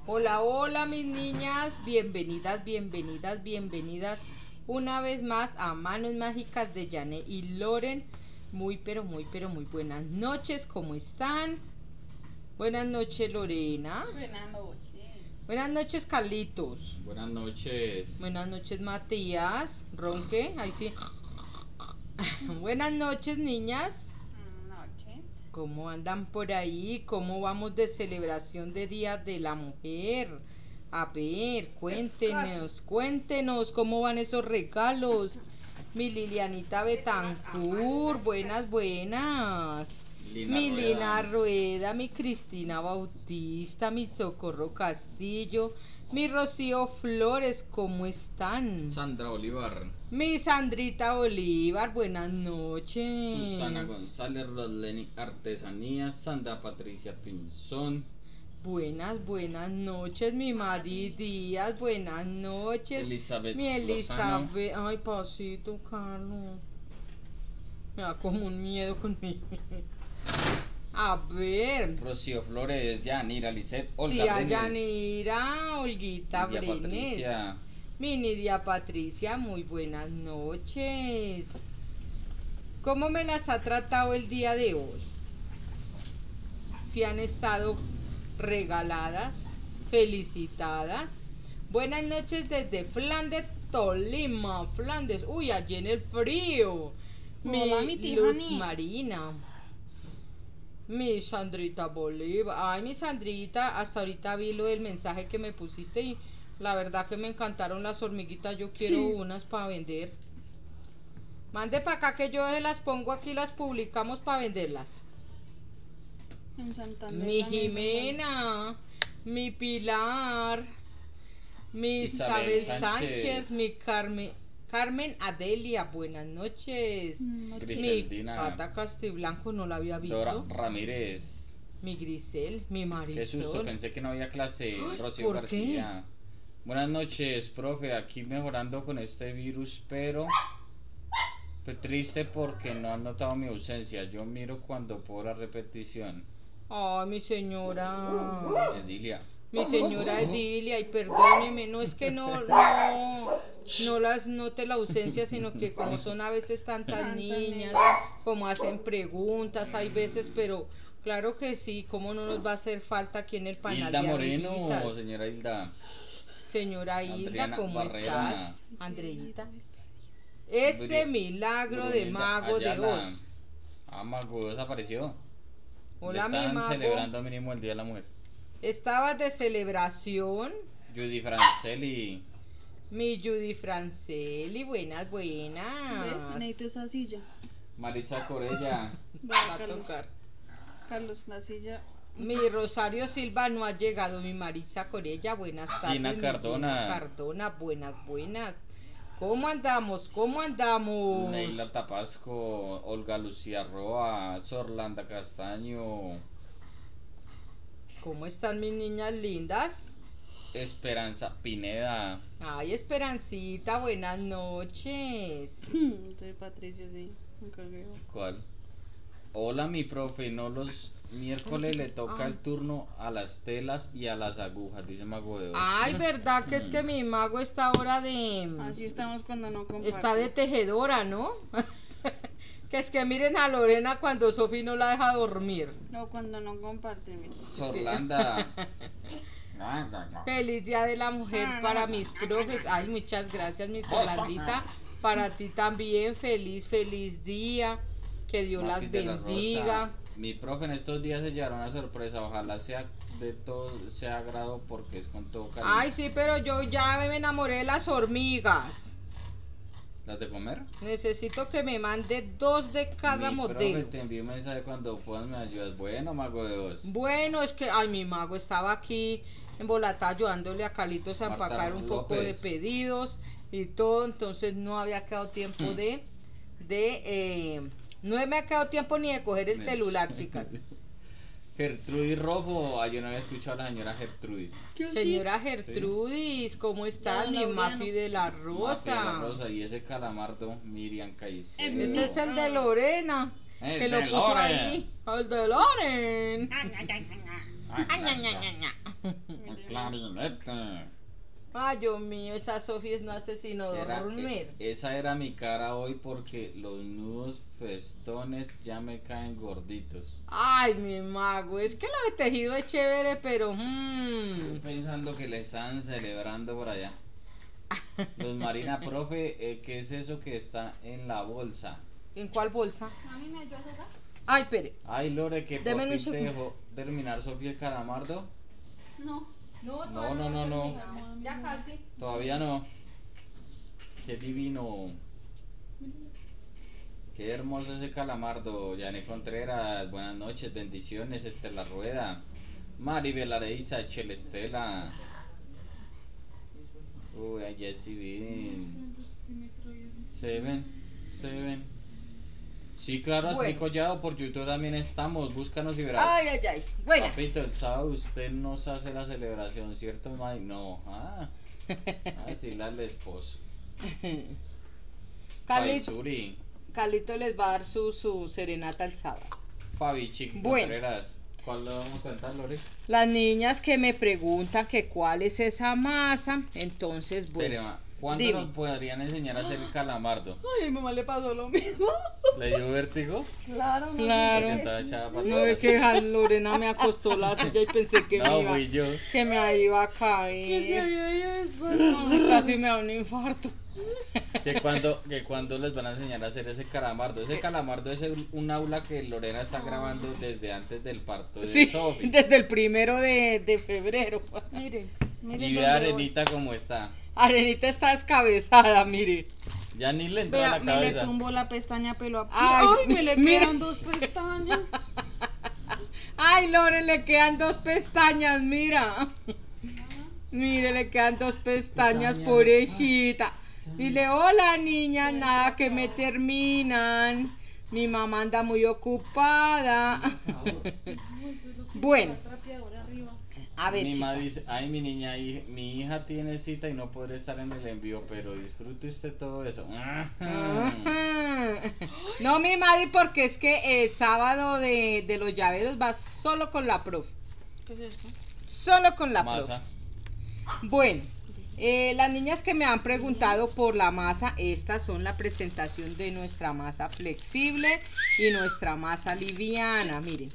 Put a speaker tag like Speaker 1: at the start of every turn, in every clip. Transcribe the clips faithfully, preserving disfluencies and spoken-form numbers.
Speaker 1: Hola, hola mis niñas, bienvenidas, bienvenidas, bienvenidas una vez más a Manos Mágicas de Janet y Loren. Muy, pero muy, pero muy buenas noches, ¿cómo están? Buenas noches, Lorena.
Speaker 2: Buenas noches.
Speaker 1: Buenas noches, Carlitos.
Speaker 3: Buenas noches.
Speaker 1: Buenas noches, Matías. Ronque, ahí sí. Buenas noches, niñas.
Speaker 2: Noche.
Speaker 1: ¿Cómo andan por ahí? ¿Cómo vamos de celebración de Día de la Mujer? A ver, cuéntenos, cuéntenos cómo van esos regalos. Mi Lilianita Betancourt, buenas, buenas.
Speaker 3: Lina
Speaker 1: Mi
Speaker 3: Rueda.
Speaker 1: Lina Rueda, mi Cristina Bautista, mi Socorro Castillo, mi Rocío Flores, ¿cómo están?
Speaker 3: Sandra Olivar.
Speaker 1: Mi Sandrita Bolívar, buenas noches.
Speaker 3: Susana González, Rosleni Artesanías, Sandra Patricia Pinzón,
Speaker 1: Buenas, buenas noches, mi Madi Díaz, buenas noches.
Speaker 3: Elizabeth
Speaker 1: Mi
Speaker 3: Lozano.
Speaker 1: Elizabeth, ay, pasito, Carlos. Me da como un miedo conmigo. A ver,
Speaker 3: Rocío Flores, Yanira Lisset, Olga
Speaker 1: tía
Speaker 3: Brenes,
Speaker 1: Yanira, Olguita
Speaker 3: Lidia
Speaker 1: Brenes.
Speaker 3: Patricia.
Speaker 1: Mi Nidia Patricia, muy buenas noches. ¿Cómo me las ha tratado el día de hoy? Si han estado regaladas, felicitadas. Buenas noches desde Flandes, Tolima, Flandes. Uy, allí en el frío.
Speaker 2: Hola, mi tía
Speaker 1: Luz
Speaker 2: Jani.
Speaker 1: Marina. Mi Sandrita Bolívar. Ay, mi Sandrita, hasta ahorita vi lo del mensaje que me pusiste y la verdad que me encantaron las hormiguitas. Yo quiero
Speaker 2: Sí.
Speaker 1: unas para vender. Mande para acá que yo se las pongo aquí, las publicamos para venderlas.
Speaker 2: En Santander.
Speaker 1: Mi
Speaker 2: también
Speaker 1: Jimena, mi Pilar, mi Isabel,
Speaker 3: Isabel
Speaker 1: Sánchez,
Speaker 3: Sánchez.
Speaker 1: mi Carmen, Carmen Adelia, buenas noches.
Speaker 2: Mm, noche.
Speaker 1: Mi
Speaker 3: Griseldina.
Speaker 1: Cata Castiblanco, no la había visto.
Speaker 3: Dora Ramírez.
Speaker 1: Mi Grisel, mi
Speaker 3: Qué susto,
Speaker 1: Marisol.
Speaker 3: pensé que no había clase.
Speaker 1: Ay,
Speaker 3: Rocío
Speaker 1: ¿por qué?
Speaker 3: García. Buenas noches, profe. Aquí mejorando con este virus, pero estoy triste porque no han notado mi ausencia. Yo miro cuando puedo la repetición.
Speaker 1: Ay, mi señora.
Speaker 3: Edilia.
Speaker 1: Mi señora Edilia, y perdóneme, no es que no, no, no las note la ausencia, sino que como son a veces tantas niñas, como hacen preguntas, hay veces, pero claro que sí, cómo no nos va a hacer falta aquí en el panel
Speaker 3: Hilda
Speaker 1: de
Speaker 3: Moreno,
Speaker 1: amiguitas.
Speaker 3: señora Hilda.
Speaker 1: Señora Hilda,
Speaker 3: Adriana
Speaker 1: ¿cómo
Speaker 3: Barrera.
Speaker 1: estás? Andreita. Ese
Speaker 3: Brunil-
Speaker 1: milagro de
Speaker 3: Brunilda
Speaker 1: mago de
Speaker 3: Ayala.
Speaker 1: Oz.
Speaker 3: Ah, Mago de Oz apareció.
Speaker 1: Hola, mi
Speaker 3: Están
Speaker 1: mago.
Speaker 3: celebrando mínimo el Día de la Mujer.
Speaker 1: Estabas de celebración.
Speaker 3: Judy Franceli.
Speaker 1: Mi Judy Franceli, buenas,
Speaker 2: Ve,
Speaker 1: buenas.
Speaker 2: necesito esa silla.
Speaker 3: Maritza Corella.
Speaker 2: Ve,
Speaker 1: Va a
Speaker 2: Carlos.
Speaker 1: tocar.
Speaker 2: Carlos, la silla.
Speaker 1: Mi Rosario Silva no ha llegado, mi Marisa Corella, buenas tardes.
Speaker 3: Gina
Speaker 1: mi
Speaker 3: Cardona.
Speaker 1: Gina Cardona, buenas, buenas. ¿Cómo andamos? ¿Cómo andamos?
Speaker 3: Neila Tapasco. Olga Lucía Roa. Sorlanda Castaño.
Speaker 1: ¿Cómo están mis niñas lindas?
Speaker 3: Esperanza Pineda.
Speaker 1: Ay, Esperancita, buenas noches.
Speaker 2: Soy Patricio, sí. Nunca veo.
Speaker 3: ¿Cuál? Hola, mi profe. No los miércoles le toca
Speaker 1: Ay.
Speaker 3: el turno a las telas y a las agujas, dice Mago de Oz.
Speaker 1: Ay, verdad que es que mi mago está ahora de...
Speaker 2: Así estamos cuando no comparten.
Speaker 1: Está de tejedora, ¿no? Que es que miren a Lorena cuando Sofi no la deja dormir.
Speaker 2: No, cuando no comparten, mira.
Speaker 3: Sorlanda. Ah, ah, ah.
Speaker 1: Feliz Día de la Mujer para mis profes. Ay, muchas gracias, mi Solandita. Para ti también, feliz, feliz día. Que Dios las
Speaker 3: Martín de la
Speaker 1: bendiga.
Speaker 3: Rosa. Mi profe en estos días se llevará una sorpresa. Ojalá sea de todo, sea agrado porque es con todo cariño.
Speaker 1: Ay, sí, pero yo ya me enamoré de las hormigas.
Speaker 3: ¿Las de comer?
Speaker 1: Necesito que me mande dos de cada
Speaker 3: mi
Speaker 1: modelo.
Speaker 3: profe, te envío un mensaje cuando puedas, me ayudas. Bueno, Mago de Oz.
Speaker 1: Bueno, es que, ay, mi mago estaba aquí en Bolatá ayudándole a Carlitos a
Speaker 3: Marta
Speaker 1: empacar un poco de
Speaker 3: López.
Speaker 1: pedidos y todo, entonces no había quedado tiempo de, de, eh, no me ha quedado tiempo ni de coger el celular, chicas.
Speaker 3: Gertrudis Rojo. Ay, yo no había escuchado a la señora Gertrudis.
Speaker 1: Señora Gertrudis, ¿cómo estás?
Speaker 2: Ya,
Speaker 1: Mi
Speaker 2: Laureano.
Speaker 1: Mafi de la
Speaker 3: Mafia de
Speaker 1: Rosa.
Speaker 3: la Rosa. Y ese calamardo, Miriam Caicedo.
Speaker 1: Ese es el de Lorena,
Speaker 3: El
Speaker 1: que lo
Speaker 3: de
Speaker 1: puso
Speaker 3: Loren.
Speaker 1: ahí. El de Loren.
Speaker 3: Ah,
Speaker 1: Ah, ña, ña, ña, ña.
Speaker 3: Un clarinete.
Speaker 1: Ay, Dios mío, esa Sofía no hace sino
Speaker 3: Era-
Speaker 1: dormir.
Speaker 3: e- esa era mi cara hoy porque los nudos festones ya me caen gorditos.
Speaker 1: Ay, mi mago, es que lo de tejido es chévere, pero...
Speaker 3: Estoy
Speaker 1: mmm,
Speaker 3: pensando que le están celebrando por allá. Los Marina, profe, eh, ¿qué es eso que está en la bolsa?
Speaker 1: ¿en cuál bolsa?
Speaker 2: Mami, ¿me ayudas acá?
Speaker 1: Ay, espere.
Speaker 3: Ay, Lore, que por
Speaker 1: Deme un
Speaker 3: fin te
Speaker 1: segundo.
Speaker 3: dejó terminar Sofía el calamardo.
Speaker 2: No.
Speaker 1: No,
Speaker 3: No, no, no, no.
Speaker 1: Ya casi.
Speaker 3: Todavía no. Qué divino. Qué hermoso ese calamardo. Yané Contreras, buenas noches, bendiciones. Estela Rueda, Maribel Areiza, Chelestela. Uy, ay, Jessy Bean. Se ven, se ven. Sí, claro, así
Speaker 1: Bueno.
Speaker 3: Collado, por YouTube también estamos. Búscanos y verás.
Speaker 1: Ay, ay, ay. Buenas.
Speaker 3: Papito, el sábado usted nos hace la celebración, ¿cierto, Mike? No. Ah, así la del esposo.
Speaker 1: Calito,
Speaker 3: Paisuri,
Speaker 1: Calito les va a dar su, su serenata el sábado.
Speaker 3: Fabi Chico
Speaker 1: Bueno.
Speaker 3: Contreras. ¿Cuál le vamos a contar, Lore?
Speaker 1: Las niñas que me preguntan que cuál es esa masa, entonces,
Speaker 3: Espere,
Speaker 1: bueno.
Speaker 3: ma, ¿cuándo
Speaker 1: dime.
Speaker 3: nos podrían enseñar a hacer el calamardo?
Speaker 1: Ay, a mi mamá le pasó lo mismo.
Speaker 3: ¿Le dio vértigo?
Speaker 2: Claro, no.
Speaker 1: Claro.
Speaker 3: Porque estaba echada para
Speaker 1: No, es que ja- Lorena me acostó la silla y pensé que me
Speaker 3: No,
Speaker 1: iba,
Speaker 3: fui yo.
Speaker 1: que me iba a caer. Ay, casi me da un infarto.
Speaker 3: Que cuando, que cuando les van a enseñar a hacer ese calamardo. Ese calamardo es el- un aula que Lorena está grabando desde antes del parto de
Speaker 1: Sí,
Speaker 3: Sofi.
Speaker 1: desde el primero de, de febrero.
Speaker 2: Miren, miren.
Speaker 3: Y ve a Arenita como está.
Speaker 1: Arenita está descabezada, mire.
Speaker 3: Ya ni le entró a
Speaker 2: Vea,
Speaker 3: la
Speaker 2: me le
Speaker 3: cabeza.
Speaker 2: tumbo la pestaña pelo a
Speaker 1: Ay,
Speaker 2: Ay, me le
Speaker 1: mira.
Speaker 2: quedan dos pestañas.
Speaker 1: Ay, Lore, le quedan dos pestañas, mira. Mire, le quedan dos pestañas,
Speaker 3: Pestañas.
Speaker 1: pobrecita. Dile, hola niña, nada que me terminan. Mi mamá anda muy ocupada. Bueno, a ver,
Speaker 3: Mi
Speaker 1: chicas.
Speaker 3: mamá dice, ay mi niña, hi- mi hija tiene cita y no podré estar en el envío, pero disfrute usted todo eso.
Speaker 1: Ajá. No, mi madre, porque es que el sábado de, de los llaveros vas solo con la profe.
Speaker 2: ¿Qué es esto?
Speaker 1: Solo con la profe.
Speaker 3: Masa.
Speaker 1: Bueno, eh, las niñas que me han preguntado por la masa, estas son la presentación de nuestra masa flexible y nuestra masa liviana. Miren,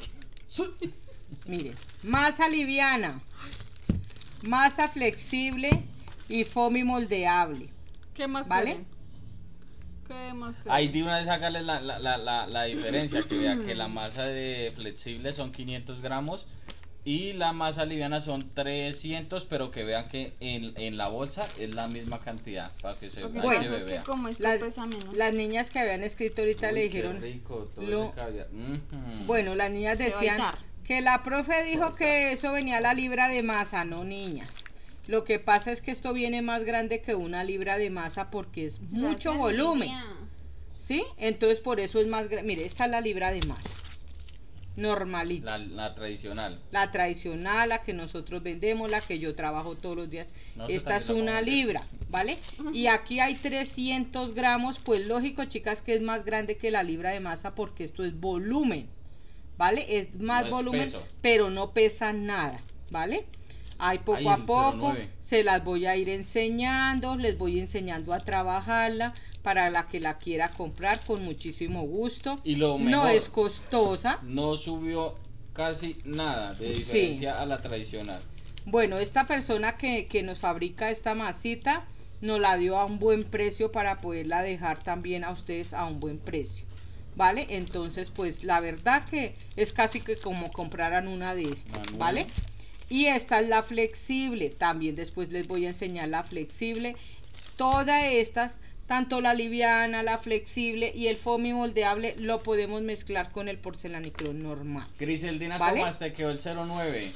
Speaker 1: miren, masa liviana, masa flexible y foamy moldeable.
Speaker 2: ¿Qué más
Speaker 1: ¿Vale?
Speaker 2: quieren? ¿Qué más quieren?
Speaker 3: Ahí de una vez sacarles la, la, la, la, la diferencia, que vea que la masa de flexible son quinientos gramos y la masa liviana son trescientos, pero que vean que en, en la bolsa es la misma cantidad, para que se,
Speaker 2: Lo que
Speaker 3: ahí
Speaker 1: Bueno,
Speaker 3: se
Speaker 2: pasa es
Speaker 3: vea.
Speaker 2: que como esto
Speaker 1: Las,
Speaker 2: pesa menos.
Speaker 1: las niñas que habían escrito ahorita
Speaker 3: Uy,
Speaker 1: le
Speaker 3: qué
Speaker 1: dijeron,
Speaker 3: rico, todo
Speaker 1: lo-
Speaker 3: ese caviar. Ujú.
Speaker 1: bueno, las niñas
Speaker 2: Se va a
Speaker 1: decían
Speaker 2: hitar.
Speaker 1: que la profe dijo que eso venía a la libra de masa, no niñas. Lo que pasa es que esto viene más grande que una libra de masa porque es mucho
Speaker 2: Gracias,
Speaker 1: volumen,
Speaker 2: niña.
Speaker 1: ¿sí? Entonces por eso es más grande. Mire, esta es la libra de masa, normalita.
Speaker 3: La, la tradicional.
Speaker 1: La tradicional, la que nosotros vendemos, la que yo trabajo todos los días.
Speaker 3: Nosotros
Speaker 1: Esta es
Speaker 3: también la
Speaker 1: una
Speaker 3: vamos a vender.
Speaker 1: libra, ¿vale? Y aquí hay trescientos gramos, pues lógico, chicas, que es más grande que la libra de masa porque esto es volumen, ¿vale? Es más
Speaker 3: No es
Speaker 1: volumen,
Speaker 3: peso.
Speaker 1: pero no pesa nada, ¿vale? Ahí poco
Speaker 3: Ay,
Speaker 1: a
Speaker 3: el
Speaker 1: poco
Speaker 3: cero nueve.
Speaker 1: se las voy a ir enseñando, les voy enseñando a trabajarla para la que la quiera comprar con muchísimo gusto.
Speaker 3: Y lo
Speaker 1: No
Speaker 3: mejor,
Speaker 1: es costosa.
Speaker 3: no subió casi nada de
Speaker 1: Sí.
Speaker 3: diferencia a la tradicional.
Speaker 1: Bueno, esta persona que, que nos fabrica esta masita nos la dio a un buen precio para poderla dejar también a ustedes a un buen precio, ¿vale? Entonces, pues la verdad que es casi que como compraran una de estas,
Speaker 3: Manuel.
Speaker 1: ¿vale? Y esta es la flexible, también después les voy a enseñar la flexible. Todas estas, tanto la liviana, la flexible y el foamy moldeable, lo podemos mezclar con el porcelanicrón normal.
Speaker 3: Griseldina,
Speaker 1: ¿Vale?
Speaker 3: ¿cómo hasta quedó el cero nueve?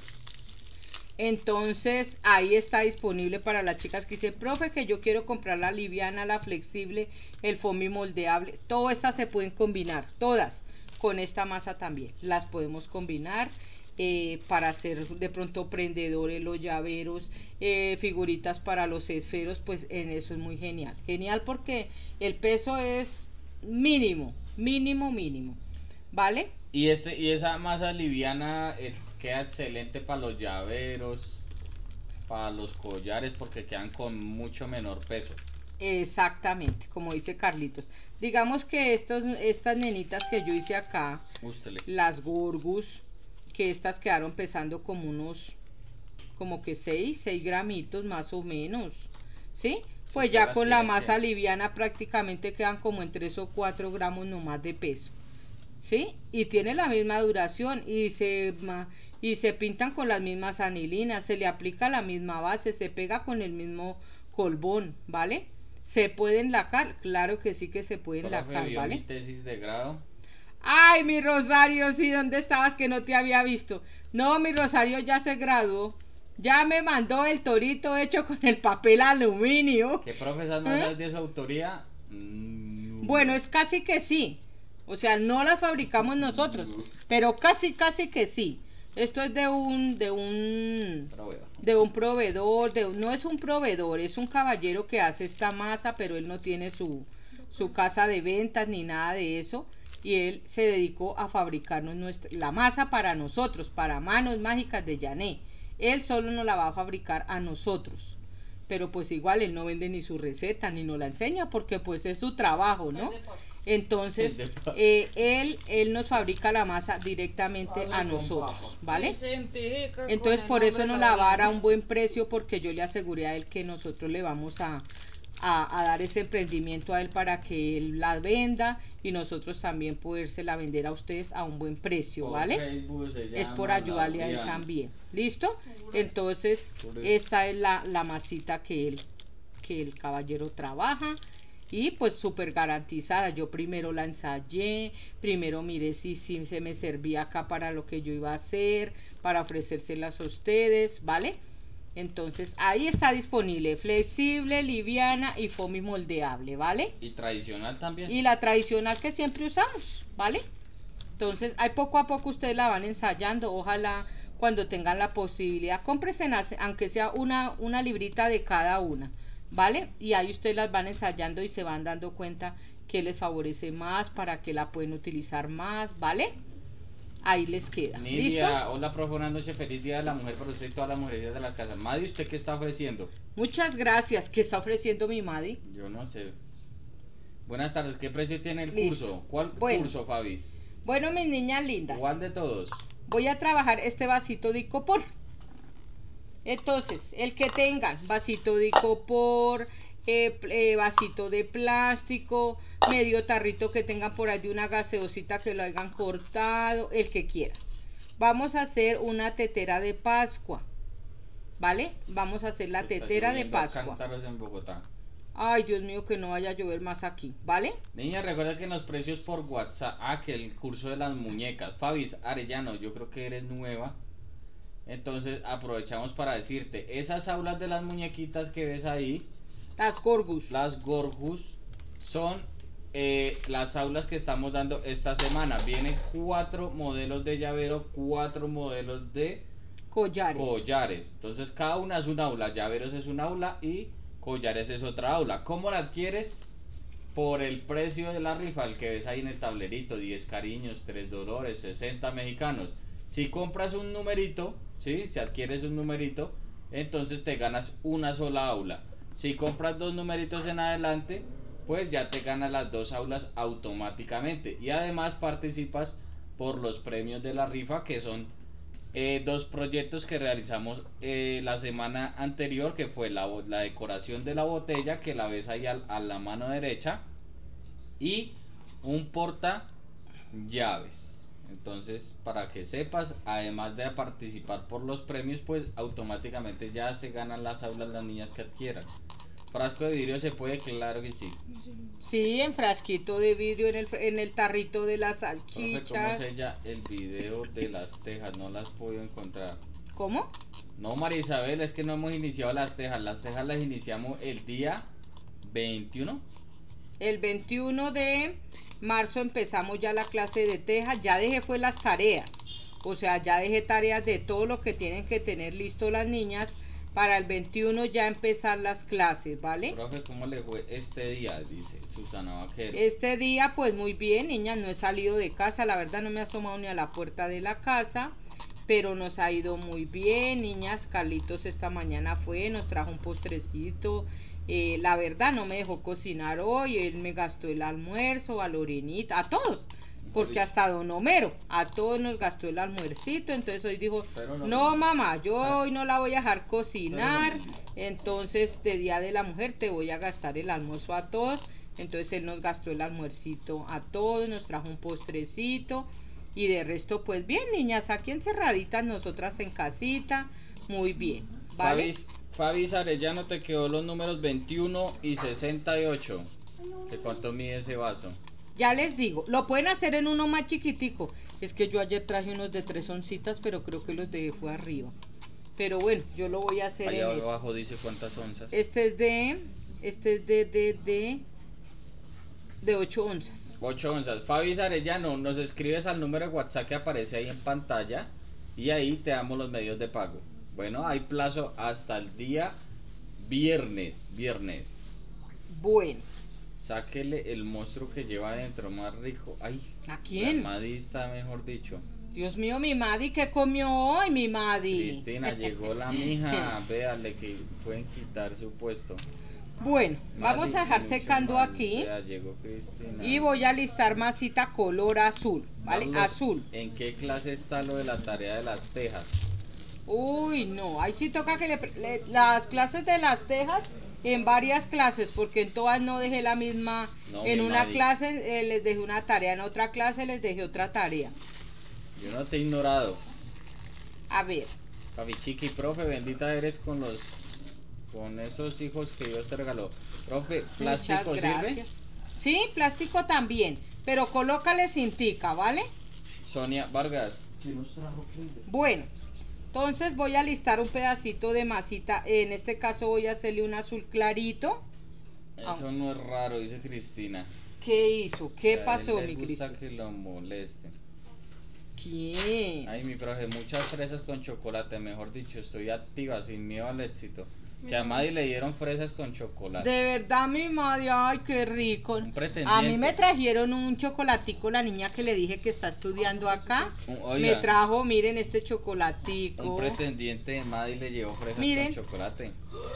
Speaker 1: Entonces ahí está disponible para las chicas que dicen, profe, que yo quiero comprar la liviana, la flexible, el foamy moldeable. Todas estas se pueden combinar, todas, con esta masa también. Las podemos combinar eh, para hacer de pronto prendedores, los llaveros, eh, figuritas para los esferos, pues en eso es muy genial. Genial porque el peso es mínimo, mínimo, mínimo, ¿vale?
Speaker 3: Y este y esa masa liviana es- queda excelente para los llaveros, para los collares, porque quedan con mucho menor peso.
Speaker 1: Exactamente, como dice Carlitos. Digamos que estos, estas nenitas que yo hice acá,
Speaker 3: Ústele.
Speaker 1: las Gorgus, que estas quedaron pesando como unos, como que seis, seis gramitos más o menos, ¿sí? Pues
Speaker 3: Usted
Speaker 1: ya
Speaker 3: las
Speaker 1: con la
Speaker 3: tiene
Speaker 1: masa
Speaker 3: que-
Speaker 1: liviana prácticamente quedan como en tres o cuatro gramos nomás de peso, ¿sí? Y tiene la misma duración y se, ma- y se pintan con las mismas anilinas, se le aplica la misma base, se pega con el mismo colbón, ¿vale? ¿Se pueden lacar? Claro que sí que se pueden
Speaker 3: Profe,
Speaker 1: lacar,
Speaker 3: vio
Speaker 1: ¿vale?
Speaker 3: mi tesis de grado.
Speaker 1: Ay, mi Rosario, sí, ¿dónde estabas que no te había visto? No, mi Rosario ya se graduó. Ya me mandó el torito hecho con el papel aluminio.
Speaker 3: ¿Qué profesor no
Speaker 1: ¿Eh?
Speaker 3: sabes de su autoría? Mm,
Speaker 1: Bueno, es casi que sí. O sea, no las fabricamos nosotros, pero casi, casi que sí. Esto es de un, de un,
Speaker 3: pero bueno.
Speaker 1: de un proveedor, de un- no es un proveedor, es un caballero que hace esta masa, pero él no tiene su, su casa de ventas ni nada de eso. Y él se dedicó a fabricarnos nuestra, la masa para nosotros, para Manos Mágicas de Yané. Él solo nos la va a fabricar a nosotros. Pero pues igual él no vende ni su receta, ni nos la enseña, porque pues es su trabajo, ¿no? Entonces,
Speaker 3: Es de paso.
Speaker 1: eh, él, él nos fabrica la masa directamente
Speaker 2: Habla
Speaker 1: a
Speaker 2: con
Speaker 1: nosotros,
Speaker 2: papa.
Speaker 1: ¿vale?
Speaker 2: Vicentico, con
Speaker 1: Entonces
Speaker 2: el
Speaker 1: por eso
Speaker 2: nombre
Speaker 1: nos
Speaker 2: de
Speaker 1: la va a dar a
Speaker 2: Gabriela.
Speaker 1: un buen precio, porque yo le aseguré a él que nosotros le vamos a, a, a dar ese emprendimiento a él para que él la venda y nosotros también podérsela vender a ustedes a un buen precio,
Speaker 3: Por
Speaker 1: ¿vale?
Speaker 3: Facebook se
Speaker 1: Es
Speaker 3: llama
Speaker 1: por ayudarle a él
Speaker 3: Lauriano.
Speaker 1: también. ¿Listo? Entonces,
Speaker 3: Por eso.
Speaker 1: esta es la, la masita que él, que el caballero trabaja. Y pues súper garantizada. Yo primero la ensayé, primero miré si, si se me servía acá para lo que yo iba a hacer, para ofrecérselas a ustedes, ¿vale? Entonces ahí está disponible, flexible, liviana y foamy moldeable, ¿vale?
Speaker 3: Y tradicional también.
Speaker 1: Y la tradicional que siempre usamos, ¿vale? Entonces, ahí poco a poco ustedes la van ensayando. Ojalá cuando tengan la posibilidad, cómprense, aunque sea una, una librita de cada una, ¿vale? Y ahí ustedes las van ensayando y se van dando cuenta que les favorece más, para que la pueden utilizar más, ¿vale? Ahí les queda. ¿Listo?
Speaker 3: Nidia, hola profe, buenas noches, feliz día de la mujer para usted y todas las mujeres de la casa. Madi, ¿usted qué está ofreciendo?
Speaker 1: Muchas gracias. ¿Qué está ofreciendo mi Madi?
Speaker 3: Yo no sé. Buenas tardes, ¿qué precio tiene el
Speaker 1: Listo.
Speaker 3: curso? ¿Cuál
Speaker 1: Bueno.
Speaker 3: curso, Fabis?
Speaker 1: Bueno, mis niñas lindas.
Speaker 3: ¿Cuál de todos?
Speaker 1: Voy a trabajar este vasito de icopor. Entonces, el que tengan vasito de icopor, eh, eh, vasito de plástico, medio tarrito que tengan por ahí de una gaseosita que lo hayan cortado, el que quiera. Vamos a hacer una tetera de Pascua, ¿vale? Vamos a hacer la
Speaker 3: Está
Speaker 1: tetera de
Speaker 3: lloviendo a
Speaker 1: Pascua.
Speaker 3: cántaros en Bogotá.
Speaker 1: Ay, Dios mío, que no vaya a llover más aquí, ¿vale?
Speaker 3: Niña, recuerda que en los precios por WhatsApp, ah, que el curso de las muñecas, Fabis Arellano, yo creo que eres nueva, entonces aprovechamos para decirte, esas aulas de las muñequitas que ves ahí,
Speaker 1: Las Gorgus.
Speaker 3: las Gorgus, son eh, las aulas que estamos dando esta semana. Vienen cuatro modelos de llavero, cuatro modelos de
Speaker 1: Collares.
Speaker 3: collares. Entonces cada una es un aula, llaveros es un aula y collares es otra aula. ¿Cómo la adquieres? Por el precio de la rifa, el que ves ahí en el tablerito, diez cariños, tres dolores, sesenta mexicanos. Si compras un numerito, ¿sí? Si adquieres un numerito, entonces te ganas una sola aula. Si compras dos numeritos en adelante, pues ya te ganas las dos aulas automáticamente. Y además participas por los premios de la rifa, que son Eh, dos proyectos que realizamos eh, la semana anterior, que fue la, la decoración de la botella, que la ves ahí al, a la mano derecha, y un porta llaves. Entonces, para que sepas, además de participar por los premios, pues automáticamente ya se ganan las aulas las niñas que adquieran. Frasco de vidrio se puede, claro que sí.
Speaker 1: Sí, en frasquito de vidrio, en el, en el tarrito de las
Speaker 3: Profe, ¿cómo
Speaker 1: salchichas.
Speaker 3: sella el video de las tejas? No las puedo encontrar.
Speaker 1: ¿Cómo?
Speaker 3: No, María Isabel, es que no hemos iniciado las tejas. Las tejas las iniciamos el día veintiuno.
Speaker 1: El veintiuno de marzo empezamos ya la clase de tejas. Ya dejé fue las tareas. O sea, ya dejé tareas de todo lo que tienen que tener listo las niñas para el veintiuno ya empezar las clases, ¿vale?
Speaker 3: Profe, ¿cómo le fue este día? Dice Susana Vaquero.
Speaker 1: Este día pues muy bien, niñas, no he salido de casa, la verdad no me he asomado ni a la puerta de la casa, pero nos ha ido muy bien, niñas. Carlitos esta mañana fue, nos trajo un postrecito, eh, la verdad no me dejó cocinar hoy, él me gastó el almuerzo, a Lorenita, a todos, porque hasta don Homero, a todos nos gastó el almuercito, entonces hoy dijo,
Speaker 3: No,
Speaker 1: no mamá, yo hoy no la voy a dejar cocinar, entonces de Día de la Mujer te voy a gastar el almuerzo a todos, entonces él nos gastó el almuercito a todos, nos trajo un postrecito, y de resto pues bien, niñas, aquí encerraditas, nosotras en casita, muy bien, ¿vale?
Speaker 3: Fabi, Fabi Arellano, te quedó los números veintiuno y sesenta y ocho. ¿De cuánto mide ese vaso?
Speaker 1: Ya les digo, lo pueden hacer en uno más chiquitico. Es que yo ayer traje unos de tres oncitas, pero creo que los dejé fue arriba. Pero bueno, yo lo voy a hacer
Speaker 3: Allá
Speaker 1: en este.
Speaker 3: abajo dice cuántas onzas.
Speaker 1: Este es de, este es de, de, de, de ocho onzas.
Speaker 3: ocho onzas. Fabi Arellano, nos escribes al número de WhatsApp que aparece ahí en pantalla y ahí te damos los medios de pago. Bueno, hay plazo hasta el día viernes, viernes.
Speaker 1: Bueno.
Speaker 3: Sáquele el monstruo que lleva adentro, más rico. Ay,
Speaker 1: ¿a quién?
Speaker 3: La Madi está, mejor dicho.
Speaker 1: Dios mío, mi Madi, ¿qué comió hoy, mi Madi?
Speaker 3: Cristina, llegó la mija. Véale que pueden quitar su puesto.
Speaker 1: Bueno,
Speaker 3: Madi,
Speaker 1: vamos a dejar
Speaker 3: mucho
Speaker 1: secando
Speaker 3: mal.
Speaker 1: aquí.
Speaker 3: Vea, llegó Cristina.
Speaker 1: Y voy a listar masita color azul, ¿vale?
Speaker 3: Carlos,
Speaker 1: Azul.
Speaker 3: ¿en qué clase está lo de la tarea de las tejas?
Speaker 1: Uy, no, ahí sí toca que le, le- las clases de las tejas en varias clases, porque en todas no dejé la misma.
Speaker 3: No,
Speaker 1: En
Speaker 3: mi
Speaker 1: una
Speaker 3: Madi.
Speaker 1: clase eh, les dejé una tarea, en otra clase les dejé otra tarea.
Speaker 3: Yo no te he ignorado.
Speaker 1: A ver,
Speaker 3: Fabi Chiqui, profe, bendita eres con los con esos hijos que Dios te regaló. Profe, ¿plástico
Speaker 1: muchas
Speaker 3: sirve?
Speaker 1: gracias. Sí, plástico también, pero colócale cintica, ¿vale?
Speaker 3: Sonia Vargas. ¿Quién nos trajo Kleenex?
Speaker 1: Bueno, entonces voy a listar un pedacito de masita, en este caso voy a hacerle un azul clarito.
Speaker 3: Eso no es raro, dice Cristina.
Speaker 1: ¿Qué hizo? ¿Qué
Speaker 3: Que a
Speaker 1: pasó,
Speaker 3: él
Speaker 1: mi
Speaker 3: le gusta
Speaker 1: Cristo?
Speaker 3: que lo molesten.
Speaker 1: ¿Quién?
Speaker 3: Ay, mi profe, muchas fresas con chocolate, mejor dicho, estoy activa, sin miedo al éxito. Que a Madi le dieron fresas con chocolate.
Speaker 1: De verdad, mi madre, ay, qué rico.
Speaker 3: Un pretendiente.
Speaker 1: A mí me trajeron un chocolatico, la niña que le dije que está estudiando acá.
Speaker 3: Un-
Speaker 1: Me
Speaker 3: oiga,
Speaker 1: trajo, miren, este chocolatico.
Speaker 3: un pretendiente de Madi le llevó fresas
Speaker 1: Miren.
Speaker 3: con chocolate.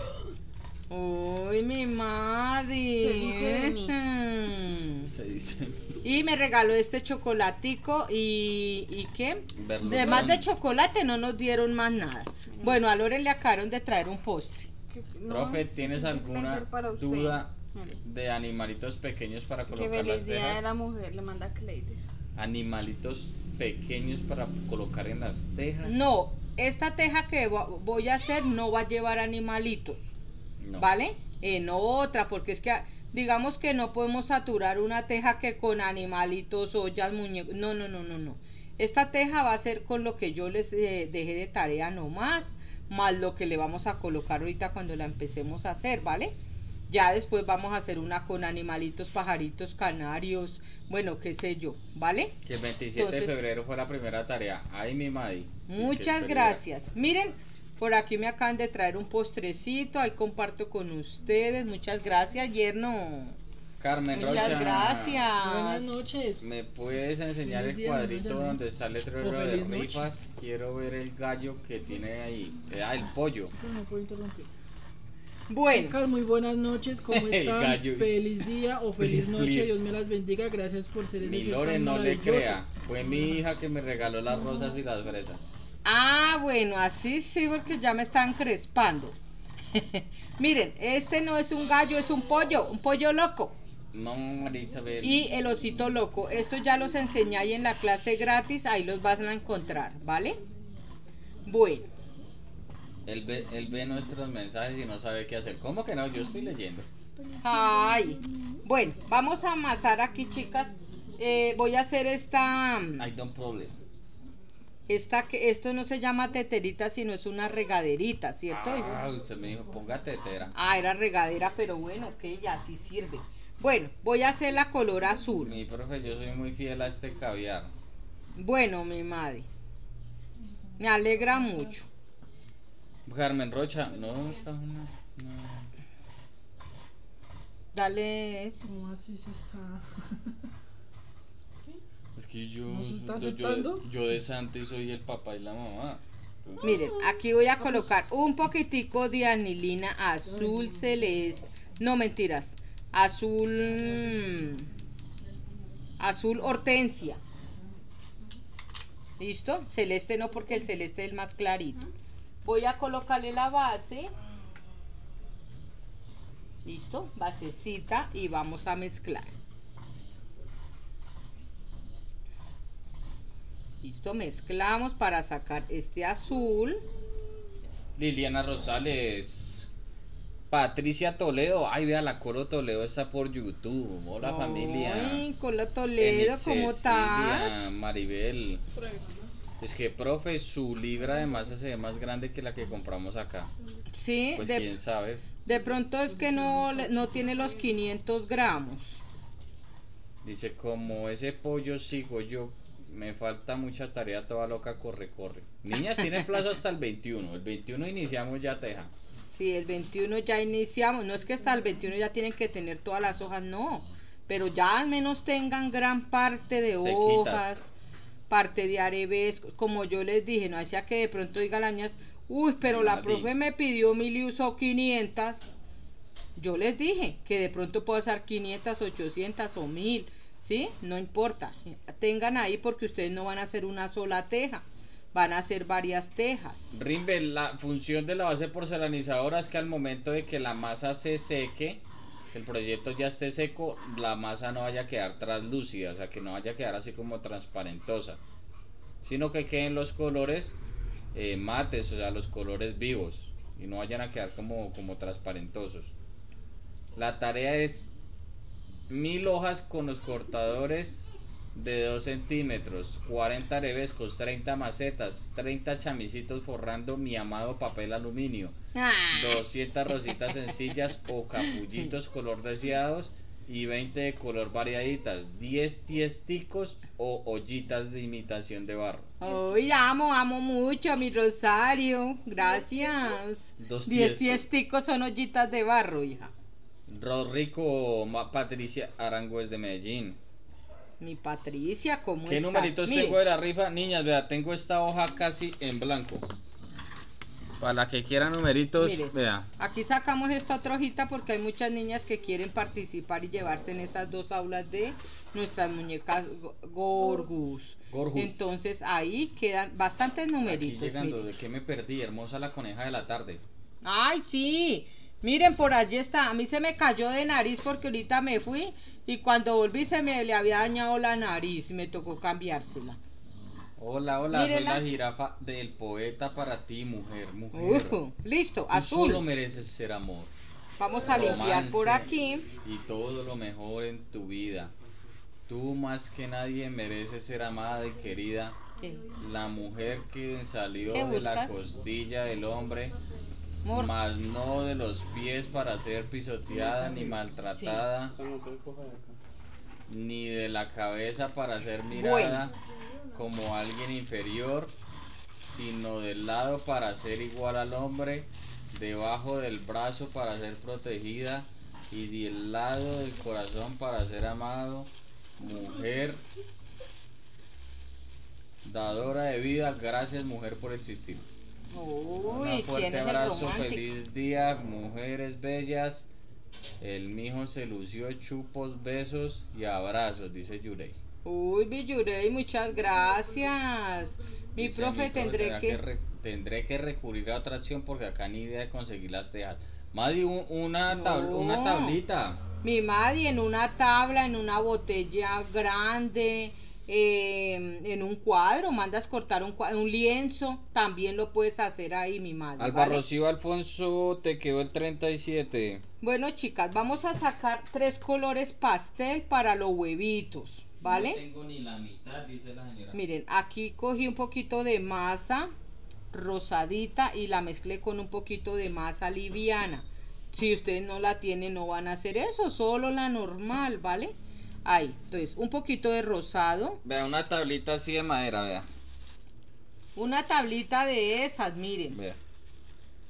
Speaker 1: Uy, mi madre.
Speaker 2: Se dice de mí.
Speaker 1: Mm.
Speaker 3: Se dice.
Speaker 1: Y me regaló este chocolatico y, ¿y qué?
Speaker 3: Berlugón.
Speaker 1: Además de chocolate no nos dieron más nada. Bueno, a Lore le acabaron de traer un postre.
Speaker 2: Que- no,
Speaker 3: Profe, ¿tienes
Speaker 2: es un
Speaker 3: alguna
Speaker 2: blender para usted.
Speaker 3: duda
Speaker 2: Mire,
Speaker 3: de animalitos pequeños para
Speaker 2: que
Speaker 3: colocar las
Speaker 2: feliz día de
Speaker 3: tejas?
Speaker 2: la mujer le manda Cleides.
Speaker 3: Animalitos pequeños para colocar en las tejas.
Speaker 1: No, esta teja que vo- voy a hacer no va a llevar animalitos.
Speaker 3: No.
Speaker 1: ¿Vale? En otra, porque es que digamos que no podemos saturar una teja que con animalitos, ollas, muñecos. No, no, no, no, no. Esta teja va a ser con lo que yo les eh, dejé de tarea nomás, más lo que le vamos a colocar ahorita cuando la empecemos a hacer, ¿vale? Ya después vamos a hacer una con animalitos, pajaritos, canarios, bueno, qué sé yo, ¿vale?
Speaker 3: Que el veintisiete de
Speaker 1: Entonces-
Speaker 3: febrero fue la primera tarea. Ay, mi Madi.
Speaker 1: Muchas gracias. Miren, por aquí me acaban de traer un postrecito, ahí comparto con ustedes. Muchas gracias, yerno.
Speaker 3: Carmen
Speaker 1: Muchas
Speaker 3: Rocha.
Speaker 1: gracias.
Speaker 4: Buenas noches.
Speaker 3: ¿Me puedes enseñar
Speaker 4: Feliz
Speaker 3: el
Speaker 4: día,
Speaker 3: cuadrito
Speaker 4: Benjamín.
Speaker 3: donde está el letrero
Speaker 4: O
Speaker 3: de
Speaker 4: feliz noche.
Speaker 3: rifas? Quiero ver el gallo que tiene ahí. Eh, Ah, el pollo.
Speaker 4: No puedo interrumpir.
Speaker 1: Bueno,
Speaker 4: Chicas, muy buenas noches, ¿cómo
Speaker 3: El
Speaker 4: están?
Speaker 3: gallo.
Speaker 4: Feliz día o feliz
Speaker 3: Feliz
Speaker 4: noche,
Speaker 3: día.
Speaker 4: Dios me las bendiga, gracias por ser ese
Speaker 3: Mi
Speaker 4: ser
Speaker 3: Lore,
Speaker 4: tan
Speaker 3: no le
Speaker 4: maravilloso.
Speaker 3: crea. Fue mi hija que me regaló las rosas y las fresas.
Speaker 1: ah, bueno, así sí, porque ya me están crespando. Miren, este no es un gallo, es un pollo, un pollo loco.
Speaker 3: No, María Isabel.
Speaker 1: Y el osito loco. Esto ya los enseñé ahí en la clase gratis, ahí los van a encontrar, ¿vale? Bueno,
Speaker 3: Él ve, él ve nuestros mensajes y no sabe qué hacer. ¿Cómo que no? Yo estoy leyendo.
Speaker 1: ay. Bueno, vamos a amasar aquí, chicas. Eh, voy a hacer esta...
Speaker 3: I don't problem.
Speaker 1: Esta que esto no se llama teterita, sino es una regaderita, ¿cierto?
Speaker 3: Ah, usted me dijo, ponga tetera.
Speaker 1: Ah, era regadera, pero bueno, que ya sí sirve. Bueno, voy a hacer la color azul.
Speaker 3: Mi profe, yo soy muy fiel a este caviar.
Speaker 1: Bueno, mi madre. Me alegra mucho.
Speaker 3: Carmen Rocha, no, está una- no.
Speaker 1: Dale eso.
Speaker 4: ¿Cómo así se está?
Speaker 3: Es que yo,
Speaker 4: ¿No se está
Speaker 3: yo, yo,
Speaker 4: aceptando?
Speaker 3: yo de Santi soy el papá y la mamá.
Speaker 1: Miren, aquí voy a colocar un poquitico de anilina azul celeste. No, mentiras. Azul. Azul hortensia. ¿Listo? Celeste no, porque el celeste es el más clarito. Voy a colocarle la base. ¿Listo? Basecita y vamos a mezclar. Listo, mezclamos para sacar este azul.
Speaker 3: Liliana Rosales. Patricia Toledo. Ay, vea, la Colo Toledo está por YouTube. Hola, familia.
Speaker 1: Ay, Colo Toledo,
Speaker 3: Enid
Speaker 1: ¿cómo
Speaker 3: Cecilia,
Speaker 1: estás?
Speaker 3: Maribel. Es que, profe, su libra de masa se ve más grande que la que compramos acá.
Speaker 1: Sí,
Speaker 3: Pues
Speaker 1: de,
Speaker 3: quién sabe.
Speaker 1: de pronto es que no, le- no tiene los quinientos gramos.
Speaker 3: Dice, como ese pollo sigo yo, me falta mucha tarea, toda loca, corre, corre. Niñas, tienen plazo hasta el veintiuno. El veintiuno iniciamos ya teja.
Speaker 1: Sí, el veintiuno ya iniciamos. No es que hasta el veintiuno ya tienen que tener todas las hojas, no. Pero ya al menos tengan gran parte de
Speaker 3: Sequitas.
Speaker 1: hojas, parte de arabesco. Como yo les dije, no hacía que de pronto diga la niña, uy, pero la
Speaker 3: Nadie.
Speaker 1: profe me pidió mil y usó quinientas. Yo les dije que de pronto puedo usar quinientas, ochocientas o mil. ¿Sí? No importa. Tengan ahí porque ustedes no van a hacer una sola teja. Van a hacer varias tejas.
Speaker 3: Rimbe, la función de la base porcelanizadora es que al momento de que la masa se seque, que el proyecto ya esté seco, la masa no vaya a quedar translúcida, o sea, que no vaya a quedar así como transparentosa, sino que queden los colores eh, mates, o sea, los colores vivos, y no vayan a quedar como, como transparentosos. La tarea es mil hojas con los cortadores de dos centímetros, cuarenta arabescos, treinta macetas, treinta chamicitos forrando mi amado papel aluminio,
Speaker 1: Ah,
Speaker 3: doscientas rositas sencillas o capullitos color deseados y veinte de color variaditas, diez tiesticos o ollitas de imitación de barro.
Speaker 1: Hoy amo, amo mucho a mi Rosario. Gracias.
Speaker 3: Dos
Speaker 1: Diez
Speaker 3: tiestos.
Speaker 1: tiesticos son ollitas de barro, hija.
Speaker 3: Rodrigo Ma- Patricia Arango es de Medellín.
Speaker 1: Mi Patricia, ¿cómo
Speaker 3: ¿Qué
Speaker 1: estás?
Speaker 3: numeritos
Speaker 1: Mire,
Speaker 3: tengo de la rifa? Niñas, vea, tengo esta hoja casi en blanco. Para la que quiera numeritos,
Speaker 1: Mire.
Speaker 3: vea.
Speaker 1: Aquí sacamos esta otra hojita porque hay muchas niñas que quieren participar y llevarse en esas dos aulas de nuestras muñecas go- Gorgus.
Speaker 3: Gorgus.
Speaker 1: Entonces ahí quedan bastantes
Speaker 3: Aquí
Speaker 1: numeritos.
Speaker 3: llegando,
Speaker 1: mire.
Speaker 3: ¿de qué me perdí? Hermosa la coneja de la tarde.
Speaker 1: Ay, sí. Miren, por allí está. A mí se me cayó de nariz porque ahorita me fui y cuando volví se me le había dañado la nariz. Me tocó cambiársela.
Speaker 3: Hola, hola,
Speaker 1: Mírela.
Speaker 3: soy la jirafa del poeta para ti, mujer, mujer.
Speaker 1: Uh, listo,
Speaker 3: Tú
Speaker 1: azul.
Speaker 3: solo mereces ser amor,
Speaker 1: Vamos a limpiar por
Speaker 3: romance
Speaker 1: aquí.
Speaker 3: y todo lo mejor en tu vida. Tú más que nadie mereces ser amada y querida.
Speaker 1: Eh,
Speaker 3: La mujer que salió
Speaker 1: ¿Qué
Speaker 3: de la
Speaker 1: buscas?
Speaker 3: costilla del hombre,
Speaker 1: Amor.
Speaker 3: mas no de los pies para ser pisoteada ni maltratada, ni de la cabeza para ser mirada como alguien inferior, sino del lado para ser igual al hombre, debajo del brazo para ser protegida y del lado del corazón para ser amado. Mujer dadora de vida, gracias mujer por existir.
Speaker 1: Uy,
Speaker 3: Un
Speaker 1: ¿quién
Speaker 3: fuerte
Speaker 1: es el
Speaker 3: abrazo,
Speaker 1: romántico?
Speaker 3: feliz día, mujeres bellas. El mijo se lució, chupos, besos y abrazos, dice Yurei.
Speaker 1: Uy, Villurey, muchas gracias. Mi
Speaker 3: Dice,
Speaker 1: profe
Speaker 3: "Mi
Speaker 1: tendré
Speaker 3: tendrá
Speaker 1: que...
Speaker 3: re- tendré que recurrir a otra acción porque acá ni idea de conseguir las tejas. Madi, un- una, tab-
Speaker 1: No.
Speaker 3: una tablita.
Speaker 1: Mi madre en una tabla, en una botella grande, eh, en un cuadro, mandas cortar un, cua- un lienzo, también lo puedes hacer ahí, mi madre.
Speaker 3: Alba
Speaker 1: ¿vale?
Speaker 3: Rocío Alfonso, te quedó el treinta y siete.
Speaker 1: Bueno, chicas, vamos a sacar tres colores pastel para los huevitos, ¿vale?
Speaker 3: No tengo ni la mitad, dice la señora.
Speaker 1: Miren, aquí cogí un poquito de masa rosadita y la mezclé con un poquito de masa liviana. Si ustedes no la tienen, no van a hacer eso, solo la normal, ¿vale? Ahí, entonces, un poquito de rosado,
Speaker 3: Vea, una tablita así de madera, vea.
Speaker 1: una tablita de esas, miren.
Speaker 3: Vea.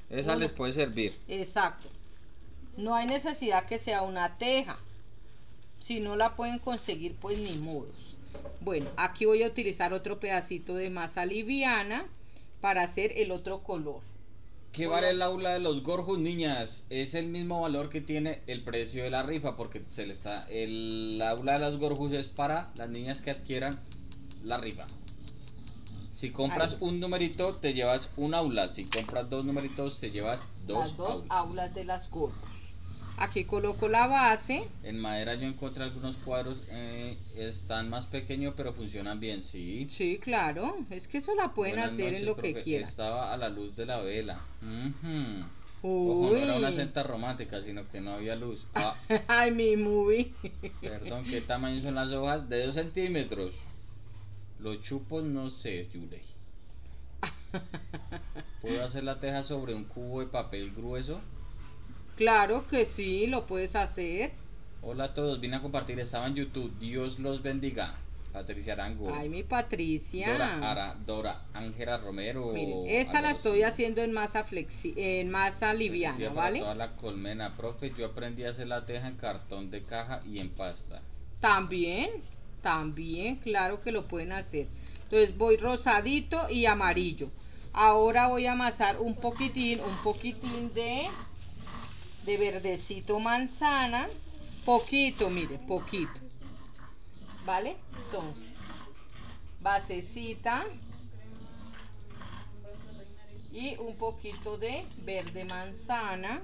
Speaker 3: Esa
Speaker 1: Uno.
Speaker 3: les puede servir.
Speaker 1: Exacto. No hay necesidad que sea una teja. Si no la pueden conseguir, pues ni modos. Bueno, aquí voy a utilizar otro pedacito de masa liviana para hacer el otro color.
Speaker 3: ¿Qué
Speaker 1: Voy
Speaker 3: vale
Speaker 1: a-
Speaker 3: el aula de los gorjos, niñas? Es el mismo valor que tiene el precio de la rifa, porque se le está. El aula de los gorjos es para las niñas que adquieran la rifa. Si compras
Speaker 1: Ahí.
Speaker 3: un numerito, te llevas un aula. Si compras dos numeritos, te llevas dos,
Speaker 1: Las dos
Speaker 3: aulas.
Speaker 1: aulas de las gorgos. Aquí coloco la base.
Speaker 3: En madera yo encontré algunos cuadros, eh, están más pequeños, pero funcionan bien, sí.
Speaker 1: Sí, claro. Es que eso la pueden
Speaker 3: Buenas
Speaker 1: hacer
Speaker 3: noches,
Speaker 1: en lo que
Speaker 3: profe.
Speaker 1: quieran.
Speaker 3: Estaba a la luz de la vela. Ujú. Ojo, no era una
Speaker 1: Uy.
Speaker 3: cinta romántica, sino que no había luz. Ah,
Speaker 1: Ay, mi movie.
Speaker 3: perdón, ¿qué tamaño son las hojas? De dos centímetros. Los chupos no sé, Yurey. ¿Puedo hacer la teja sobre un cubo de papel grueso?
Speaker 1: Claro que sí, lo puedes hacer.
Speaker 3: Hola a todos, vine a compartir, estaba en YouTube. Dios los bendiga. Patricia Arango.
Speaker 1: Ay, mi Patricia.
Speaker 3: Dora, Ara, Dora Ángela Romero.
Speaker 1: Miren, esta la
Speaker 3: Álvaro
Speaker 1: estoy
Speaker 3: Silva.
Speaker 1: haciendo en masa flexi en masa liviana,
Speaker 3: Día para
Speaker 1: ¿vale?
Speaker 3: toda la colmena, profe, yo aprendí a hacer la teja en cartón de caja y en pasta.
Speaker 1: También, también, claro que lo pueden hacer. Entonces voy rosadito y amarillo. Ahora voy a amasar un poquitín, un poquitín de, de verdecito manzana. Poquito, mire, poquito. ¿Vale? Entonces, basecita. Y un poquito de verde manzana.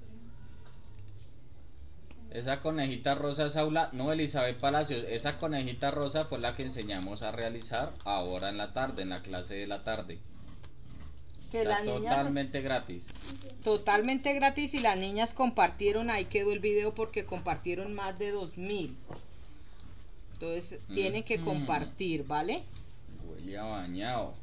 Speaker 3: Esa conejita rosa, Saula, no, Elizabeth Palacios, esa conejita rosa fue la que enseñamos a realizar ahora en la tarde, en la clase de la tarde.
Speaker 1: Que
Speaker 3: Está
Speaker 1: las niñas
Speaker 3: totalmente gratis.
Speaker 1: totalmente gratis y las niñas compartieron, ahí quedó el video porque compartieron más de dos mil. Entonces tienen que
Speaker 3: Ujú.
Speaker 1: compartir, ¿vale?
Speaker 3: Huele a bañado.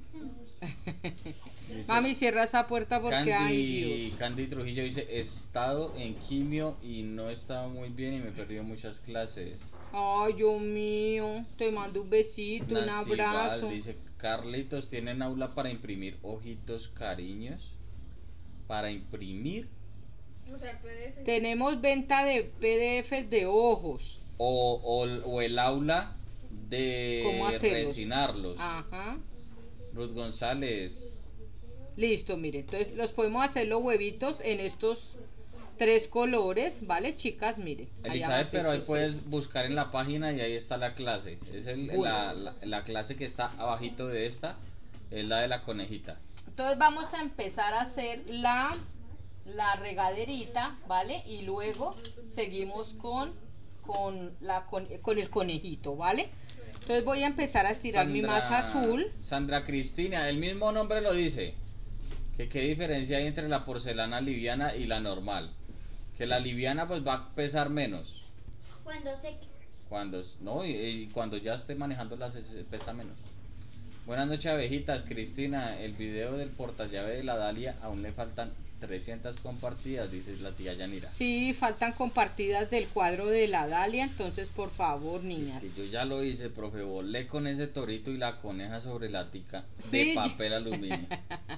Speaker 3: Dice,
Speaker 1: Mami, cierra esa puerta porque
Speaker 3: Candy,
Speaker 1: ay Dios.
Speaker 3: Candy Trujillo dice, he estado en quimio y no he estado muy bien y me he perdido muchas clases.
Speaker 1: Ay, Dios mío, te mando un besito, un
Speaker 3: Nancy
Speaker 1: abrazo.
Speaker 3: Val dice, Carlitos, ¿tienen aula para imprimir ojitos cariños? Para imprimir
Speaker 2: O sea, P D F.
Speaker 1: Tenemos venta de P D Fs de ojos.
Speaker 3: o, o, o el aula de
Speaker 1: ¿Cómo hacerlos?
Speaker 3: resinarlos.
Speaker 1: Ajá.
Speaker 3: Ruth González.
Speaker 1: Listo, mire, entonces los podemos hacer los huevitos en estos tres colores, ¿vale, chicas? Miren. ahí
Speaker 3: Elizabeth,
Speaker 1: amasé
Speaker 3: pero ahí
Speaker 1: estos
Speaker 3: puedes
Speaker 1: tres.
Speaker 3: buscar en la página y ahí está la clase. Es el,
Speaker 1: Bueno.
Speaker 3: la, la, la clase que está abajito de esta, es la de la conejita.
Speaker 1: Entonces vamos a empezar a hacer la, la regaderita, ¿vale? Y luego seguimos con, con, la, con, con el conejito, ¿vale? Entonces voy a empezar a estirar mi masa azul.
Speaker 3: Sandra Cristina, el mismo nombre lo dice. Que qué diferencia hay entre la porcelana liviana y la normal. Que la liviana pues va a pesar menos.
Speaker 5: Cuando se
Speaker 3: Cuando, no, y, y cuando ya esté manejando las pesa menos. Buenas noches, abejitas. Cristina, el video del portallave de la Dalia aún le faltan trescientas compartidas, dice la tía Yanira.
Speaker 1: Sí, faltan compartidas del cuadro de la Dalia, entonces por favor, niñas.
Speaker 3: Que yo ya lo hice, profe, volé con ese torito y la coneja sobre la tica
Speaker 1: Sí,
Speaker 3: de papel aluminio.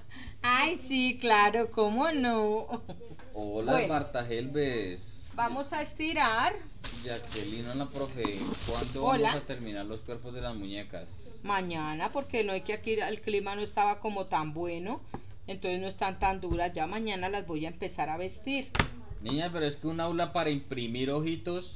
Speaker 1: Ay, sí, claro, ¿cómo no?
Speaker 3: Hola,
Speaker 1: Bueno.
Speaker 3: Marta Helves.
Speaker 1: Vamos a estirar.
Speaker 3: Jacqueline, hola, profe. ¿Cuándo
Speaker 1: Hola.
Speaker 3: vamos a terminar los cuerpos de las muñecas?
Speaker 1: Mañana, porque no hay que aquí el clima no estaba como tan bueno, entonces no están tan duras. Ya mañana las voy a empezar a vestir.
Speaker 3: Niña, pero es que un aula para imprimir ojitos,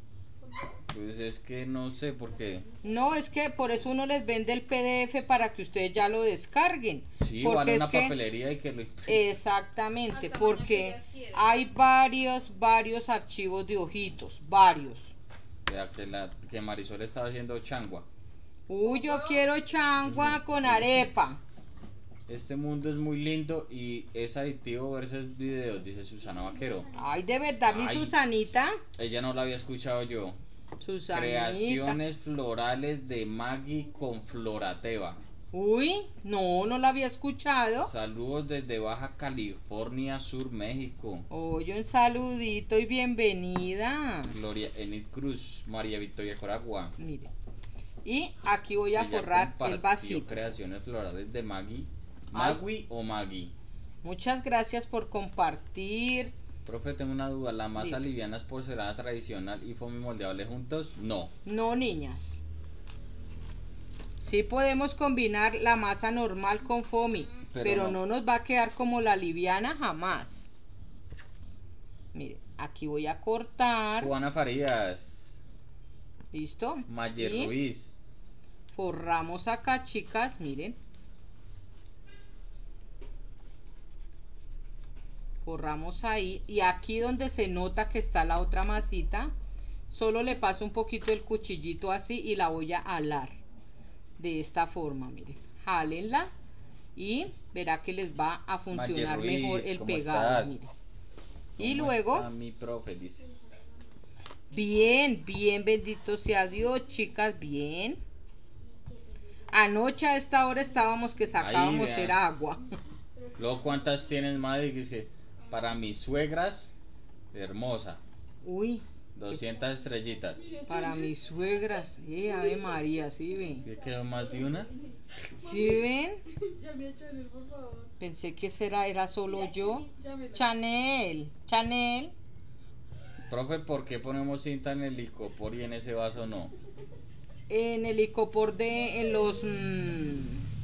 Speaker 3: pues es que no sé por qué.
Speaker 1: No, es que por eso uno les vende el P D F para que ustedes ya lo descarguen.
Speaker 3: Sí,
Speaker 1: porque
Speaker 3: van a
Speaker 1: es
Speaker 3: una
Speaker 1: que-
Speaker 3: papelería y que lo impriman.
Speaker 1: Exactamente,
Speaker 2: Al tamaño
Speaker 1: porque
Speaker 2: que ellas quieran.
Speaker 1: hay varios, varios archivos de ojitos, varios.
Speaker 3: Vea que, la, que Marisol estaba haciendo changua.
Speaker 1: Uy, yo quiero changua con arepa.
Speaker 3: Este mundo es muy lindo y es adictivo ver esos videos, dice Susana Vaquero.
Speaker 1: Ay, de verdad, mi
Speaker 3: Ay.
Speaker 1: Susanita.
Speaker 3: Ella no la había escuchado yo.
Speaker 1: Susanita.
Speaker 3: Creaciones florales de Maggie con Florateva.
Speaker 1: Uy, no, no la había escuchado.
Speaker 3: Saludos desde Baja California Sur, México.
Speaker 1: Oye, un saludito y bienvenida.
Speaker 3: Gloria Enid Cruz, María Victoria Coragua.
Speaker 1: Mire. Y aquí voy a
Speaker 3: Ella
Speaker 1: forrar el
Speaker 3: compartió
Speaker 1: vasito.
Speaker 3: Creaciones florales de Maggie.
Speaker 1: Ay.
Speaker 3: ¿Magui o Maggie?
Speaker 1: Muchas gracias por compartir.
Speaker 3: Profe, tengo una duda. ¿La masa
Speaker 1: Dime.
Speaker 3: liviana es porcelana tradicional y foamy moldeable juntos? No.
Speaker 1: No, niñas. Sí podemos combinar la masa normal con foamy,
Speaker 3: Pero
Speaker 1: pero,
Speaker 3: no.
Speaker 1: no. nos va a quedar como la liviana jamás. Mire, aquí voy a cortar.
Speaker 3: Juana Farías,
Speaker 1: ¿Listo?
Speaker 3: Mayer
Speaker 1: Y
Speaker 3: Ruiz.
Speaker 1: forramos acá, chicas, miren. Forramos ahí. Y aquí donde se nota que está la otra masita, solo le paso un poquito el cuchillito así y la voy a alar. De esta forma, miren. Jálenla y verá que les va a funcionar
Speaker 3: Ruiz,
Speaker 1: mejor el
Speaker 3: ¿cómo
Speaker 1: pegado.
Speaker 3: estás?
Speaker 1: Miren. Y
Speaker 3: ¿Cómo
Speaker 1: luego,
Speaker 3: está mi profe? Dice.
Speaker 1: bien, bien, bendito sea Dios, chicas, bien. Anoche a esta hora estábamos que sacábamos
Speaker 3: vean.
Speaker 1: era agua.
Speaker 3: Luego, ¿cuántas tienes, madre? Dice, para mis suegras, hermosa.
Speaker 1: Uy,
Speaker 3: doscientas estrellitas.
Speaker 1: para mis suegras. Eh, Ave María, ¿sí ven?
Speaker 3: ¿Qué quedó más de una?
Speaker 1: ¿Sí ven?
Speaker 2: Llame a Chanel, por favor.
Speaker 1: Pensé que será, era solo yo.
Speaker 2: Llámela.
Speaker 1: Chanel, Chanel.
Speaker 3: Profe, ¿por qué ponemos cinta en el licopor y en ese vaso no?
Speaker 1: En el icopor de, en los, mm,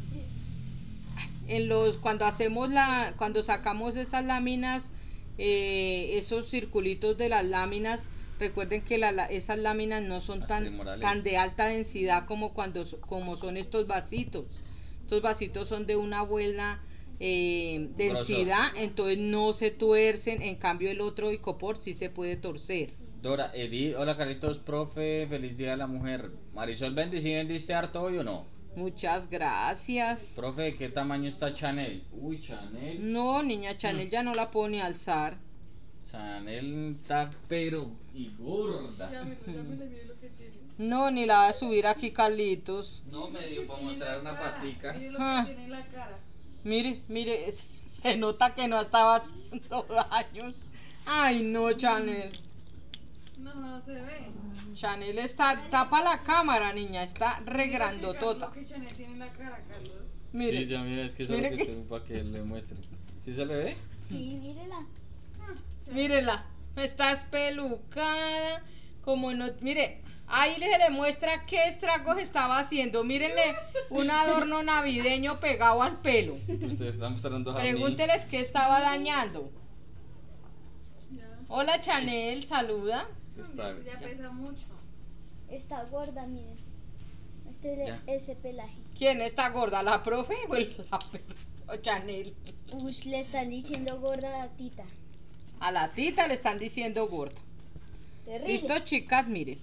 Speaker 1: en los, cuando hacemos la, cuando sacamos esas láminas, eh, esos circulitos de las láminas, recuerden que la- la- esas láminas no son
Speaker 3: Las
Speaker 1: tan,
Speaker 3: trimorales.
Speaker 1: tan de alta densidad como cuando, so- como son estos vasitos. Estos vasitos son de una buena eh, densidad, entonces no se tuercen, en cambio el otro icopor sí se puede torcer.
Speaker 3: Dora, Edith, hola Carlitos, profe, feliz día de la mujer. Marisol, ¿vendí, sí vendiste harto hoy o no?
Speaker 1: Muchas gracias.
Speaker 3: Profe, ¿de qué tamaño está Chanel? Uy, Chanel.
Speaker 1: No, niña, Chanel ya no la pone a alzar.
Speaker 3: Chanel está pero y gorda.
Speaker 2: Llámela, llámela, mire lo que tiene.
Speaker 1: No, ni la va a subir aquí, Carlitos.
Speaker 3: No me dio para mostrar una
Speaker 2: Cara,
Speaker 3: patica.
Speaker 2: Mire lo
Speaker 1: Ah.
Speaker 2: que tiene en la cara.
Speaker 1: Mire, mire, es- se nota que no estaba haciendo daños. Ay, no, Chanel.
Speaker 2: No, no se ve.
Speaker 1: Chanel está, tapa la cámara, niña, está
Speaker 2: Mira
Speaker 1: regrandotota.
Speaker 2: Lo que Chanel tiene en la cara, Carlos.
Speaker 1: Mire,
Speaker 3: Sí, ya mira, es que eso es
Speaker 1: Mire
Speaker 3: lo que
Speaker 1: que-
Speaker 3: tengo para que le muestre. ¿Sí se le ve?
Speaker 5: Sí, mírela.
Speaker 1: mírela, está espelucada, como no, mire, ahí le- se le muestra qué estragos estaba haciendo. Mírenle un adorno navideño pegado al pelo.
Speaker 3: Usted está mostrando a mí.
Speaker 1: Pregúnteles qué estaba dañando.
Speaker 2: Ya.
Speaker 1: Hola, Chanel, saluda.
Speaker 3: Está,
Speaker 2: Ya
Speaker 3: ya.
Speaker 2: pesa mucho.
Speaker 5: Está gorda, miren. Muéstrele
Speaker 3: Ya.
Speaker 5: ese pelaje.
Speaker 1: ¿Quién está gorda? ¿La profe o el- la o Chanel?
Speaker 5: Ush, le están diciendo gorda a la tita.
Speaker 1: A la tita le están diciendo gorda.
Speaker 5: Terrible.
Speaker 1: Listo, chicas, miren.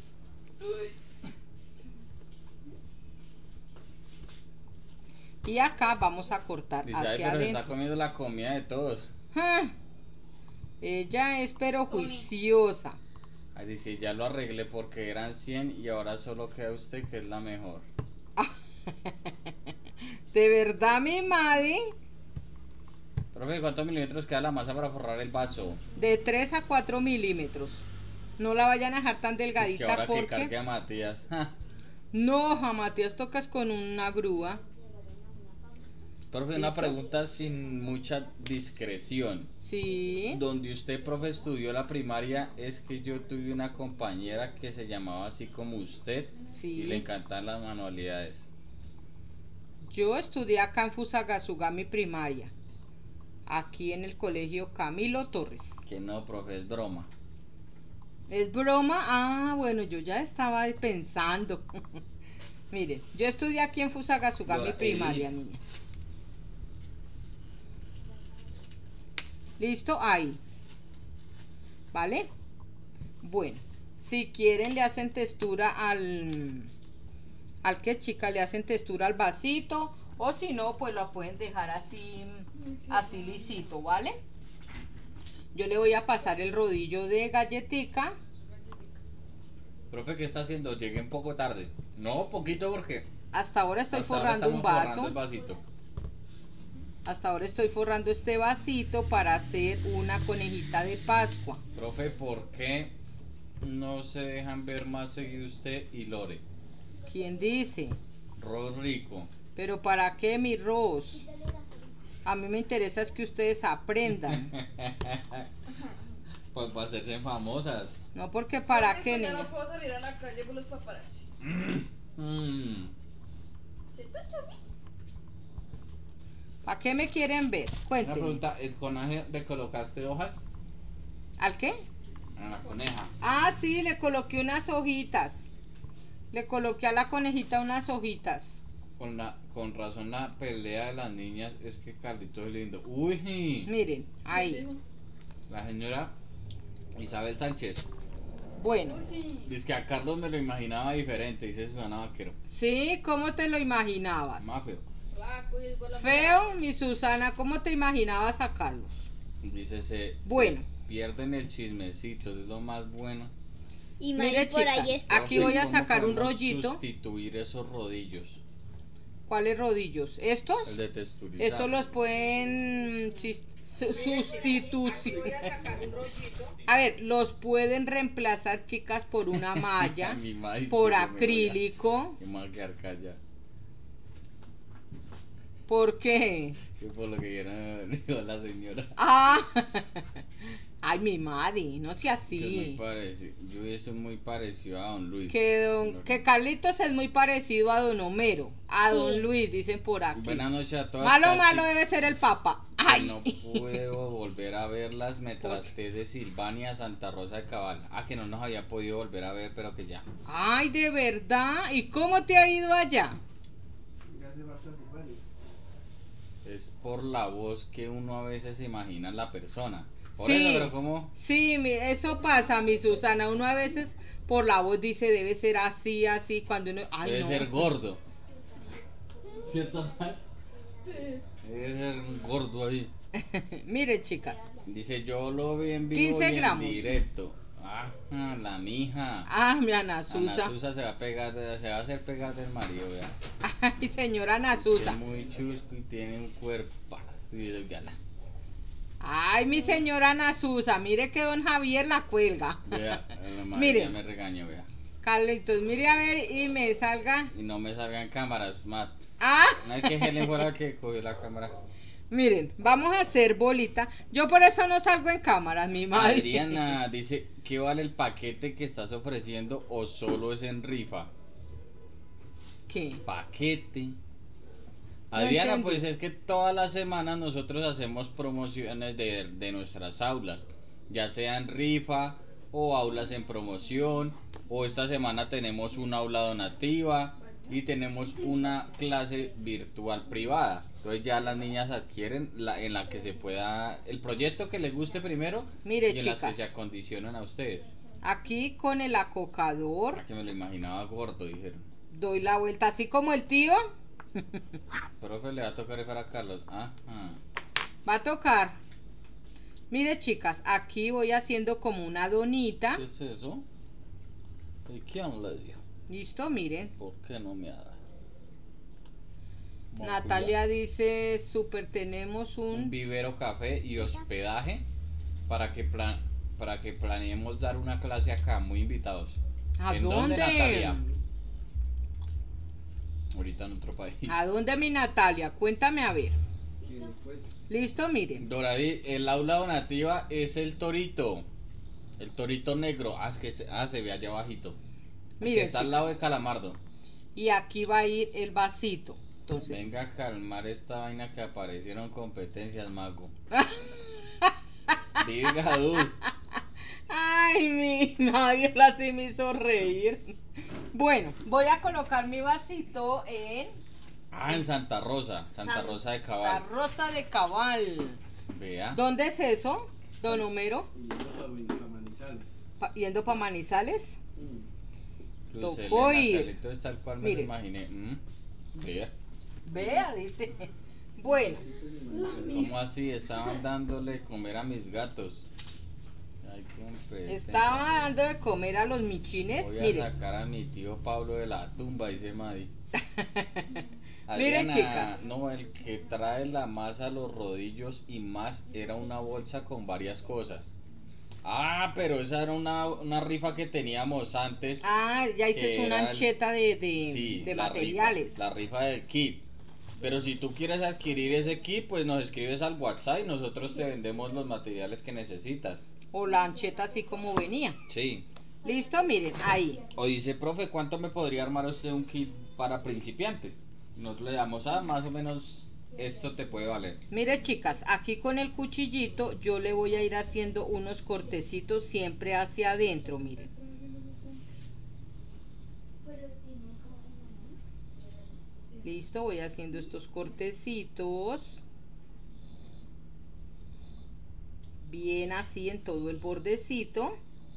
Speaker 1: Y acá vamos a cortar
Speaker 3: Dice, ay,
Speaker 1: hacia
Speaker 3: pero se está
Speaker 1: adentro.
Speaker 3: comiendo la comida de todos.
Speaker 1: Ah, ella es pero juiciosa.
Speaker 3: Ay, dice, ya lo arreglé porque eran cien y ahora solo queda usted que es la mejor.
Speaker 1: De verdad, mi madre,
Speaker 3: Profe, ¿cuántos milímetros queda la masa para forrar el vaso?
Speaker 1: de tres a cuatro milímetros. No la vayan a dejar tan
Speaker 3: Es que
Speaker 1: delgadita
Speaker 3: ahora que
Speaker 1: porque...
Speaker 3: cargue a Matías. ja.
Speaker 1: No, a Matías tocas con una grúa.
Speaker 3: Profe, una
Speaker 1: ¿Listo?
Speaker 3: pregunta sin mucha discreción.
Speaker 1: Sí.
Speaker 3: Donde usted, profe, estudió la primaria, es que yo tuve una compañera que se llamaba así como usted
Speaker 1: Sí.
Speaker 3: y le encantan las manualidades.
Speaker 1: Yo estudié acá en Fusagasugá mi primaria. Aquí en el colegio Camilo Torres.
Speaker 3: Que no, profe, es broma.
Speaker 1: ¿Es broma? Ah, bueno, yo ya estaba ahí pensando. Miren, yo estudié aquí en Fusagasugá mi
Speaker 3: Dora,
Speaker 1: primaria,
Speaker 3: Eli.
Speaker 1: niña. ¿Listo? Ahí. ¿Vale? Bueno, si quieren le hacen textura al... ¿Al que chica? Le hacen textura al vasito. O si no, pues lo pueden dejar así, así lisito, ¿vale? Yo le voy a pasar el rodillo de galletica.
Speaker 3: Profe, ¿qué está haciendo? Llegué un poco tarde. No, poquito porque
Speaker 1: Hasta ahora estoy
Speaker 3: hasta ahora
Speaker 1: forrando un
Speaker 3: estamos forrando
Speaker 1: vaso.
Speaker 3: el vasito.
Speaker 1: Hasta ahora estoy forrando este vasito para hacer una conejita de Pascua.
Speaker 3: Profe, ¿por qué no se dejan ver más seguido usted y Lore?
Speaker 1: ¿Quién dice?
Speaker 3: Ros Rico.
Speaker 1: ¿Pero para qué, mi Ros? A mí me interesa es que ustedes aprendan.
Speaker 3: Pues para hacerse famosas.
Speaker 1: No porque para
Speaker 2: Porque
Speaker 1: qué,
Speaker 2: ya
Speaker 1: niña.
Speaker 2: no puedo salir a la calle por los paparazzi.
Speaker 3: Mm.
Speaker 2: ¿Cierto, Chami?
Speaker 1: ¿Para qué me quieren ver?
Speaker 3: Una
Speaker 1: Cuéntenme.
Speaker 3: pregunta, ¿el conejo le colocaste hojas?
Speaker 1: ¿Al qué?
Speaker 3: A la coneja.
Speaker 1: Ah, sí, le coloqué unas hojitas. Le coloqué a la conejita unas hojitas.
Speaker 3: Con, la, con razón la pelea de las niñas es que Carlitos es lindo. Uy,
Speaker 1: Miren, ahí.
Speaker 3: la señora Isabel Sánchez.
Speaker 1: Bueno.
Speaker 2: Uy.
Speaker 3: Dice que a Carlos me lo imaginaba diferente, dice Susana Vaquero.
Speaker 1: Sí, ¿cómo te lo imaginabas?
Speaker 3: Más feo.
Speaker 2: Flaco y es bola
Speaker 1: Feo, mi Susana, ¿cómo te imaginabas a Carlos?
Speaker 3: Dice se,
Speaker 1: Bueno.
Speaker 3: se pierden el chismecito, es lo más bueno.
Speaker 5: Y
Speaker 1: Mire,
Speaker 5: Mari por
Speaker 1: chicas,
Speaker 5: ahí está.
Speaker 1: aquí voy a
Speaker 3: ¿Cómo
Speaker 1: sacar un
Speaker 3: podemos
Speaker 1: rollito.
Speaker 3: Sustituir esos rodillos.
Speaker 1: ¿Cuáles rodillos? ¿Estos?
Speaker 3: El de texturizar.
Speaker 1: Estos los pueden sis- su- sustituir. A ver, los pueden reemplazar, chicas, por una malla,
Speaker 3: Mi madre dice
Speaker 1: por
Speaker 3: que me voy a-
Speaker 1: acrílico.
Speaker 3: que me voy a quedar callado.
Speaker 1: ¿Por qué?
Speaker 3: Que por lo que quiera dijo la señora.
Speaker 1: Ah, ay, mi madre, no sea
Speaker 3: Que es muy
Speaker 1: así.
Speaker 3: parecido. Yo eso es muy parecido a Don Luis.
Speaker 1: Que, don, que Carlitos es muy parecido a Don Homero, a Don
Speaker 5: Sí.
Speaker 1: Luis, dicen por aquí.
Speaker 3: Buenas noches a todas.
Speaker 1: Malo,
Speaker 3: casi
Speaker 1: malo debe ser el Papa.
Speaker 3: que
Speaker 1: Ay.
Speaker 3: No puedo volver a verlas. Me trasté de Silvania, Santa Rosa de Cabal. Ah, que no nos había podido volver a ver, pero que ya.
Speaker 1: Ay, de verdad. ¿Y cómo te ha ido allá?
Speaker 3: Es por la voz que uno a veces se imagina la persona. Por
Speaker 1: Sí.
Speaker 3: eso, pero ¿cómo?
Speaker 1: Sí, mi- eso pasa, mi Susana. Uno a veces por la voz dice debe ser así, así. Cuando uno. Ay,
Speaker 3: Debe
Speaker 1: no.
Speaker 3: ser gordo. ¿Cierto más?
Speaker 2: Sí.
Speaker 3: Debe ser un gordo ahí.
Speaker 1: Miren, chicas.
Speaker 3: Dice, yo lo vi en vivo
Speaker 1: quince
Speaker 3: y en
Speaker 1: gramos.
Speaker 3: directo. Ah, la mija.
Speaker 1: Ah, mi Ana
Speaker 3: Ana
Speaker 1: Susa.
Speaker 3: Susa se va a pegar, se va a hacer pegar del marido, vea.
Speaker 1: Ay, señora Ana Susa.
Speaker 3: Es muy chusco y tiene un cuerpo así de gala.
Speaker 1: Ay, mi señora Ana Susa. Mire que don Javier la cuelga.
Speaker 3: Vea, la madre
Speaker 1: Mire.
Speaker 3: ya me regaño, vea.
Speaker 1: Carlitos, mire a ver y me salga.
Speaker 3: Y no me salgan cámaras más.
Speaker 1: Ah,
Speaker 3: No hay que Helen fuera que cogió la cámara.
Speaker 1: miren, vamos a hacer bolita. Yo por eso no salgo en cámara, mi madre.
Speaker 3: Adriana dice, ¿qué vale el paquete que estás ofreciendo o solo es en rifa?
Speaker 1: ¿Qué?
Speaker 3: Paquete.
Speaker 1: No
Speaker 3: Adriana,
Speaker 1: entendí.
Speaker 3: pues es que todas las semanas nosotros hacemos promociones de, de nuestras aulas, ya sea en rifa o aulas en promoción, o esta semana tenemos una aula donativa y tenemos una clase virtual privada. Entonces ya las niñas adquieren la, en la que se pueda, el proyecto que les guste primero
Speaker 1: Mire,
Speaker 3: y en las que
Speaker 1: chicas.
Speaker 3: se acondicionan a ustedes.
Speaker 1: Aquí con el acocador
Speaker 3: Para que me lo imaginaba gordo, dijeron.
Speaker 1: doy la vuelta, así como el tío.
Speaker 3: Profe, le va a tocar para Carlos. Ajá.
Speaker 1: Va a tocar. Mire, chicas, aquí voy haciendo como una donita.
Speaker 3: ¿Qué es eso? ¿Y quién le dio?
Speaker 1: Listo, miren.
Speaker 3: ¿Por qué no me ha dado?
Speaker 1: Natalia dice, super, tenemos
Speaker 3: Un
Speaker 1: un...
Speaker 3: vivero café y hospedaje para que plan para que planeemos dar una clase acá, muy invitados.
Speaker 1: ¿A
Speaker 3: ¿En
Speaker 1: dónde?
Speaker 3: Natalia? Ahorita en otro país.
Speaker 1: ¿A dónde, mi Natalia? Cuéntame a ver. Listo, miren.
Speaker 3: Doraví, el aula donativa es el torito. El torito negro. Ah, es que se, ah, se ve allá abajito. El
Speaker 1: Miren,
Speaker 3: que está al lado de
Speaker 1: chicas.
Speaker 3: Calamardo.
Speaker 1: Y aquí va a ir el vasito. Entonces,
Speaker 3: Venga a calmar esta vaina que aparecieron competencias, mago. Diga, dude.
Speaker 1: ay, mi nadie ahora sí me hizo reír. Bueno, voy a colocar mi vasito en
Speaker 3: Ah, en Santa Rosa. Santa
Speaker 1: San-
Speaker 3: Rosa de
Speaker 1: la
Speaker 3: Cabal.
Speaker 1: Rosa de Cabal.
Speaker 3: Vea.
Speaker 1: ¿Dónde es eso, don Homero? Pa- ¿Yendo para Manizales?
Speaker 3: Luz
Speaker 1: tocó
Speaker 3: Elena,
Speaker 1: ir.
Speaker 3: Carlitos es tal cual me
Speaker 1: Mire.
Speaker 3: lo imaginé. Mm, Vea.
Speaker 1: Vea, dice. Bueno,
Speaker 3: ¿Cómo así? Estaban dándole comer a mis gatos. Ay, qué competencia.
Speaker 1: estaba dando de comer a los michines.
Speaker 3: Voy a
Speaker 1: Miren,
Speaker 3: sacar a mi tío Pablo de la tumba, dice Madi.
Speaker 1: miren,
Speaker 3: Adriana,
Speaker 1: chicas.
Speaker 3: No, el que trae la masa a los rodillos y más era una bolsa con varias cosas. Ah, pero esa era una, una rifa que teníamos antes.
Speaker 1: Ah, ya hice
Speaker 3: que
Speaker 1: una
Speaker 3: era el-
Speaker 1: ancheta de, de,
Speaker 3: Sí,
Speaker 1: de
Speaker 3: la
Speaker 1: materiales.
Speaker 3: rifa, la rifa del kit. Pero si tú quieres adquirir ese kit, pues nos escribes al WhatsApp y nosotros te vendemos los materiales que necesitas.
Speaker 1: O la ancheta así como venía.
Speaker 3: Sí.
Speaker 1: Listo, miren, ahí.
Speaker 3: O dice, profe, ¿cuánto me podría armar usted un kit para principiante? Nosotros le damos a más o menos esto te puede valer.
Speaker 1: Mire, chicas, aquí con el cuchillito yo le voy a ir haciendo unos cortecitos siempre hacia adentro, miren. Listo, voy haciendo estos cortecitos. Bien así en todo el bordecito.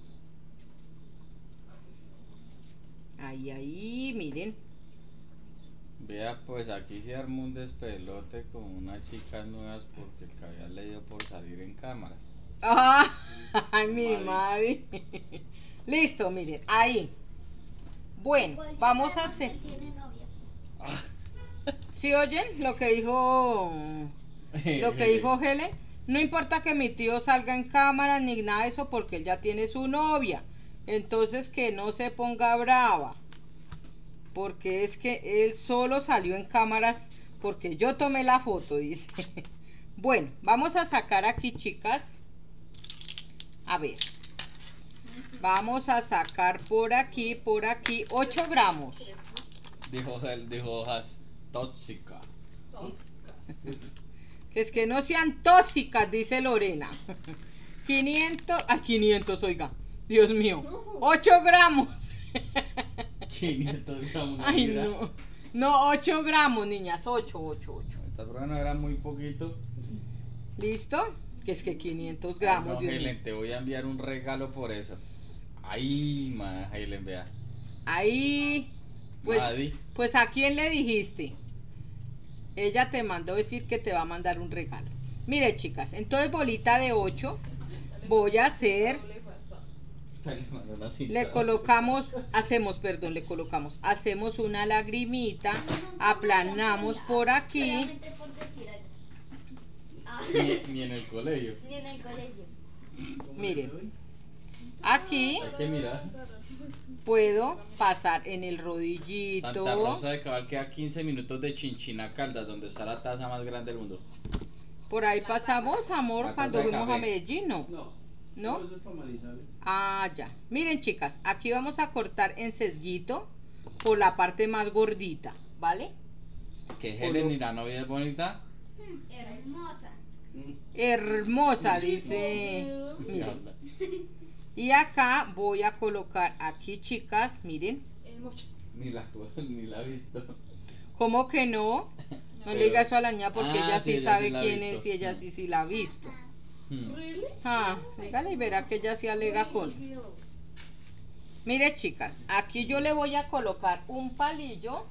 Speaker 1: Ahí, ahí, miren.
Speaker 3: Vea, pues aquí se armó un despelote con unas chicas nuevas porque el caviar le dio por salir en cámaras.
Speaker 1: Ah, ay, mi
Speaker 3: Madre.
Speaker 1: madre. Listo, miren, ahí. Bueno, vamos a hacer.
Speaker 3: Ah.
Speaker 1: ¿Sí oyen lo que dijo lo que dijo Helen? No importa que mi tío salga en cámara ni nada de eso porque él ya tiene su novia. Entonces que no se ponga brava. Porque es que él solo salió en cámaras porque yo tomé la foto, dice. Bueno, vamos a sacar aquí, chicas. A ver. Vamos a sacar por aquí, por aquí, ocho gramos.
Speaker 3: Dijo él, dijo hojas tóxica.
Speaker 1: Que es que no sean tóxicas, dice Lorena. quinientos, ah, quinientos, oiga. Dios mío. ocho gramos.
Speaker 3: quinientos gramos.
Speaker 1: Ay,
Speaker 3: mira.
Speaker 1: no. No, ocho gramos, niñas. ocho, ocho, ocho.
Speaker 3: Esta prueba no era muy poquito.
Speaker 1: ¿Listo? Que es que quinientos gramos.
Speaker 3: No,
Speaker 1: Dios mío.
Speaker 3: Helen, te voy a enviar un regalo por eso. Ay, ma, Helen, vea.
Speaker 1: Ahí. Pues,
Speaker 3: Madi.
Speaker 1: pues ¿a quién le dijiste? Ella te mandó decir que te va a mandar un regalo. Mire, chicas, entonces bolita de ocho. Voy a hacer. Le colocamos, hacemos, perdón, le colocamos, hacemos una lagrimita, aplanamos por aquí.
Speaker 5: Solamente por decir algo. Ah,
Speaker 3: Ni, ni en el colegio.
Speaker 5: ni en el colegio.
Speaker 1: Miren, aquí
Speaker 3: Hay que mirar.
Speaker 1: puedo pasar en el rodillito.
Speaker 3: Santa Rosa de Cabal queda quince minutos de Chinchina Caldas, donde está la taza más grande del mundo.
Speaker 1: Por ahí pasamos, amor,
Speaker 3: La
Speaker 1: cuando
Speaker 3: taza de
Speaker 1: fuimos a
Speaker 3: café.
Speaker 1: Medellín, ¿no?
Speaker 4: No.
Speaker 1: ¿No?
Speaker 4: Eso es para Manizales.
Speaker 1: Ah, ya. Miren, chicas, aquí vamos a cortar en sesguito por la parte más gordita, ¿vale?
Speaker 3: Que Helen y la novia es bonita.
Speaker 5: Hermosa.
Speaker 1: Hermosa, dice.
Speaker 3: Sí,
Speaker 1: Miren.
Speaker 3: habla.
Speaker 1: Y acá voy a colocar aquí, chicas, miren.
Speaker 2: El mocho.
Speaker 3: Ni la, ni la he visto.
Speaker 1: ¿Cómo que no? No le diga eso a la niña porque
Speaker 3: Ah,
Speaker 1: ella
Speaker 3: sí,
Speaker 1: sí,
Speaker 3: ella
Speaker 1: sabe
Speaker 3: sí la ha
Speaker 1: quién
Speaker 3: visto.
Speaker 1: es y ella sí sí la ha visto.
Speaker 3: Hmm.
Speaker 2: ¿Really?
Speaker 1: Ah, dígale y verá que ella sí alega con. Mire, chicas, aquí yo le voy a colocar un palillo.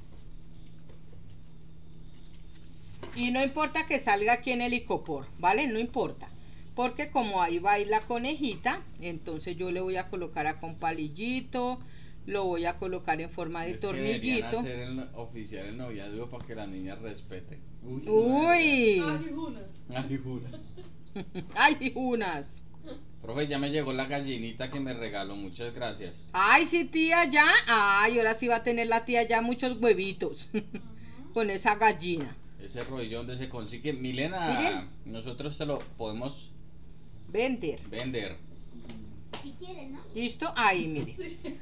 Speaker 1: Y no importa que salga aquí en el icopor, ¿vale? No importa. Porque como ahí va a ir la conejita, entonces yo le voy a colocar acá un palillito, lo voy a colocar en forma de
Speaker 3: Es que deberían
Speaker 1: tornillito.
Speaker 3: hacer el oficial el noviazgo para que las niñas respeten. Uy.
Speaker 1: Uy,
Speaker 2: Ay, unas.
Speaker 3: Ay, jura.
Speaker 1: ay, unas.
Speaker 3: Profe, ya me llegó la gallinita que me regaló. Muchas gracias.
Speaker 1: Ay, sí, tía, ya. Ay, ahora sí va a tener la tía ya muchos huevitos con esa gallina.
Speaker 3: Ese rollo donde se consigue. Milena,
Speaker 1: Miren.
Speaker 3: nosotros te lo podemos
Speaker 1: Vender.
Speaker 3: vender.
Speaker 5: Si quieres, ¿no?
Speaker 1: ¿Listo? Ahí, mire.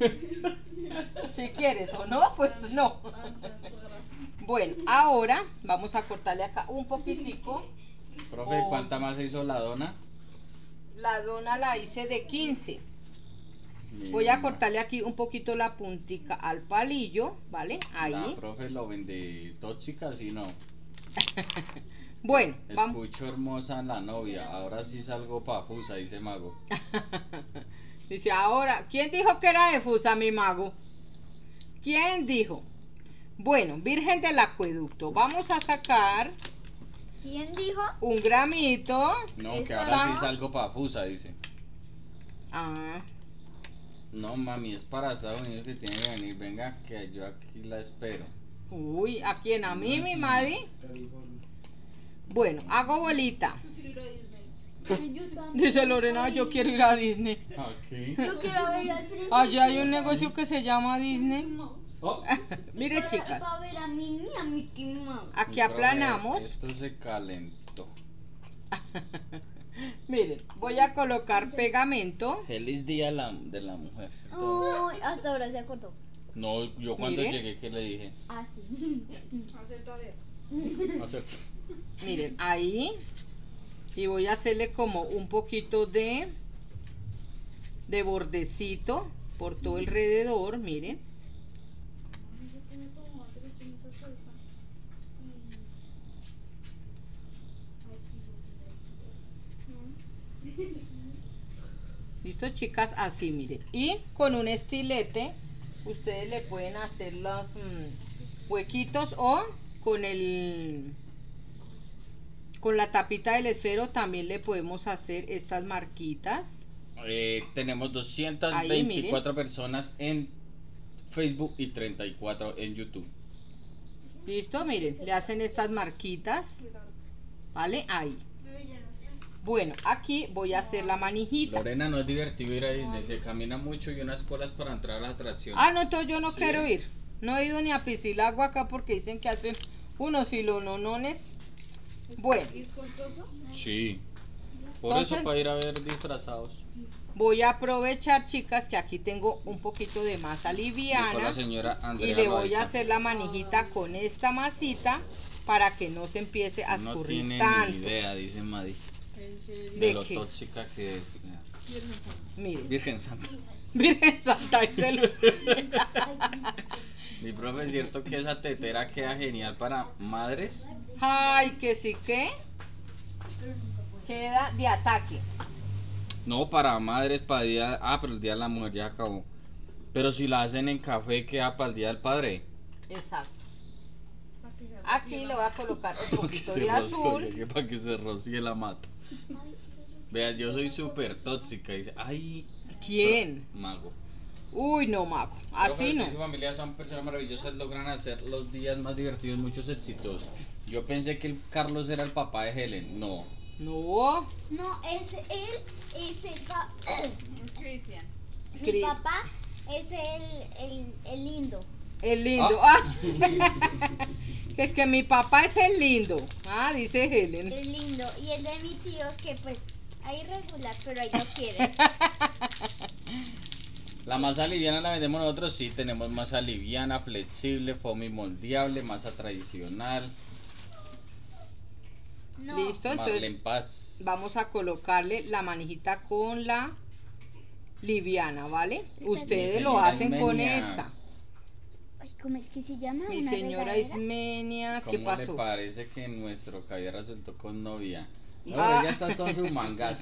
Speaker 1: Si quieres o no, pues no. Bueno, ahora vamos a cortarle acá un poquitico.
Speaker 3: Profe,
Speaker 1: Oh.
Speaker 3: ¿cuánta más se hizo la dona?
Speaker 1: La dona la hice de quince. Voy a cortarle aquí un poquito la puntica al palillo, ¿vale? Ahí.
Speaker 3: La profe lo vende tóxica, si no.
Speaker 1: Bueno, vamos.
Speaker 3: Escucho hermosa la novia. Ahora sí salgo pafusa, dice Mago.
Speaker 1: Dice, ahora, ¿quién dijo que era de fusa, mi mago? ¿Quién dijo? Bueno, Virgen del Acueducto, vamos a sacar
Speaker 5: ¿Quién dijo?
Speaker 1: un gramito.
Speaker 3: No, que
Speaker 5: Esa-
Speaker 3: ahora sí salgo pafusa, dice.
Speaker 1: Ah,
Speaker 3: No, mami, es para Estados Unidos que tiene que venir. Venga, que yo aquí la espero.
Speaker 1: uy, ¿a quién? ¿A mí, mi madre?
Speaker 4: California.
Speaker 1: Bueno, hago bolita.
Speaker 2: Yo quiero ir a Disney.
Speaker 5: Yo también.
Speaker 1: Dice Lorena, yo quiero ir a Disney.
Speaker 3: Aquí.
Speaker 5: Yo quiero ver al príncipe.
Speaker 1: Allá hay un negocio que se llama Disney.
Speaker 2: Mouse.
Speaker 3: Oh,
Speaker 1: Mire,
Speaker 5: Va-
Speaker 1: chicas,
Speaker 5: Va a ver a Minnie y a Mickey Mouse.
Speaker 1: aquí
Speaker 3: mi profe,
Speaker 1: aplanamos.
Speaker 3: Esto se calentó.
Speaker 1: Miren, voy a colocar pegamento.
Speaker 3: Feliz día de la, de la mujer.
Speaker 5: Uy, hasta ahora se acordó.
Speaker 3: No, yo cuando
Speaker 1: Mire.
Speaker 3: llegué, ¿qué le dije?
Speaker 5: Ah, sí.
Speaker 2: Hacer tareas.
Speaker 3: Hacer-
Speaker 1: Miren, ahí. Y voy a hacerle como un poquito de de bordecito por todo alrededor, miren. Listo, chicas, así miren. Y con un estilete ustedes le pueden hacer los mm, huequitos o con el con la tapita del esfero también le podemos hacer estas marquitas.
Speaker 3: Eh, tenemos doscientas veinticuatro personas en Facebook y treinta y cuatro en YouTube.
Speaker 1: Listo, miren, le hacen estas marquitas. ¿Vale? Ahí. Bueno, aquí voy a hacer la manijita.
Speaker 3: Lorena, no es divertido ir a Disney, se camina mucho y unas colas para entrar a las atracciones.
Speaker 1: Ah, no, entonces yo no
Speaker 3: Sí.
Speaker 1: quiero ir. No he ido ni a Piscilagua acá porque dicen que hacen unos filononones. Bueno,
Speaker 2: ¿Y es costoso?
Speaker 3: Sí. Por
Speaker 1: Entonces-
Speaker 3: eso para ir a ver disfrazados.
Speaker 1: voy a aprovechar, chicas, que aquí tengo un poquito de masa
Speaker 3: Dijo
Speaker 1: liviana.
Speaker 3: la señora Andrea
Speaker 1: Y le voy
Speaker 3: Loaiza.
Speaker 1: a hacer la manijita con esta masita para que no se empiece a
Speaker 3: No
Speaker 1: escurrir
Speaker 3: tiene
Speaker 1: tanto.
Speaker 3: ni idea, dice Madi,
Speaker 2: En serio.
Speaker 3: de,
Speaker 1: ¿De
Speaker 3: lo
Speaker 1: qué?
Speaker 3: tóxica que es.
Speaker 1: Miren,
Speaker 3: Virgen Santa.
Speaker 1: Virgen Santa, es el-
Speaker 3: Mi profe, ¿es cierto que esa tetera queda genial para madres?
Speaker 1: Ay, que sí que queda de ataque.
Speaker 3: No, para madres, para día... Ah, pero el día de la mujer ya acabó. Pero si la hacen en café, queda para el día del padre.
Speaker 1: Exacto. Aquí le voy a colocar un
Speaker 3: Para que
Speaker 1: poquito
Speaker 3: se
Speaker 1: de
Speaker 3: rocíe,
Speaker 1: azul.
Speaker 3: para que se rocíe la mata. Vea, yo soy súper tóxica. Dice, ay,
Speaker 1: ¿Quién?
Speaker 3: mago.
Speaker 1: Uy, no, mago. Así
Speaker 3: Profe,
Speaker 1: no.
Speaker 3: usted y su familia son personas maravillosas, logran hacer los días más divertidos, muchos éxitos. Yo pensé que el Carlos era el papá de Helen. No.
Speaker 1: No.
Speaker 5: No, es él, es el pa-
Speaker 2: Es Cristian.
Speaker 5: Mi
Speaker 1: Cri-
Speaker 5: papá es el, el, el lindo.
Speaker 1: El lindo. Ah. Que es que mi papá es el lindo. Ah, dice Helen.
Speaker 5: El lindo. Y el de mi tío que pues ahí regular, pero ahí no quiere.
Speaker 3: La masa liviana la vendemos nosotros, sí, tenemos masa liviana, flexible, foamy moldeable, masa tradicional,
Speaker 5: No.
Speaker 1: Listo,
Speaker 3: Marlene
Speaker 1: entonces
Speaker 3: Paz.
Speaker 1: vamos a colocarle la manijita con la liviana, ¿vale?
Speaker 5: Está
Speaker 1: Ustedes
Speaker 3: bien.
Speaker 1: lo
Speaker 3: Señora
Speaker 1: hacen con
Speaker 3: Ismenia.
Speaker 1: esta.
Speaker 5: Ay, ¿cómo es que se llama?
Speaker 1: Mi
Speaker 5: ¿Una
Speaker 1: señora
Speaker 5: regadera?
Speaker 1: Ismenia, ¿qué
Speaker 3: ¿Cómo le
Speaker 1: pasó?
Speaker 3: parece que nuestro caviar resultó con novia? No,
Speaker 1: Ah.
Speaker 3: ya estás con su mangazo.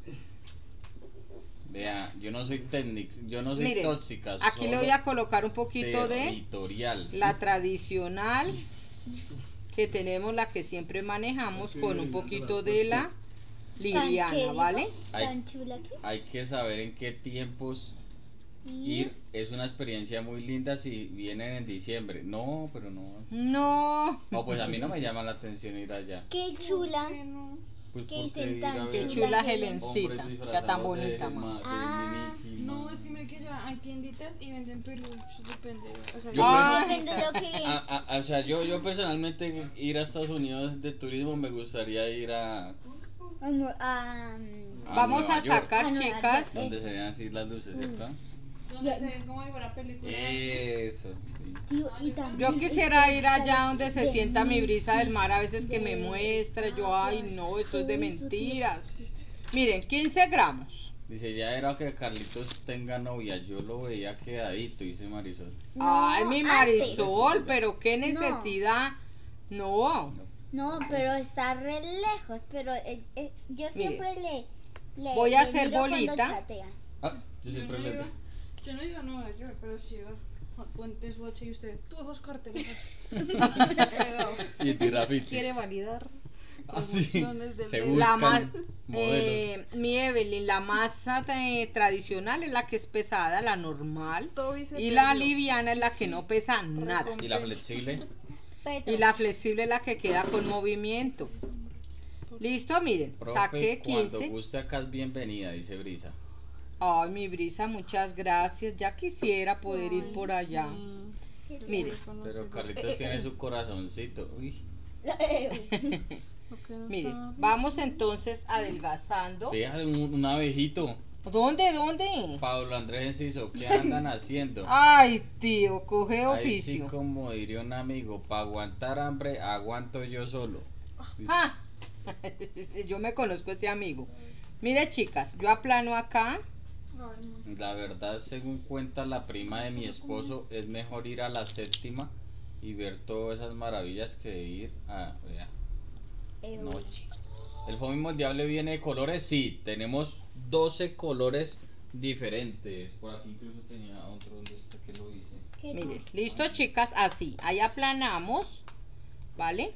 Speaker 3: Vea, yo no soy técnico, yo no soy
Speaker 1: Miren,
Speaker 3: tóxica.
Speaker 1: aquí le voy a colocar un poquito de
Speaker 3: territorial.
Speaker 1: la tradicional que tenemos, la que siempre manejamos, con un poquito de la
Speaker 5: ¿Tan qué
Speaker 1: liviana,
Speaker 5: dijo?
Speaker 1: ¿vale?
Speaker 3: Ay.
Speaker 5: ¿Tan chula que?
Speaker 3: Hay que saber en qué tiempos
Speaker 5: Y
Speaker 3: ir. Es una experiencia muy linda si vienen en diciembre. No, pero no.
Speaker 1: No,
Speaker 3: No, pues a mí no me llama la atención ir allá.
Speaker 5: qué chula.
Speaker 3: Pues
Speaker 5: ¿Qué
Speaker 3: porque
Speaker 5: dicen
Speaker 3: ir
Speaker 5: tan
Speaker 3: a
Speaker 1: qué
Speaker 3: ver
Speaker 1: chula
Speaker 5: Helen.
Speaker 1: Helencita,
Speaker 3: hombres
Speaker 1: o sea, tan
Speaker 3: disfrazados
Speaker 1: bonita,
Speaker 3: de
Speaker 1: ma.
Speaker 3: ma- de
Speaker 5: Ah.
Speaker 3: Mickey
Speaker 2: No,
Speaker 3: Mouse.
Speaker 2: es que mira que ya hay tienditas y venden peluches, depende. O sea,
Speaker 3: Yo
Speaker 1: Ah,
Speaker 5: Depende de lo que
Speaker 3: Ah, ah, o sea, yo, yo personalmente ir a Estados Unidos de turismo me gustaría ir a, a
Speaker 5: Ah, no, ah,
Speaker 1: vamos
Speaker 3: Nueva
Speaker 1: a
Speaker 3: York,
Speaker 1: sacar,
Speaker 5: Ah, Nueva
Speaker 1: chicas,
Speaker 5: York.
Speaker 3: donde se ven así las luces, ¿cierto?
Speaker 2: donde se ven como si fuera película.
Speaker 3: Eso, sí.
Speaker 5: tío, y también
Speaker 1: yo quisiera ir allá donde se
Speaker 5: de
Speaker 1: sienta mi
Speaker 5: Mickey,
Speaker 1: brisa del mar, a veces que me
Speaker 5: de
Speaker 1: muestra, yo, ay
Speaker 5: aguas,
Speaker 1: no, esto es de
Speaker 5: todo eso, tío.
Speaker 1: mentiras. Miren, quince gramos.
Speaker 3: Dice, ya era que Carlitos tenga novia, yo lo veía quedadito, dice Marisol.
Speaker 5: No,
Speaker 1: Ay, mi
Speaker 5: antes.
Speaker 1: Marisol, pero qué necesidad. No,
Speaker 5: No, pero está re lejos, pero eh, eh, yo siempre le, le
Speaker 1: Voy a
Speaker 5: le
Speaker 1: hacer
Speaker 5: miro cuando
Speaker 1: bolita.
Speaker 5: chatea.
Speaker 3: Ah, yo
Speaker 2: Yo
Speaker 3: siempre
Speaker 2: no,
Speaker 3: le
Speaker 2: iba, yo no iba a Nueva York, pero sí iba a Puente Suacha y usted, todos esos carteles pegados.
Speaker 3: Y tirafiches.
Speaker 2: ¿Quiere validar?
Speaker 3: Así,
Speaker 2: promociones del
Speaker 3: se
Speaker 2: mes?
Speaker 1: la ma-
Speaker 3: buscan modelos.
Speaker 1: eh, mi Evelyn, la masa eh, tradicional es la que es pesada, la normal.
Speaker 2: Toby se
Speaker 1: Y la
Speaker 2: perdió.
Speaker 1: liviana es la que no pesa nada.
Speaker 3: Y la flexible.
Speaker 5: Petro.
Speaker 1: Y la flexible es la que queda con movimiento. Listo, miren,
Speaker 3: Profe,
Speaker 1: saqué
Speaker 3: cuando
Speaker 1: quince.
Speaker 3: guste acá es bienvenida, dice Brisa.
Speaker 1: Ay, mi brisa, muchas gracias. Ya quisiera poder ir por allá. Mire.
Speaker 3: Pero Carlitos tiene su corazoncito. Uy.
Speaker 1: Mire, vamos entonces adelgazando.
Speaker 3: Fíjate, un, un abejito.
Speaker 1: ¿Dónde, dónde?
Speaker 3: Pablo Andrés Enciso, ¿qué andan haciendo?
Speaker 1: Ay, tío, coge
Speaker 3: Ahí sí,
Speaker 1: oficio.
Speaker 3: como diría un amigo, para aguantar hambre, aguanto yo solo.
Speaker 1: Ah, yo me conozco a ese amigo. Mire, chicas, yo aplano acá.
Speaker 3: La verdad, según cuenta la prima de mi esposo, es mejor ir a la séptima y ver todas esas maravillas que ir a... Vea, noche. ¿El foamy moldeable viene de colores? Sí, tenemos doce colores diferentes. Por aquí incluso tenía otro, ¿dónde está que lo hice?
Speaker 1: Mire, listo, chicas, así. Ahí aplanamos, ¿vale?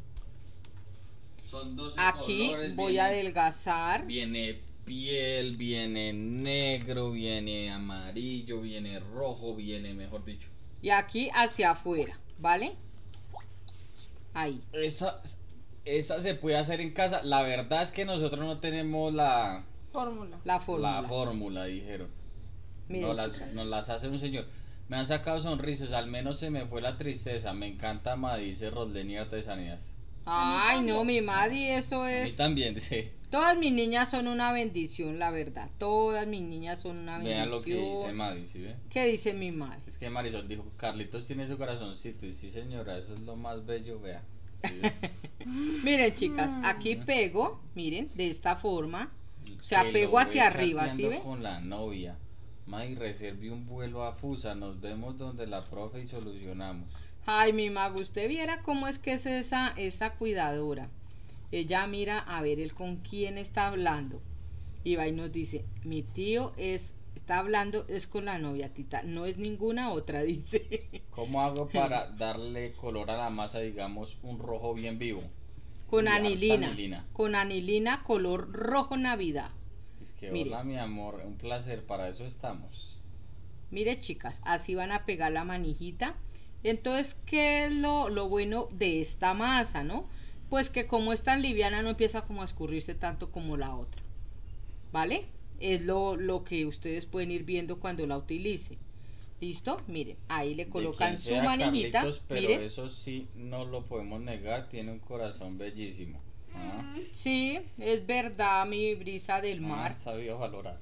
Speaker 3: Son doce
Speaker 1: Aquí
Speaker 3: colores.
Speaker 1: voy
Speaker 3: viene,
Speaker 1: a adelgazar.
Speaker 3: Viene piel, viene negro, viene amarillo, viene rojo, viene, mejor dicho.
Speaker 1: Y aquí hacia afuera, ¿vale? Ahí.
Speaker 3: Esa, esa se puede hacer en casa. La verdad es que nosotros no tenemos la...
Speaker 2: Fórmula.
Speaker 1: La fórmula.
Speaker 3: La fórmula, dijeron.
Speaker 1: Miren,
Speaker 3: No las-
Speaker 1: chicas.
Speaker 3: nos las hace un señor. Me han sacado sonrisas, al menos se me fue la tristeza. Me encanta Madice Rosleni Artesanías.
Speaker 1: Ay, no, mi Madi, eso
Speaker 3: A mí
Speaker 1: es...
Speaker 3: también, dice.
Speaker 1: Todas mis niñas son una bendición, la verdad. Todas mis niñas son una bendición.
Speaker 3: Vean lo que dice Madi, ¿sí ve?
Speaker 1: ¿Qué dice mi madre?
Speaker 3: Es que Marisol dijo, Carlitos tiene su corazoncito. Y sí, señora, eso es lo más bello, vea. ¿Sí ve?
Speaker 1: Miren, chicas, aquí pego, miren, de esta forma. O sea,
Speaker 3: Que
Speaker 1: pego
Speaker 3: lo
Speaker 1: hacia
Speaker 3: ve
Speaker 1: arriba, ¿sí
Speaker 3: chateando
Speaker 1: ve?
Speaker 3: con la novia. May, reserve un vuelo a Fusa. Nos vemos donde la profe y solucionamos.
Speaker 1: Ay, mi mago, usted viera cómo es que es esa, esa cuidadora. Ella mira a ver él con quién está hablando. Y va y nos dice, mi tío es, está hablando, es con la novia, tita. No es ninguna otra, dice.
Speaker 3: ¿Cómo hago para darle color a la masa, digamos, un rojo bien vivo?
Speaker 1: Con
Speaker 3: Y harta
Speaker 1: anilina.
Speaker 3: anilina.
Speaker 1: Con anilina color rojo Navidad.
Speaker 3: Es que
Speaker 1: Mire.
Speaker 3: hola, mi amor, un placer, para eso estamos.
Speaker 1: Mire, chicas, así van a pegar la manijita. Entonces, ¿qué es lo, lo bueno de esta masa, no? Pues que como es tan liviana no empieza como a escurrirse tanto como la otra, ¿vale? Es lo, lo que ustedes pueden ir viendo cuando la utilice. ¿Listo? Miren, ahí le
Speaker 3: De
Speaker 1: colocan
Speaker 3: quien
Speaker 1: su
Speaker 3: sea
Speaker 1: manijita.
Speaker 3: Carlitos, pero
Speaker 1: Miren,
Speaker 3: eso sí, no lo podemos negar, tiene un corazón bellísimo. Ah,
Speaker 1: sí, es verdad, mi brisa del
Speaker 3: ah,
Speaker 1: mar.
Speaker 3: sabido valorar.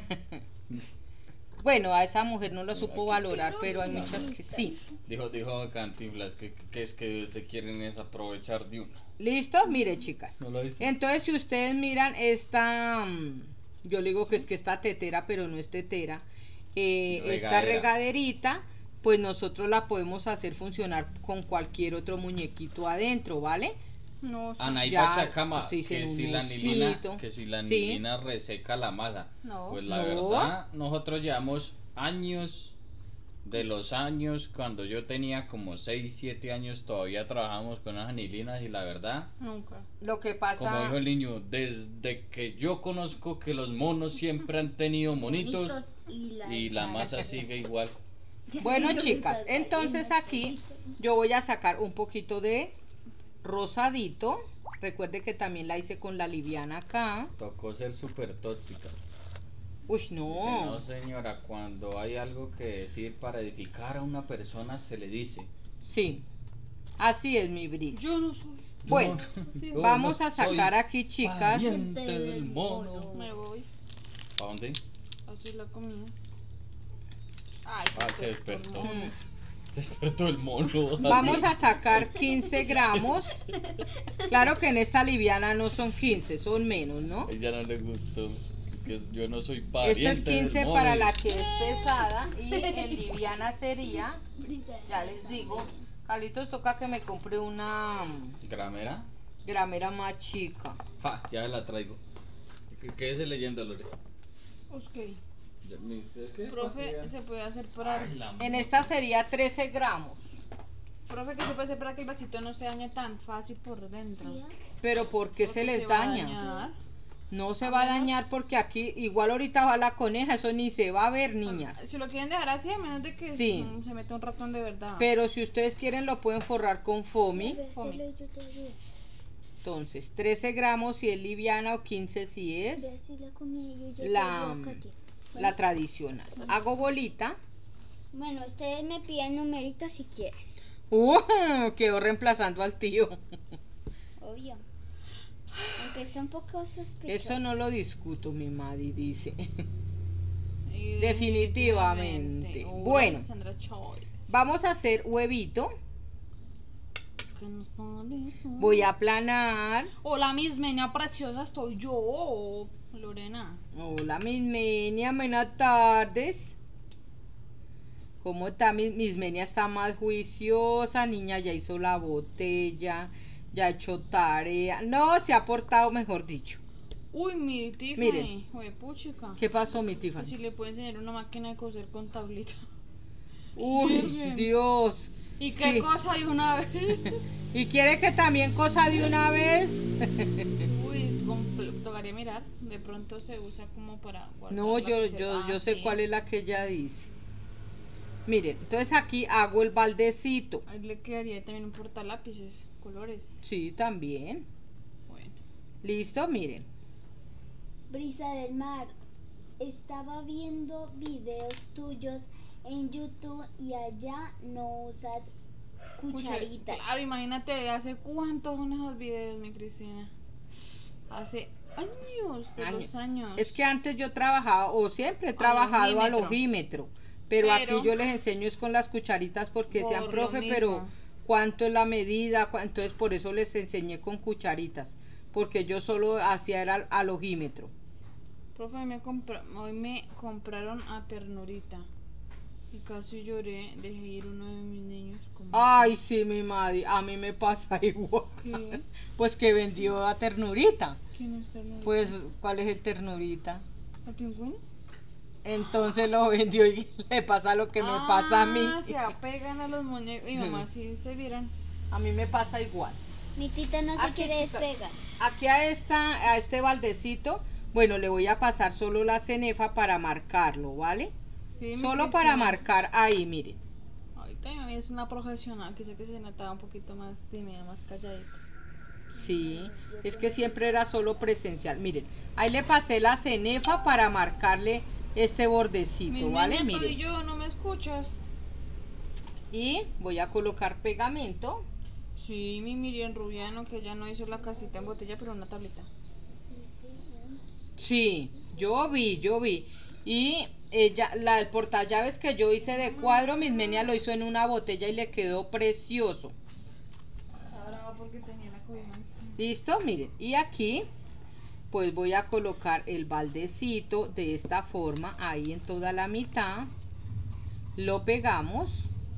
Speaker 1: Bueno, a esa mujer no lo supo valorar, pero hay muchas que sí.
Speaker 3: Dijo, dijo Cantinflas que, que es que se quieren es aprovechar de uno.
Speaker 1: ¿Listo? Mire, chicas.
Speaker 3: ¿No lo viste?
Speaker 1: Entonces, si ustedes miran esta, mm, yo le digo que es que esta tetera, pero no es tetera, eh, esta
Speaker 3: Regadera.
Speaker 1: regaderita, pues nosotros la podemos hacer funcionar con cualquier otro muñequito adentro, ¿vale?
Speaker 2: No sé.
Speaker 3: Anaí
Speaker 1: Ya,
Speaker 3: Pachacama,
Speaker 1: usted dice
Speaker 3: que
Speaker 1: un
Speaker 3: si la anilina,
Speaker 1: osito.
Speaker 3: que si la
Speaker 1: Sí.
Speaker 3: anilina reseca la masa.
Speaker 2: No.
Speaker 3: Pues la
Speaker 1: No.
Speaker 3: verdad, nosotros llevamos años, de los años, cuando yo tenía como seis, siete años, todavía trabajamos con las anilinas y la verdad,
Speaker 2: Nunca.
Speaker 1: Lo que pasa...
Speaker 3: como dijo el niño, desde que yo conozco que los monos siempre han tenido monitos y la masa sigue igual.
Speaker 1: Bueno, chicas, entonces aquí yo voy a sacar un poquito de rosadito. Recuerde que también la hice con la liviana acá.
Speaker 3: Tocó ser súper tóxicas.
Speaker 1: Uy,
Speaker 3: Dice, no
Speaker 1: no.
Speaker 3: señora, cuando hay algo que decir para edificar a una persona se le dice.
Speaker 1: Sí, así es mi brisa.
Speaker 2: Yo no soy.
Speaker 1: Bueno,
Speaker 3: Yo
Speaker 1: vamos
Speaker 3: no
Speaker 1: a sacar
Speaker 3: soy
Speaker 1: aquí, chicas.
Speaker 3: pariente del mono.
Speaker 2: Me voy.
Speaker 3: ¿Para dónde?
Speaker 2: Así la comida. Ay,
Speaker 3: Ah, se despertó.
Speaker 1: Mm.
Speaker 3: Se despertó el mono.
Speaker 1: Vamos a sacar quince gramos. Claro que en esta liviana no son quince, son menos, ¿no?
Speaker 3: A ella no le gustó. Es que yo no soy
Speaker 1: Esto
Speaker 3: pariente
Speaker 1: es quince
Speaker 3: del
Speaker 1: para
Speaker 3: mono.
Speaker 1: la que es pesada y en liviana sería, ya les digo, Carlitos, toca que me compre una mm,
Speaker 3: ¿Gramera?
Speaker 1: gramera más chica.
Speaker 3: Ja, ya la traigo. ¿Qué- Quédese leyendo, Lore.
Speaker 2: Ok.
Speaker 3: Ya, mi- ¿es que?
Speaker 2: Profe, se puede hacer para.
Speaker 3: Ay, la
Speaker 1: En
Speaker 3: mo-
Speaker 1: esta sería trece gramos.
Speaker 2: Profe, que se puede hacer para que el vasito no se dañe tan fácil por dentro.
Speaker 1: Pero ¿por qué se
Speaker 2: Porque
Speaker 1: les
Speaker 2: va a
Speaker 1: daña?
Speaker 2: dañar.
Speaker 1: No se va a dañar porque aquí igual ahorita va la coneja, eso ni se va a ver, niñas.
Speaker 2: Si lo quieren dejar así, a menos de que
Speaker 1: Sí.
Speaker 2: mm, se meta un ratón de verdad.
Speaker 1: Pero si ustedes quieren lo pueden forrar con foamy. Entonces, trece gramos si es liviana o quince si es la, la tradicional. Hago bolita
Speaker 5: Bueno, ustedes me piden numeritos si quieren,
Speaker 1: Uh, quedó reemplazando al tío.
Speaker 5: obvio. Aunque está un poco sospechoso.
Speaker 1: Eso no lo discuto, mi madre dice.
Speaker 2: Y
Speaker 1: Definitivamente.
Speaker 2: Hola,
Speaker 1: Bueno.
Speaker 2: Sandra Choice.
Speaker 1: Vamos a hacer huevito.
Speaker 2: Que no está listo.
Speaker 1: Voy a aplanar.
Speaker 2: Hola, mis menia preciosa, estoy yo, Lorena.
Speaker 1: Hola, mis menia, buenas tardes. ¿Cómo está? Mi- Mis menia está más juiciosa, niña, ya hizo la botella, ya ha hecho tarea. No, se ha portado, mejor dicho.
Speaker 2: Uy, mi Tiffany.
Speaker 1: Miren.
Speaker 2: Oye, puchica.
Speaker 1: ¿Qué pasó, mi
Speaker 2: Pues si
Speaker 1: Tiffany?
Speaker 2: le puedo enseñar una máquina de coser con tablita.
Speaker 1: Uy,
Speaker 2: Virgen.
Speaker 1: Dios.
Speaker 2: ¿Y qué
Speaker 1: Sí.
Speaker 2: cosa hay una vez?
Speaker 1: ¿Y quiere que también cosa de una vez?
Speaker 2: Uy, com- tocaría mirar. De pronto se usa como para guardar.
Speaker 1: No, yo,
Speaker 2: lápices.
Speaker 1: yo,
Speaker 2: Ah,
Speaker 1: yo sé
Speaker 2: sí.
Speaker 1: cuál es la que ella dice. Miren, entonces aquí hago el baldecito.
Speaker 2: Ahí le quedaría también un portalápices, colores.
Speaker 1: Sí, también.
Speaker 2: Bueno.
Speaker 1: Listo, miren.
Speaker 5: Brisa del mar, estaba viendo videos tuyos en YouTube y allá no usas cucharitas.
Speaker 2: Claro, imagínate, ¿hace cuántos son esos videos, mi Cristina? Hace años, de
Speaker 1: Años.
Speaker 2: los años.
Speaker 1: Es que antes yo trabajaba, o siempre he trabajado al
Speaker 2: ojímetro.
Speaker 1: ojímetro, pero,
Speaker 2: Pero-
Speaker 1: aquí yo les enseño es con las cucharitas porque
Speaker 2: Por
Speaker 1: sean
Speaker 2: lo
Speaker 1: profe,
Speaker 2: mismo.
Speaker 1: pero ¿cuánto es la medida? Cu- Entonces por eso les enseñé con cucharitas, porque yo solo hacía era al, al ojímetro.
Speaker 2: Profe, hoy me, compra- hoy me compraron a Ternurita. Y casi lloré, dejé ir uno de mis niños. como
Speaker 1: Ay, sí, mi madre, a mí me pasa igual.
Speaker 2: ¿Qué?
Speaker 1: Pues que vendió a Ternurita.
Speaker 2: ¿Quién es Ternurita?
Speaker 1: Pues, ¿cuál es el Ternurita?
Speaker 2: ¿El pingüino?
Speaker 1: Entonces lo vendió y le pasa lo que me pasa a mí.
Speaker 2: Ah, se apegan a los muñecos. Y mamá, sí se vieron.
Speaker 1: A mí me pasa igual.
Speaker 5: Mi tita no se
Speaker 1: Aquí,
Speaker 5: quiere
Speaker 1: chica.
Speaker 5: despegar.
Speaker 1: Aquí a esta, a este baldecito, bueno, le voy a pasar solo la cenefa para marcarlo, ¿vale?
Speaker 2: Sí, mi
Speaker 1: Solo para
Speaker 2: Cristina.
Speaker 1: marcar ahí, miren.
Speaker 2: Ahorita mi mami es una profesional, que sé que se notaba un poquito más tímida, más calladita.
Speaker 1: Sí, es que siempre era solo presencial. Miren, ahí le pasé la cenefa para marcarle este bordecito,
Speaker 2: Mi
Speaker 1: ¿vale?
Speaker 2: niña,
Speaker 1: Miren.
Speaker 2: y yo, ¿no me escuchas?
Speaker 1: Y voy a colocar pegamento.
Speaker 2: Sí, mi Miriam Rubiano, que ya no hizo la casita en botella, pero una tableta.
Speaker 1: Sí, yo vi, yo vi. Y ella, la, el portallaves que yo hice de cuadro, mis menia lo hizo en una botella y le quedó precioso.
Speaker 2: Estaba brava porque tenía la cobija encima.
Speaker 1: Listo, miren. Y aquí, pues voy a colocar el baldecito de esta forma, ahí en toda la mitad. Lo pegamos.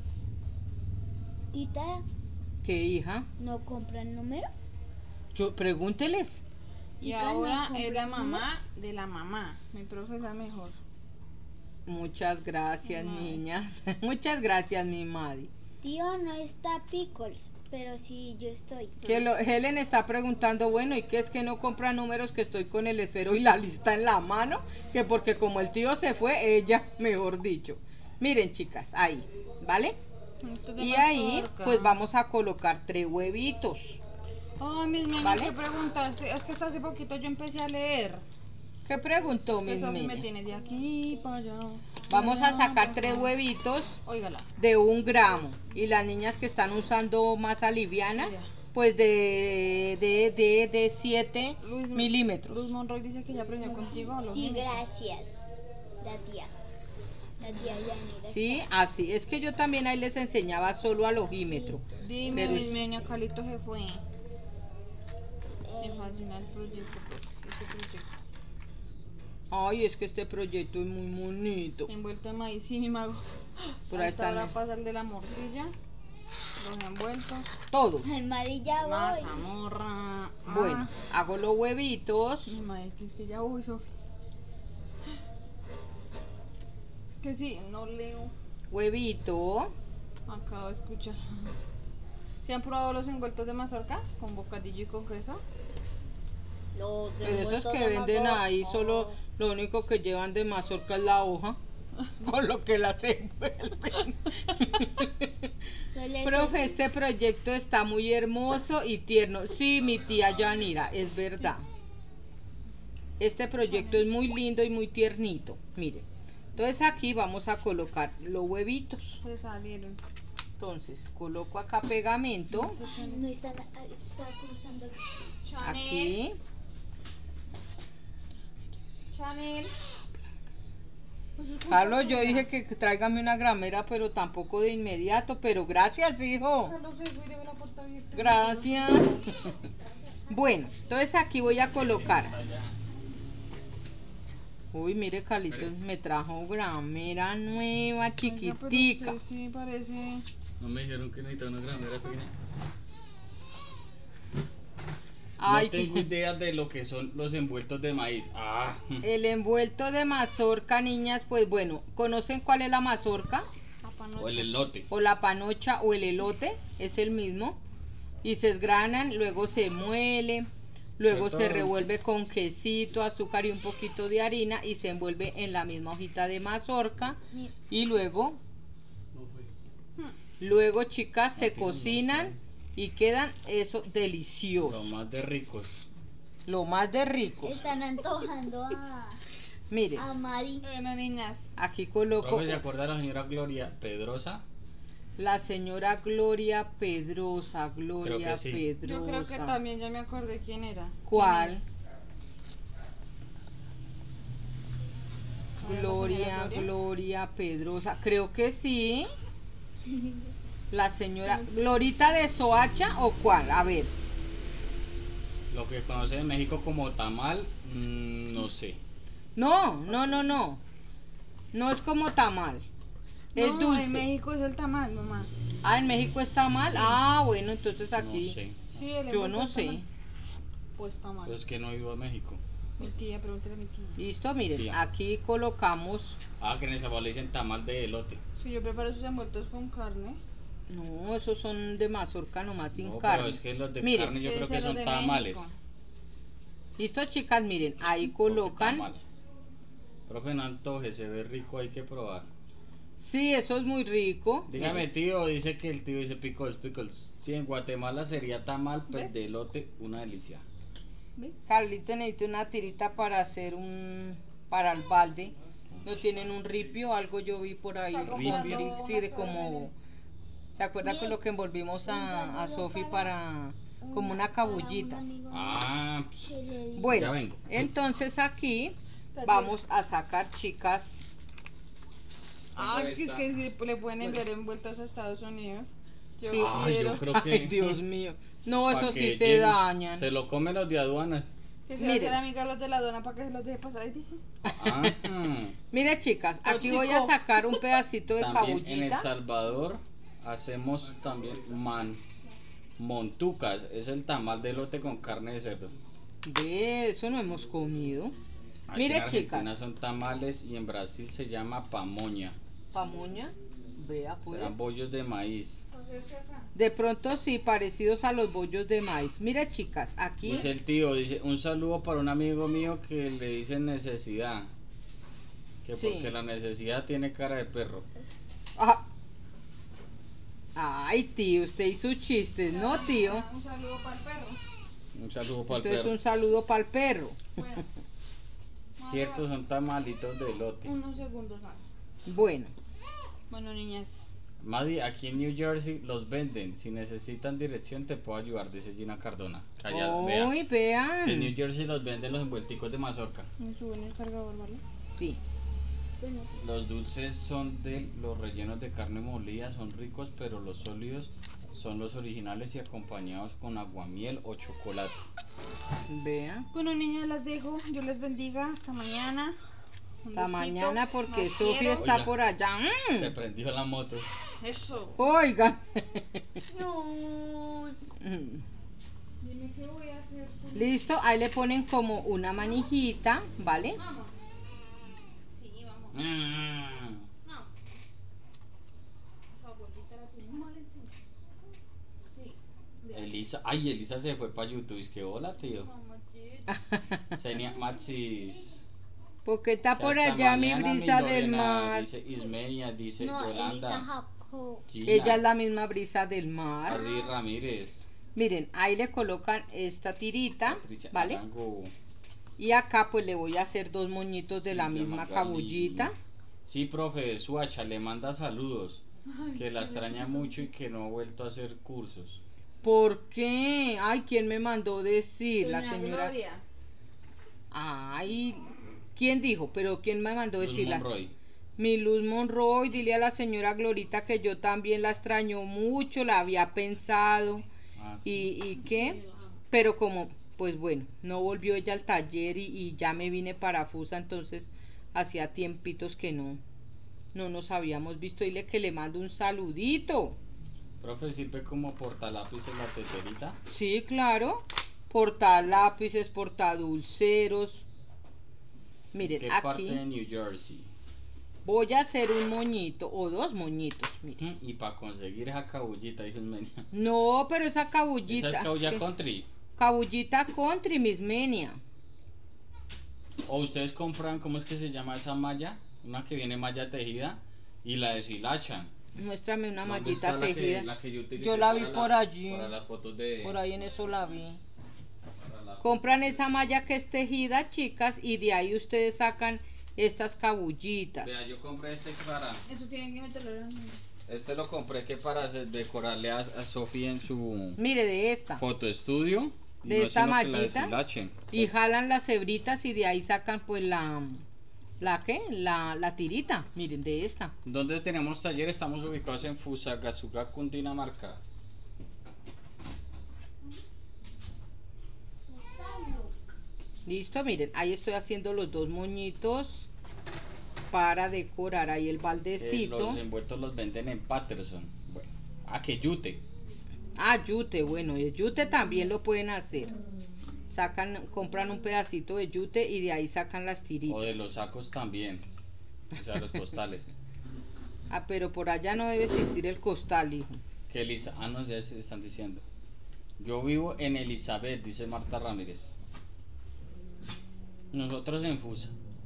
Speaker 5: Tita,
Speaker 1: ¿Qué, hija?
Speaker 5: ¿no compran números?
Speaker 1: Yo, pregúnteles.
Speaker 2: Y
Speaker 5: Chicas, ¿no
Speaker 2: ahora
Speaker 5: compran
Speaker 2: es la mamá
Speaker 5: números?
Speaker 2: de la mamá. Mi profe es la mejor.
Speaker 1: Muchas gracias,
Speaker 2: Ay.
Speaker 1: niñas. Muchas gracias, mi madre.
Speaker 5: Tío, no está Pickles, pero sí yo estoy.
Speaker 1: Que lo, Helen está preguntando, bueno, ¿y qué es que no compra números, que estoy con el esfero y la lista en la mano? Que porque como el tío se fue, ella, mejor dicho. Miren, chicas, ahí, ¿vale?
Speaker 2: Esto es de
Speaker 1: Y ahí,
Speaker 2: mazorca.
Speaker 1: pues vamos a colocar tres huevitos.
Speaker 2: Ay, mis niñas,
Speaker 1: ¿Vale?
Speaker 2: ¿qué preguntaste? Es que hasta hace poquito yo empecé a leer.
Speaker 1: ¿Qué preguntó,
Speaker 2: Es que
Speaker 1: mi
Speaker 2: Sofi me
Speaker 1: niña?
Speaker 2: tiene de aquí para allá.
Speaker 1: Vamos a
Speaker 2: Allá,
Speaker 1: sacar
Speaker 2: pa'
Speaker 1: tres
Speaker 2: acá.
Speaker 1: huevitos
Speaker 2: Óigala.
Speaker 1: de un gramo. Y las niñas que están usando masa liviana,
Speaker 2: Ya.
Speaker 1: pues de, de, de, de siete
Speaker 2: Luis-
Speaker 1: milímetros.
Speaker 2: Luz Monroy dice que ya aprendió contigo. Lo
Speaker 5: Sí,
Speaker 2: mismo.
Speaker 5: gracias. La tía. La tía Yanira.
Speaker 1: Sí, así. Es que yo también ahí les enseñaba solo al ojímetro.
Speaker 2: Dime,
Speaker 1: Pero
Speaker 2: mis
Speaker 1: es-
Speaker 2: niñas, Calito se fue. Me fascina el proyecto, pues, este proyecto.
Speaker 1: Ay, es que este proyecto es muy bonito.
Speaker 2: Envuelto en maíz, sí, mi mago.
Speaker 1: Por ahí
Speaker 2: Hasta ahora
Speaker 1: están
Speaker 2: pasa el de la morcilla. Los envueltos.
Speaker 1: todos.
Speaker 5: Ay, Mari, ya voy.
Speaker 2: Mazamorra.
Speaker 1: Bueno, hago los huevitos.
Speaker 2: Mi madre, que es que ya voy, Sofi. Que sí, no leo.
Speaker 1: Huevito.
Speaker 2: Acabo de escuchar. ¿Se han probado los envueltos de mazorca? Con bocadillo y con queso.
Speaker 5: Los
Speaker 1: Pero esos
Speaker 5: envueltos
Speaker 1: que
Speaker 5: de
Speaker 1: venden
Speaker 5: mazorca.
Speaker 1: ahí solo lo único que llevan de mazorca es la hoja. Con lo que las envuelven.
Speaker 5: Solo
Speaker 1: Profe,
Speaker 5: es-
Speaker 1: este proyecto está muy hermoso y tierno. Sí, mi tía Yanira, es verdad. Este proyecto es muy lindo y muy tiernito. Miren, Entonces aquí vamos a colocar los huevitos.
Speaker 2: Se salieron.
Speaker 1: Entonces coloco acá pegamento.
Speaker 5: No está, está cruzando.
Speaker 1: Aquí.
Speaker 2: Chanel.
Speaker 1: Carlos, yo dije que tráigame una gramera, pero tampoco de inmediato. Pero gracias, hijo.
Speaker 2: Carlos se fue y dejó la puerta abierta.
Speaker 1: Gracias. Bueno, entonces aquí voy a colocar. Uy, mire, Carlitos me trajo gramera nueva,
Speaker 2: Oiga, pero
Speaker 1: chiquitica.
Speaker 2: usted sí parece.
Speaker 3: No me dijeron que necesitaba una gramera pequeña.
Speaker 1: Ay,
Speaker 3: No tengo
Speaker 1: qué-
Speaker 3: idea de lo que son los envueltos de maíz. Ah,
Speaker 1: El envuelto de mazorca, niñas, pues bueno, ¿conocen cuál es la mazorca?
Speaker 3: o el elote.
Speaker 1: O la panocha o el elote, es el mismo. Y se esgranan, luego se muele, luego se
Speaker 3: Cierto.
Speaker 1: revuelve con quesito, azúcar y un poquito de harina y se envuelve en la misma hojita de mazorca. Y luego, luego chicas, se cocinan y quedan eso
Speaker 3: Lo
Speaker 1: delicioso.
Speaker 3: más de ricos.
Speaker 1: Lo más de rico.
Speaker 5: Están antojando a,
Speaker 1: Miren,
Speaker 5: a Mari.
Speaker 2: Bueno, niñas.
Speaker 1: aquí coloco
Speaker 3: Profe, ¿se acuerda de la señora Gloria Pedrosa?
Speaker 1: la señora Gloria Pedrosa, Gloria
Speaker 3: Creo que sí.
Speaker 1: Pedrosa.
Speaker 2: Yo creo que también ya me acordé quién era.
Speaker 1: ¿Cuál?
Speaker 2: ¿Quién es?
Speaker 1: Gloria,
Speaker 2: Gloria?
Speaker 1: Gloria Pedrosa, creo que sí. La señora Glorita de Soacha o cuál, a ver.
Speaker 3: Lo que conoce en México como tamal, mm, no sé.
Speaker 1: No, no, no, no. No es como tamal. Es
Speaker 2: No,
Speaker 1: dulce.
Speaker 2: en México es el tamal, mamá.
Speaker 1: Ah, en México está mal. Ah, bueno, entonces aquí.
Speaker 3: No sé.
Speaker 2: Sí, el
Speaker 1: Yo
Speaker 2: envuelto
Speaker 1: no
Speaker 2: es
Speaker 1: sé.
Speaker 2: tamal. Pues tamal.
Speaker 3: Pues es que no he ido a México.
Speaker 2: Mi tía, pregúntale a mi tía.
Speaker 1: Listo, miren,
Speaker 3: Sí.
Speaker 1: aquí colocamos.
Speaker 3: Ah, que en el sabor le dicen tamal de elote.
Speaker 2: Si yo preparo sus envueltos con carne.
Speaker 1: No, esos son de mazorca nomás sin
Speaker 3: No,
Speaker 1: carne.
Speaker 3: pero es que los de
Speaker 1: Miren,
Speaker 3: carne yo
Speaker 2: debe
Speaker 3: creo que
Speaker 2: ser los
Speaker 3: son
Speaker 2: de
Speaker 3: tamales.
Speaker 2: México.
Speaker 1: listo, chicas, miren, ahí
Speaker 3: Porque
Speaker 1: colocan.
Speaker 3: tamal. Profe, no antoje, se ve rico, hay que probar.
Speaker 1: Sí, eso es muy rico.
Speaker 3: Dígame, tío, dice que el tío dice pickles, pickles. Si en Guatemala sería tamal, pues
Speaker 2: ¿Ves?
Speaker 3: de elote, una delicia.
Speaker 1: Carlita necesita una tirita para hacer un. Para el balde. ¿No tienen un ripio? Algo yo vi por ahí.
Speaker 2: Está
Speaker 1: con
Speaker 3: comprando
Speaker 1: tri- sí, de como. ¿Se acuerda con lo que envolvimos a, a Sofi para. Como una cabullita?
Speaker 5: Un amigo
Speaker 3: Ah,
Speaker 5: que le di-
Speaker 3: Ya
Speaker 1: Bueno,
Speaker 3: vengo.
Speaker 1: entonces aquí vamos a sacar, chicas.
Speaker 2: Ah,
Speaker 3: Ahí
Speaker 2: que es
Speaker 3: está.
Speaker 2: que si le pueden enviar envueltos a Estados Unidos. Yo
Speaker 3: Ay,
Speaker 2: quiero.
Speaker 3: yo creo que.
Speaker 1: Ay, Dios mío. No,
Speaker 3: pa'
Speaker 1: eso
Speaker 3: que
Speaker 1: sí se
Speaker 3: lleguen.
Speaker 1: dañan.
Speaker 3: Se lo comen los de aduanas.
Speaker 2: Que se
Speaker 1: Miren.
Speaker 2: hacen amigas los de la aduana para que se los deje pasar. Ahí dice.
Speaker 3: Ah, mm.
Speaker 1: Mire, chicas, aquí voy a
Speaker 2: Tóxico.
Speaker 1: sacar un pedacito de
Speaker 3: También en El
Speaker 1: cabullita.
Speaker 3: Salvador hacemos también man montucas. Es el tamal de elote con carne de cerdo.
Speaker 1: Ve, eso no hemos comido.
Speaker 3: Aquí
Speaker 1: Mire,
Speaker 3: en Argentina
Speaker 1: chicas.
Speaker 3: son tamales y en Brasil se llama pamoña.
Speaker 1: Pamoña. Vea, pues.
Speaker 3: Serán bollos de maíz.
Speaker 1: De pronto sí, parecidos a los bollos de maíz. Mira, chicas, aquí.
Speaker 3: Dice el tío, dice, un saludo para un amigo mío que le dice necesidad. Que
Speaker 1: Sí.
Speaker 3: porque la necesidad tiene cara de perro.
Speaker 1: Ah. Ay, tío, usted y sus chistes, ¿no, tío?
Speaker 2: Un saludo para el perro.
Speaker 3: Un saludo para el
Speaker 1: Entonces,
Speaker 3: perro.
Speaker 1: un saludo para el perro.
Speaker 2: Bueno,
Speaker 3: Cierto, son tamalitos de elote.
Speaker 2: unos segundos más.
Speaker 1: Bueno,
Speaker 2: Bueno, niñas.
Speaker 3: Madi, aquí en New Jersey los venden. Si necesitan dirección te puedo ayudar, dice Gina Cardona. Callada, vea.
Speaker 1: uy,
Speaker 3: En New
Speaker 1: vean.
Speaker 3: Jersey los venden los envuelticos de mazorca.
Speaker 2: Me suben el cargador, ¿vale?
Speaker 1: Sí.
Speaker 3: Los dulces son de los rellenos de carne molida, son ricos, pero los sólidos son los originales y acompañados con aguamiel o chocolate.
Speaker 1: Vean.
Speaker 2: Bueno, niñas, las dejo. Dios les bendiga. Hasta mañana. Un
Speaker 1: Hasta
Speaker 2: besito.
Speaker 1: mañana porque
Speaker 2: Las
Speaker 1: Sofía
Speaker 2: quiero.
Speaker 1: está
Speaker 3: Oiga.
Speaker 1: por allá. Mm.
Speaker 3: Se prendió la moto.
Speaker 2: Eso.
Speaker 1: Oigan.
Speaker 5: No.
Speaker 1: Mm.
Speaker 2: Dime qué voy a hacer. con-
Speaker 1: Listo, ahí le ponen como una manijita, ¿vale?
Speaker 2: Vamos. Sí, vamos.
Speaker 3: Mm.
Speaker 2: No. Tu abuelita la tiene mal encima. Sí.
Speaker 3: Elisa, ay, Elisa se fue para YouTube. Es que hola, tío.
Speaker 2: Mamachita.
Speaker 3: Senia Maxis.
Speaker 1: Porque está por
Speaker 3: Hasta
Speaker 1: allá mi
Speaker 3: mañana,
Speaker 1: brisa del
Speaker 3: Lorena,
Speaker 1: mar.
Speaker 3: Dice Ismenia, dice
Speaker 5: No, Elisa
Speaker 3: Yolanda.
Speaker 5: Jacob.
Speaker 3: Gina,
Speaker 1: Ella es la misma brisa del mar.
Speaker 3: Adri Ramírez.
Speaker 1: Miren, ahí le colocan esta tirita,
Speaker 3: Patricia
Speaker 1: ¿vale?
Speaker 3: Arango.
Speaker 1: Y acá pues le voy a hacer dos moñitos de
Speaker 3: Sí,
Speaker 1: la
Speaker 3: llama
Speaker 1: misma
Speaker 3: Gali.
Speaker 1: cabullita.
Speaker 3: Sí, profe, Suacha le manda saludos, que la extraña mucho y que no ha vuelto a hacer cursos.
Speaker 1: ¿Por qué? Ay, ¿quién me mandó decir? La
Speaker 2: Doña
Speaker 1: señora.
Speaker 2: Gloria.
Speaker 1: Ay, ¿quién dijo? Pero ¿quién me mandó
Speaker 3: Luz
Speaker 1: decirla?
Speaker 3: Monroy.
Speaker 1: Mi Luz Monroy, dile a la señora Glorita que yo también la extraño mucho, la había pensado.
Speaker 3: Ah, sí.
Speaker 1: ¿Y, y qué? Pero como, pues bueno, no volvió ella al taller y, y ya me vine para Fusa, entonces hacía tiempitos que no, no nos habíamos visto. Dile que le mando un saludito.
Speaker 3: Profe, ¿sirve como portalápices la teterita?
Speaker 1: Sí, claro. Porta lápices, porta dulceros. Miren,
Speaker 3: ¿Qué
Speaker 1: aquí
Speaker 3: parte de New Jersey?
Speaker 1: voy a hacer un moñito o dos moñitos. Miren.
Speaker 3: Y para conseguir esa cabullita, dijo Menia.
Speaker 1: No, pero esa cabullita.
Speaker 3: Esa es cabulla
Speaker 1: ¿qué?
Speaker 3: country.
Speaker 1: Cabullita country, Miss Menia.
Speaker 3: O ustedes compran, ¿cómo es que se llama esa malla? Una que viene malla tejida y la deshilachan.
Speaker 1: Muéstrame una
Speaker 3: ¿Dónde
Speaker 1: mallita
Speaker 3: está la que-
Speaker 1: tejida.
Speaker 3: la que yo utilicé
Speaker 1: Yo la vi
Speaker 3: para
Speaker 1: por
Speaker 3: la-
Speaker 1: allí.
Speaker 3: Para las fotos de...
Speaker 1: Por ahí en eso la vi.
Speaker 3: para la-
Speaker 1: Compran esa malla que es tejida, chicas, y de ahí ustedes sacan estas cabullitas.
Speaker 3: Vea, yo compré este para...
Speaker 2: Eso tienen que meterlo en la...
Speaker 3: Este lo compré que para hacer- decorarle a, a Sofía en su
Speaker 1: Mire, de esta.
Speaker 3: fotoestudio. Y
Speaker 1: De
Speaker 3: no es
Speaker 1: esta
Speaker 3: sino que la
Speaker 1: mallita.
Speaker 3: deshilachen.
Speaker 1: Y jalan las hebritas y de ahí sacan pues la... ¿La qué? La, la tirita. Miren, de esta.
Speaker 3: ¿Dónde tenemos taller? Estamos ubicados en Fusagasugá, Cundinamarca.
Speaker 1: Listo, miren, ahí estoy haciendo los dos moñitos para decorar ahí el
Speaker 3: Eh,
Speaker 1: baldecito.
Speaker 3: los envueltos los venden en Patterson. Bueno, ah, que yute.
Speaker 1: Ah, yute, bueno, el yute también lo pueden hacer. Sacan, compran un pedacito de yute y de ahí sacan las tiritas.
Speaker 3: O de los sacos también. O sea, los costales.
Speaker 1: Ah, pero por allá no debe existir el costal, hijo.
Speaker 3: Que Elisa, ah, no, ya se están diciendo. Yo vivo en Elizabeth, dice Marta Ramírez. Nosotros en Fusa.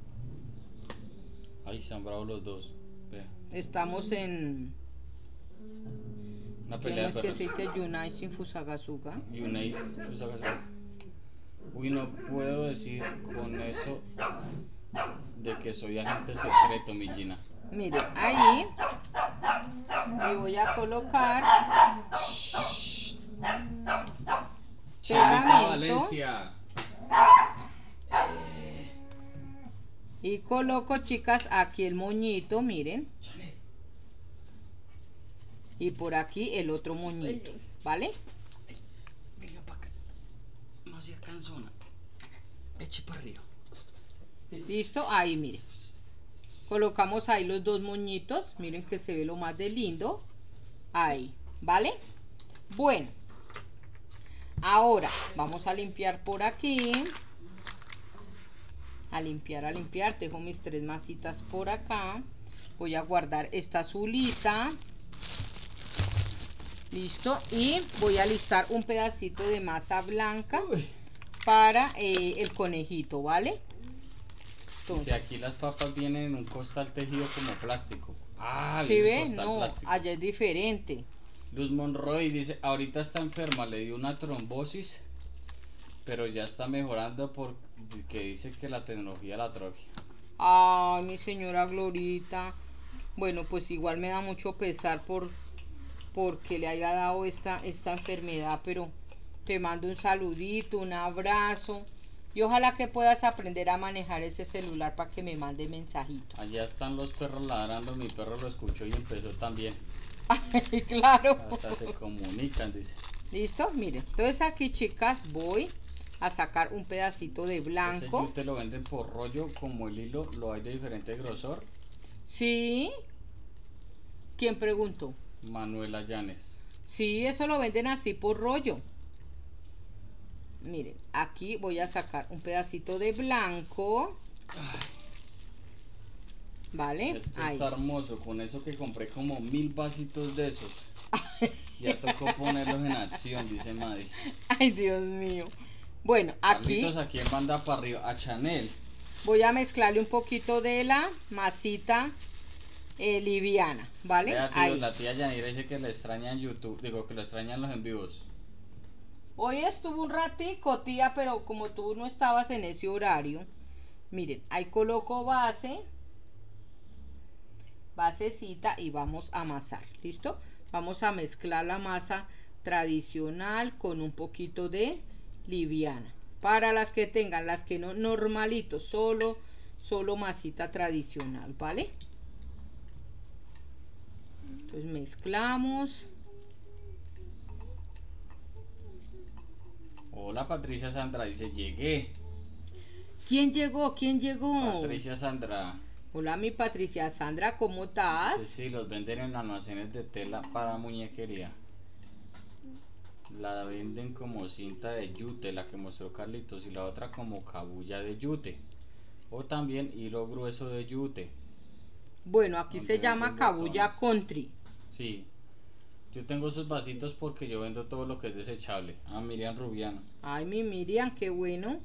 Speaker 3: Ay, se han bravo los dos. Vea,
Speaker 1: Estamos en...
Speaker 3: una
Speaker 1: ¿Cómo
Speaker 3: pelea
Speaker 1: es
Speaker 3: de
Speaker 1: que
Speaker 3: perros.
Speaker 1: se dice Yunai sin Fusagasugá?
Speaker 3: Yuneis, Fusagasugá. Uy, no puedo decir con eso de que soy agente secreto, mi Gina.
Speaker 1: Miren, ahí le voy a colocar
Speaker 3: Chavita
Speaker 1: pegamento
Speaker 3: Valencia.
Speaker 1: y coloco, chicas, aquí el moñito, miren. Y por aquí el otro moñito, ¿vale?
Speaker 3: Venga para acá. No sea cansona. Eche para arriba.
Speaker 1: Listo, ahí miren. Colocamos ahí los dos moñitos, miren que se ve lo más de lindo. Ahí, ¿vale? Bueno, ahora vamos a limpiar por aquí. A limpiar, a limpiar. Dejo mis tres masitas por acá. Voy a guardar esta azulita. Listo. Y voy a listar un pedacito de masa blanca para eh, el conejito, ¿vale?
Speaker 3: Si aquí las papas vienen en un costal tejido como plástico. Ah,
Speaker 1: ¿Sí
Speaker 3: un
Speaker 1: ve?
Speaker 3: costal
Speaker 1: No,
Speaker 3: plástico.
Speaker 1: allá es diferente.
Speaker 3: Luz Monroy dice, ahorita está enferma, le dio una trombosis, pero ya está mejorando porque dice que la tecnología la atrofia.
Speaker 1: Ay, mi señora Glorita. Bueno, pues igual me da mucho pesar por porque le haya dado esta, esta enfermedad, pero te mando un saludito, un abrazo. Y ojalá que puedas aprender a manejar ese celular para que me mande mensajito.
Speaker 3: Allá están los perros ladrando, mi perro lo escuchó y empezó también.
Speaker 1: Ay, claro.
Speaker 3: Hasta se comunican, dice.
Speaker 1: ¿Listo? Miren. Entonces aquí, chicas, voy a sacar un pedacito de
Speaker 3: Ese
Speaker 1: blanco.
Speaker 3: yute lo venden por rollo, como el hilo lo hay de diferente grosor.
Speaker 1: Sí. ¿Quién preguntó?
Speaker 3: Manuela Llanes.
Speaker 1: Sí, eso lo venden así por rollo. Miren, aquí voy a sacar un pedacito de blanco. ¿Vale?
Speaker 3: Este
Speaker 1: Ahí.
Speaker 3: está hermoso, con eso que compré como mil vasitos de esos. Ya tocó ponerlos en acción, dice Maddy.
Speaker 1: Ay, Dios mío. Bueno, aquí
Speaker 3: Carlitos, ¿a quién manda para arriba? A Chanel.
Speaker 1: voy a mezclarle un poquito de la masita eh, liviana, ¿vale?
Speaker 3: Vea, tío,
Speaker 1: Ahí.
Speaker 3: la tía Yanira dice que le extraña en YouTube, digo que lo extrañan los en vivos.
Speaker 1: Hoy estuvo un ratico, tía, pero como tú no estabas en ese horario, miren, ahí coloco base basecita y vamos a amasar. ¿Listo? Vamos a mezclar la masa tradicional con un poquito de liviana. Para las que tengan, las que no, normalito, solo, solo masita tradicional, ¿vale? Entonces mezclamos.
Speaker 3: Hola Patricia Sandra, dice llegué.
Speaker 1: ¿Quién llegó? ¿Quién llegó?
Speaker 3: Patricia Sandra.
Speaker 1: Hola mi Patricia Sandra, ¿cómo estás?
Speaker 3: Sí, sí, los venden en almacenes de tela para muñequería. La venden como cinta de yute, la que mostró Carlitos, y la otra como cabulla de yute. O también hilo grueso de yute.
Speaker 1: Bueno, aquí
Speaker 3: Donde
Speaker 1: se llama
Speaker 3: venden
Speaker 1: cabulla
Speaker 3: botones.
Speaker 1: country.
Speaker 3: Sí. Yo tengo esos vasitos porque yo vendo todo lo que es desechable. Ah, Miriam Rubiano.
Speaker 1: Ay, mi Miriam, qué bueno.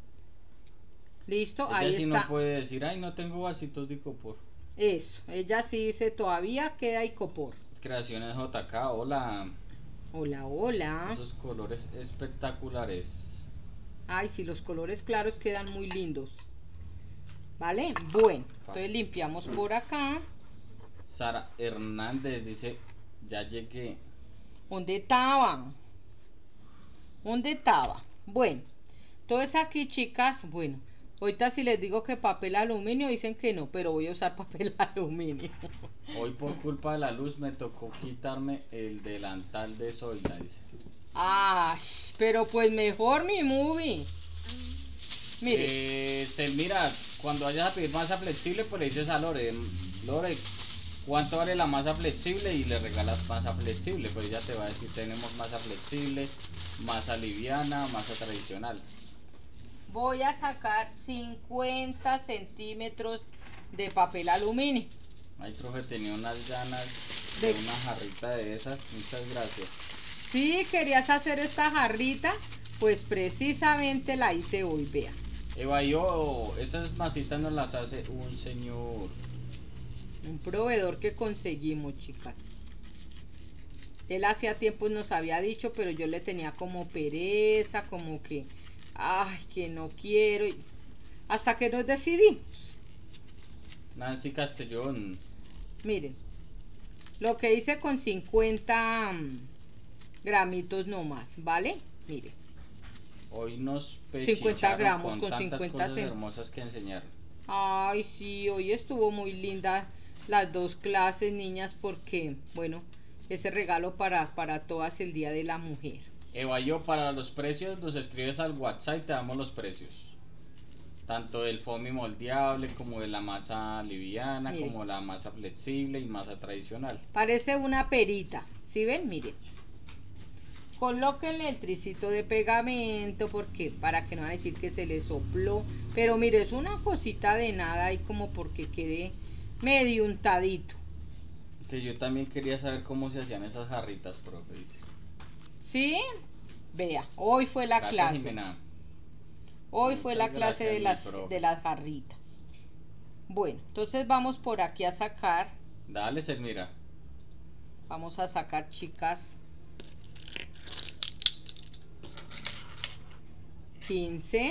Speaker 1: Listo,
Speaker 3: Ella
Speaker 1: ahí
Speaker 3: sí
Speaker 1: está.
Speaker 3: no puede decir, ay, no tengo vasitos de icopor.
Speaker 1: Eso, ella sí dice, todavía queda icopor.
Speaker 3: Creaciones J K, hola.
Speaker 1: Hola, hola.
Speaker 3: Esos colores espectaculares.
Speaker 1: Ay, sí, los colores claros quedan muy lindos. ¿Vale? Bueno, entonces limpiamos por acá.
Speaker 3: Sara Hernández dice, ya llegué.
Speaker 1: ¿Dónde estaba? ¿Dónde estaba? Bueno, entonces aquí, chicas, bueno, ahorita si les digo que papel aluminio, dicen que no, pero voy a usar papel aluminio.
Speaker 3: Hoy por culpa de la luz me tocó quitarme el delantal de Zoila, dice.
Speaker 1: Ay, pero pues mejor mi movie. Mire,
Speaker 3: Eh, Selmira, cuando vayas a pedir masa flexible, pues le dices a Lore, Lore, ¿cuánto vale la masa flexible? Y le regalas masa flexible, pues ella te va a decir, tenemos masa flexible, masa liviana, masa tradicional.
Speaker 1: voy a sacar cincuenta centímetros de papel aluminio.
Speaker 3: Ay, profe, tenía unas ganas
Speaker 1: De-
Speaker 3: de una jarrita de esas, muchas gracias.
Speaker 1: Si querías hacer esta jarrita, pues precisamente la hice hoy, vea.
Speaker 3: Eva, yo, esas masitas nos las hace un señor.
Speaker 1: Un proveedor que conseguimos, chicas. Él hacía tiempo nos había dicho, pero yo le tenía como pereza, como que, ay, que no quiero. y- Hasta que nos decidimos.
Speaker 3: Nancy Castellón.
Speaker 1: Miren, lo que hice con cincuenta mm, gramitos nomás, ¿vale? Miren,
Speaker 3: Hoy nos
Speaker 1: cincuenta
Speaker 3: pechicharon
Speaker 1: gramos
Speaker 3: con
Speaker 1: con
Speaker 3: tantas
Speaker 1: cincuenta
Speaker 3: cosas
Speaker 1: cen-
Speaker 3: hermosas que enseñar.
Speaker 1: ay, sí, hoy estuvo muy linda las dos clases, niñas, porque, bueno, ese regalo para, para todas el Día de la Mujer.
Speaker 3: Eva, yo para los precios nos escribes al WhatsApp y te damos los precios. Tanto del foamy moldeable como de la masa liviana,
Speaker 1: Mire.
Speaker 3: como la masa flexible y masa tradicional.
Speaker 1: Parece una perita, ¿sí ven? Miren. Colóquenle el tricito de pegamento, porque para que no van a decir que se le sopló. Pero mire, es una cosita de nada ahí como porque quede medio untadito.
Speaker 3: Que yo también quería saber cómo se hacían esas jarritas, profe. Dice.
Speaker 1: ¿Sí? Vea, hoy fue la
Speaker 3: Gracias,
Speaker 1: clase.
Speaker 3: Jimena.
Speaker 1: Hoy fue la
Speaker 3: Muchas
Speaker 1: clase de
Speaker 3: gracias,
Speaker 1: las,
Speaker 3: mi profe.
Speaker 1: de las jarritas. Bueno, entonces vamos por aquí a sacar.
Speaker 3: Dale, Selmira.
Speaker 1: Vamos a sacar, chicas, quince,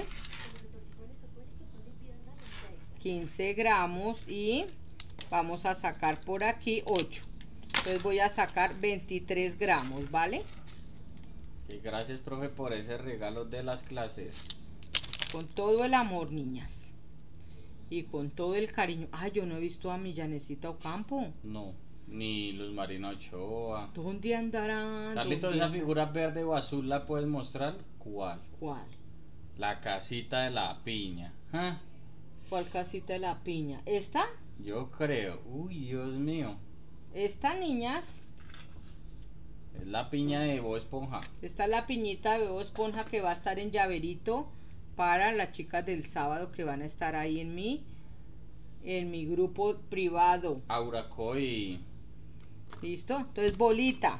Speaker 1: quince gramos y vamos a sacar por aquí ocho. Entonces voy a sacar veintitrés gramos, ¿vale?
Speaker 3: Y gracias, profe, por ese regalo de las clases.
Speaker 1: Con todo el amor, niñas. Y con todo el cariño. Ay, yo no he visto a mi Yanecita Ocampo.
Speaker 3: No, ni Luz Marina Ochoa.
Speaker 1: ¿Dónde andarán?
Speaker 3: Carlitos,
Speaker 1: ¿Dónde
Speaker 3: esa
Speaker 1: andarán?
Speaker 3: figura verde o azul la puedes mostrar. ¿Cuál?
Speaker 1: ¿Cuál?
Speaker 3: La casita de la piña. ¿Ah?
Speaker 1: ¿Cuál casita de la piña? ¿Esta?
Speaker 3: Yo creo. Uy, Dios mío.
Speaker 1: Esta, niñas.
Speaker 3: Es la piña de Bob Esponja.
Speaker 1: Esta es la piñita de Bob Esponja que va a estar en llaverito para las chicas del sábado que van a estar ahí en mi, en mi grupo privado.
Speaker 3: Aura Coy.
Speaker 1: ¿Listo? Entonces, bolita.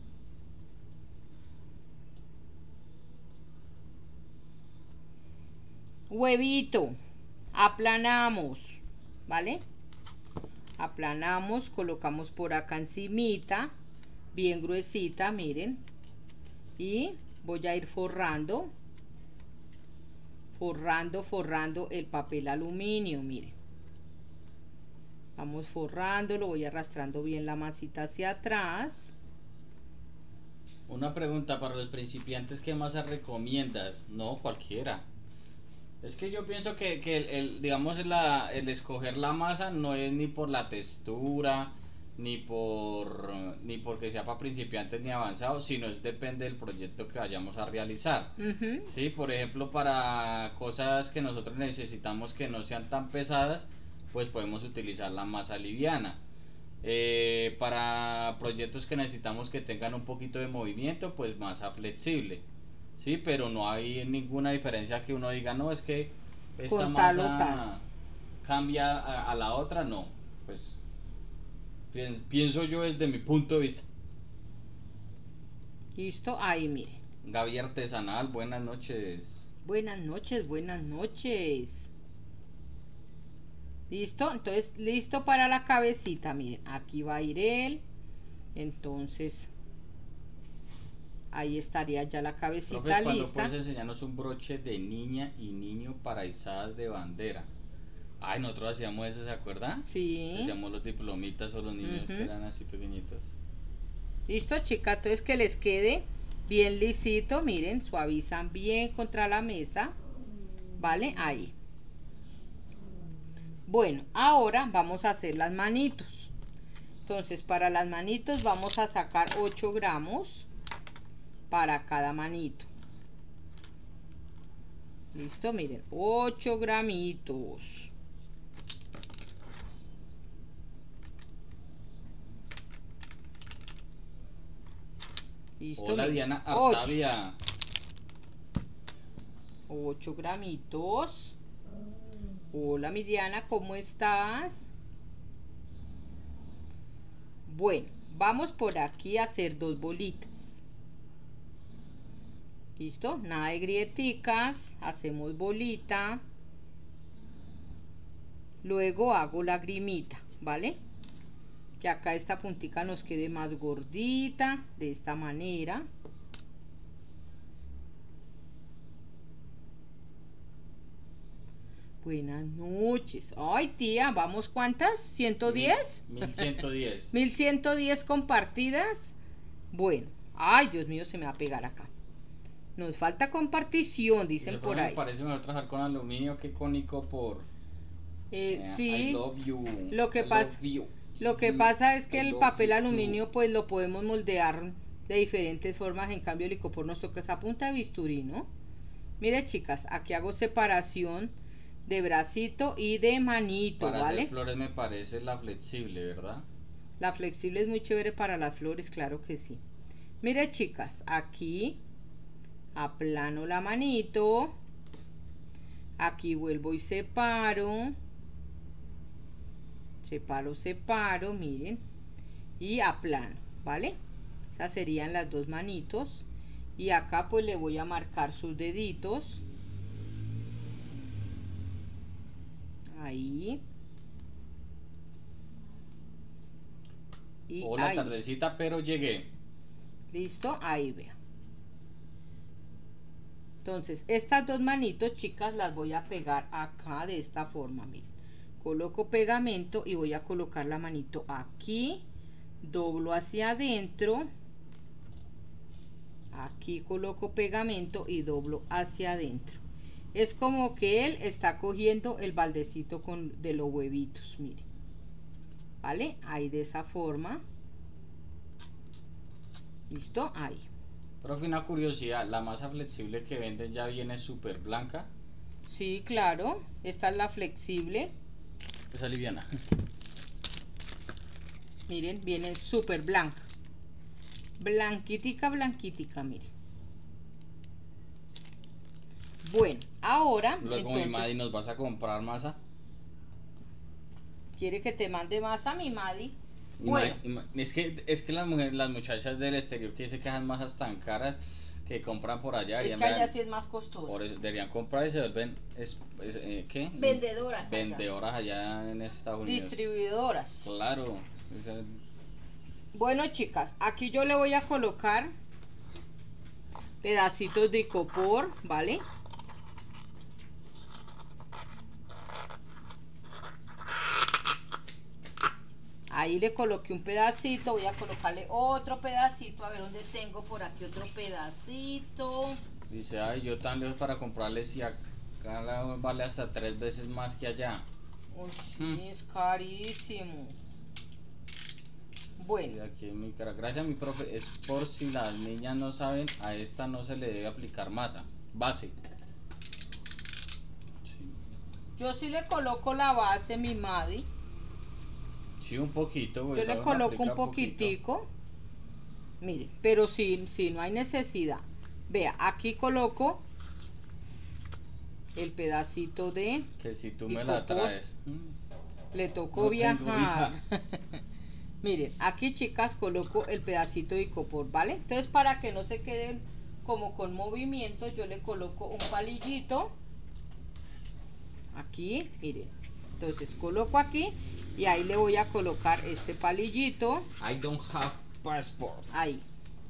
Speaker 1: Huevito. Aplanamos. ¿Vale? Aplanamos, colocamos por acá encimita, bien gruesita, miren. Y voy a ir forrando. Forrando, forrando el papel aluminio, miren. Vamos forrando, lo voy arrastrando bien la masita hacia atrás.
Speaker 3: Una pregunta para los principiantes, ¿qué masa recomiendas? No, cualquiera. Es que yo pienso que, que el, el, digamos, la, el escoger la masa no es ni por la textura, ni por ni porque sea para principiantes ni avanzados, sino es depende del proyecto que vayamos a realizar.
Speaker 1: Uh-huh.
Speaker 3: Sí, por ejemplo, para cosas que nosotros necesitamos que no sean tan pesadas, pues podemos utilizar la masa liviana. Eh, para proyectos que necesitamos que tengan un poquito de movimiento, pues masa flexible. Sí, pero no hay ninguna diferencia que uno diga, no, es que esta
Speaker 1: Con tal o
Speaker 3: masa
Speaker 1: tal.
Speaker 3: cambia a, a la otra, no. Pues pienso, pienso yo desde mi punto de vista.
Speaker 1: Listo, ahí mire.
Speaker 3: Gaby Artesanal, buenas noches.
Speaker 1: Buenas noches, buenas noches. Listo, entonces listo para la cabecita, miren, aquí va a ir él. Entonces ahí estaría ya la cabecita.
Speaker 3: Profe, ¿cuándo
Speaker 1: lista.
Speaker 3: puedes enseñarnos un broche de niña y niño para izadas de bandera? Ay, nosotros hacíamos eso, ¿se acuerdan?
Speaker 1: Sí.
Speaker 3: Hacíamos los diplomitas o los niños
Speaker 1: Ujú.
Speaker 3: que eran así pequeñitos.
Speaker 1: Listo, chica, entonces que les quede bien lisito, miren, suavizan bien contra la mesa, ¿vale? Ahí. Bueno, ahora vamos a hacer las manitos. Entonces, para las manitos vamos a sacar ocho gramos para cada manito. Listo, miren, ocho gramitos. Listo,
Speaker 3: Hola,
Speaker 1: miren,
Speaker 3: Diana
Speaker 1: ocho.
Speaker 3: Artavia.
Speaker 1: ocho gramitos. Hola, mi Diana, ¿cómo estás? Bueno, vamos por aquí a hacer dos bolitas. ¿Listo? Nada de grieticas, hacemos bolita. Luego hago la grimita, ¿vale? Que acá esta puntica nos quede más gordita, de esta manera. Buenas noches. Ay, tía, ¿vamos cuántas? ¿ciento diez?
Speaker 3: mil ciento diez.
Speaker 1: mil ciento diez compartidas. Bueno, ay, Dios mío, se me va a pegar acá. Nos falta compartición, dicen
Speaker 3: Dice,
Speaker 1: por
Speaker 3: "Profe,
Speaker 1: ahí.
Speaker 3: me parece mejor trabajar con aluminio que con icopor".
Speaker 1: Eh,
Speaker 3: Eh, I
Speaker 1: sí,
Speaker 3: love you.
Speaker 1: lo que
Speaker 3: I
Speaker 1: pasa-
Speaker 3: love you.
Speaker 1: lo que
Speaker 3: You.
Speaker 1: pasa es que
Speaker 3: I
Speaker 1: el
Speaker 3: love
Speaker 1: papel
Speaker 3: you
Speaker 1: aluminio
Speaker 3: too.
Speaker 1: pues lo podemos moldear de diferentes formas. En cambio el icopor nos toca esa punta de bisturí, ¿no? Mire, chicas, aquí hago separación de bracito y de manito,
Speaker 3: Para
Speaker 1: ¿vale?
Speaker 3: hacer flores me parece la flexible, ¿verdad?
Speaker 1: La flexible es muy chévere para las flores, claro que sí. Mire, chicas, aquí aplano la manito. Aquí vuelvo y separo. Separo, separo, miren. Y aplano, ¿vale? Esas serían las dos manitos. Y acá pues le voy a marcar sus deditos. Ahí. Y
Speaker 3: Hola,
Speaker 1: ahí.
Speaker 3: tardecita, pero llegué.
Speaker 1: Listo, ahí vea. Entonces, estas dos manitos, chicas, las voy a pegar acá de esta forma, miren. Coloco pegamento y voy a colocar la manito aquí, doblo hacia adentro, aquí coloco pegamento y doblo hacia adentro. Es como que él está cogiendo el baldecito con, de los huevitos, miren. ¿Vale? Ahí de esa forma. ¿Listo? Ahí.
Speaker 3: Profe, una curiosidad, la masa flexible que venden ya viene súper blanca.
Speaker 1: Sí, claro. Esta es la flexible.
Speaker 3: Esa liviana.
Speaker 1: Miren, viene súper blanca. Blanquitica, blanquitica, miren. Bueno, ahora,
Speaker 3: Luego mi
Speaker 1: entonces,
Speaker 3: Madi, ¿nos vas a comprar masa?
Speaker 1: ¿quiere que te mande masa, mi Madi?
Speaker 3: Y
Speaker 1: Bueno,
Speaker 3: ma- y ma- es que es que las mujeres, las muchachas del exterior que se quejan masas tan caras que compran por allá,
Speaker 1: es
Speaker 3: deberían,
Speaker 1: que allá
Speaker 3: vean,
Speaker 1: sí es más costoso.
Speaker 3: por eso, deberían comprar y se vuelven es, es- eh, ¿qué?
Speaker 1: Vendedoras allá.
Speaker 3: Vendedoras allá en Estados Unidos.
Speaker 1: Distribuidoras.
Speaker 3: Claro. Esa-
Speaker 1: Bueno, chicas, aquí yo le voy a colocar pedacitos de icopor, ¿vale? ahí le coloqué un pedacito, voy a colocarle otro pedacito, a ver dónde tengo por aquí otro pedacito.
Speaker 3: Dice, ay, yo tan lejos para comprarle si acá la vale hasta tres veces más que allá.
Speaker 1: Uy, sí,
Speaker 3: Mm.
Speaker 1: es carísimo.
Speaker 3: Y
Speaker 1: Bueno,
Speaker 3: aquí en mi cara, gracias a mi profe, es por si las niñas no saben, a esta no se le debe aplicar masa, base. Sí,
Speaker 1: yo sí le coloco la base, mi Madi.
Speaker 3: sí, un poquito, güey.
Speaker 1: Yo le
Speaker 3: vamos a
Speaker 1: coloco un
Speaker 3: aplicar poquito.
Speaker 1: poquitico. Mire, pero sí, sí, no hay necesidad. Vea, aquí coloco el pedacito de...
Speaker 3: Que si tú
Speaker 1: y
Speaker 3: me la
Speaker 1: popó.
Speaker 3: traes. Mm.
Speaker 1: Le tocó
Speaker 3: No tengo
Speaker 1: viajar. Miren, aquí chicas coloco el pedacito de icopor, ¿vale? Entonces para que no se queden como con movimientos, yo le coloco un palillito. Aquí, miren. Entonces coloco aquí y ahí le voy a colocar este palillito.
Speaker 3: I don't have passport.
Speaker 1: Ahí.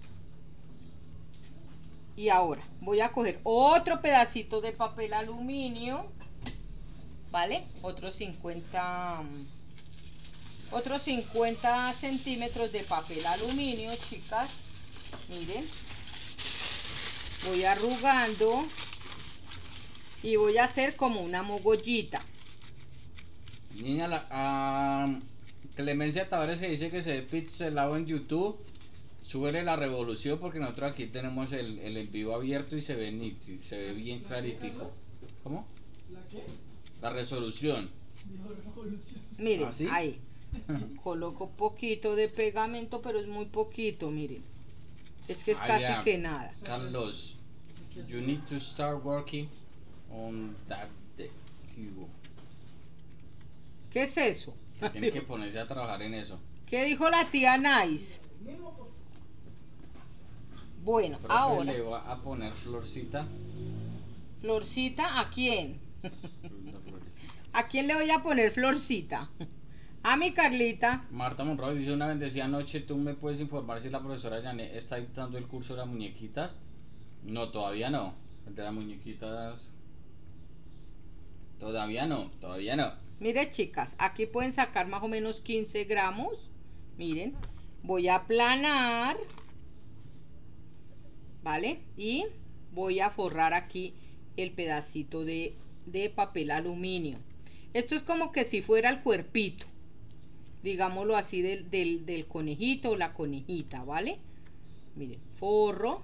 Speaker 1: Y ahora voy a coger otro pedacito de papel aluminio, ¿vale? Otros cincuenta, otros cincuenta centímetros de papel aluminio, chicas. Miren. Voy arrugando y voy a hacer como una mogollita.
Speaker 3: Niña, la, ah, Clemencia Tavares que dice que se ve pixelado en YouTube. Súbele la revolución porque nosotros aquí tenemos el, el en vivo abierto y se ve nítido, se ve bien claritico. ¿Cómo?
Speaker 4: ¿La qué?
Speaker 3: La resolución.
Speaker 4: Dijo revolución.
Speaker 1: Miren,
Speaker 3: ¿Ah, sí?
Speaker 1: ahí. Coloco poquito de pegamento, pero es muy poquito, miren. Es que es
Speaker 3: Ah,
Speaker 1: casi
Speaker 3: ya.
Speaker 1: que nada.
Speaker 3: Carlos, you need to start working on that de- cubo.
Speaker 1: ¿Qué es eso?
Speaker 3: Tiene que ponerse a trabajar en eso.
Speaker 1: ¿Qué dijo la tía Nice? Bueno,
Speaker 3: Profe,
Speaker 1: ahora,
Speaker 3: le va a poner florcita.
Speaker 1: florcita, ¿a quién?
Speaker 3: Una florecita.
Speaker 1: ¿A quién le voy a poner florcita? A mi Carlita.
Speaker 3: Marta Monroy dice una bendecida noche. ¿Tú me puedes informar si la profesora Janet está dictando el curso de las muñequitas? No, todavía no. El de las muñequitas. Todavía no, todavía no.
Speaker 1: Mire, chicas, aquí pueden sacar más o menos quince gramos. Miren, voy a aplanar. ¿Vale? Y voy a forrar aquí el pedacito de, de papel aluminio. Esto es como que si fuera el cuerpito, digámoslo así, del, del, del conejito o la conejita, ¿vale? Miren, forro.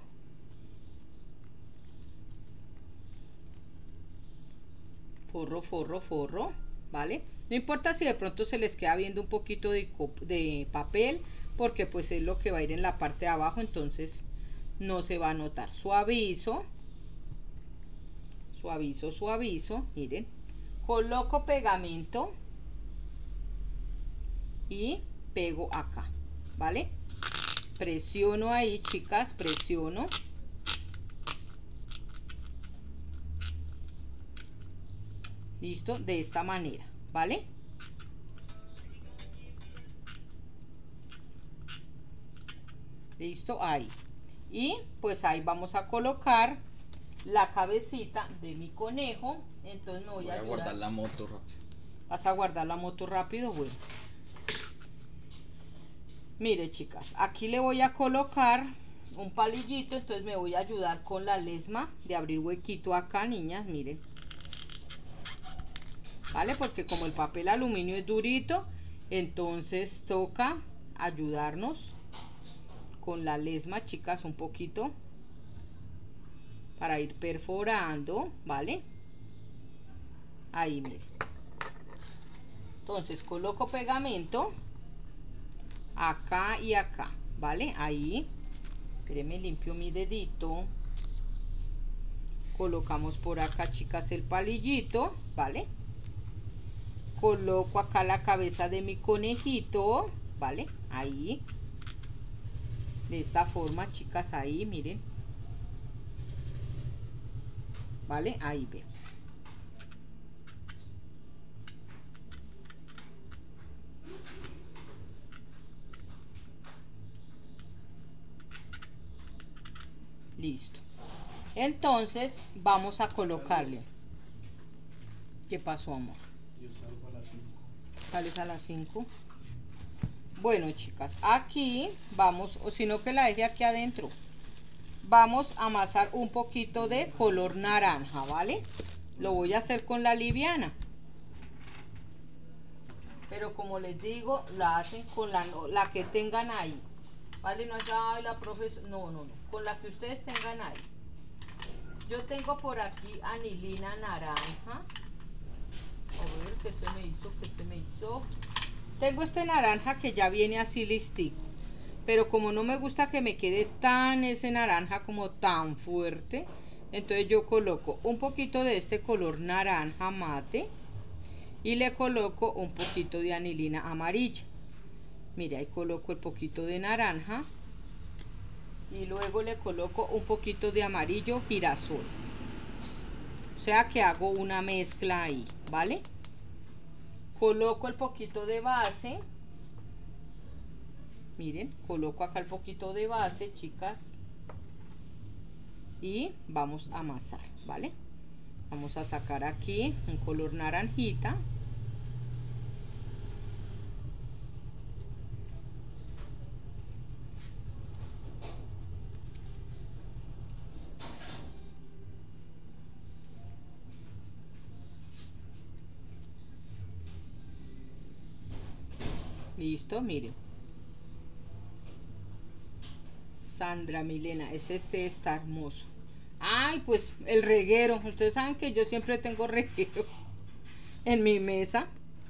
Speaker 1: Forro, forro, forro, ¿vale? No importa si de pronto se les queda viendo un poquito de, de papel, porque pues es lo que va a ir en la parte de abajo, entonces no se va a notar. Suavizo, suavizo, suavizo, miren. Coloco pegamento y pego acá, ¿vale? Presiono ahí, chicas, presiono. Listo, de esta manera, ¿vale? Listo, ahí. Y pues ahí vamos a colocar la cabecita de mi conejo. Entonces me voy,
Speaker 3: Voy
Speaker 1: a
Speaker 3: a
Speaker 1: ayudar.
Speaker 3: guardar la moto rápido.
Speaker 1: ¿Vas a guardar la moto rápido? Bueno. Mire, chicas, aquí le voy a colocar un palillito, entonces me voy a ayudar con la lesma de abrir huequito acá, niñas, miren. ¿Vale? Porque como el papel aluminio es durito, entonces toca ayudarnos con la lesma, chicas, un poquito para ir perforando, ¿vale? Ahí, miren. Entonces coloco pegamento acá y acá, ¿vale? Ahí. Espérenme, limpio mi dedito. Colocamos por acá, chicas, el palillito, ¿vale? Coloco acá la cabeza de mi conejito, ¿vale? Ahí. De esta forma, chicas, ahí, miren. ¿Vale? Ahí ven. Listo. Entonces vamos a colocarle. ¿Qué pasó, amor?
Speaker 4: Yo salgo a las cinco.
Speaker 1: ¿Sales a las cinco? Bueno, chicas, aquí vamos, o si no que la deje aquí adentro. Vamos a amasar un poquito de color naranja, ¿vale? Lo voy a hacer con la liviana. Pero como les digo, la hacen con la, la que tengan ahí. ¿Vale? No es, ay, la profesora. No, no, no. Con la que ustedes tengan ahí. Yo tengo por aquí anilina naranja. A ver, ¿qué se me hizo? ¿Qué se me hizo? Tengo este naranja que ya viene así listico. Pero como no me gusta que me quede tan ese naranja como tan fuerte, entonces yo coloco un poquito de este color naranja mate y le coloco un poquito de anilina amarilla. Mire, ahí coloco el poquito de naranja y luego le coloco un poquito de amarillo girasol. O sea que hago una mezcla ahí, ¿vale? Coloco el poquito de base. Miren, coloco acá el poquito de base, chicas. Y vamos a amasar, ¿vale? Vamos a sacar aquí un color naranjita. Listo, miren. Sandra Milena, ese sí está hermoso. Ay, pues el reguero. Ustedes saben que yo siempre tengo reguero en mi mesa.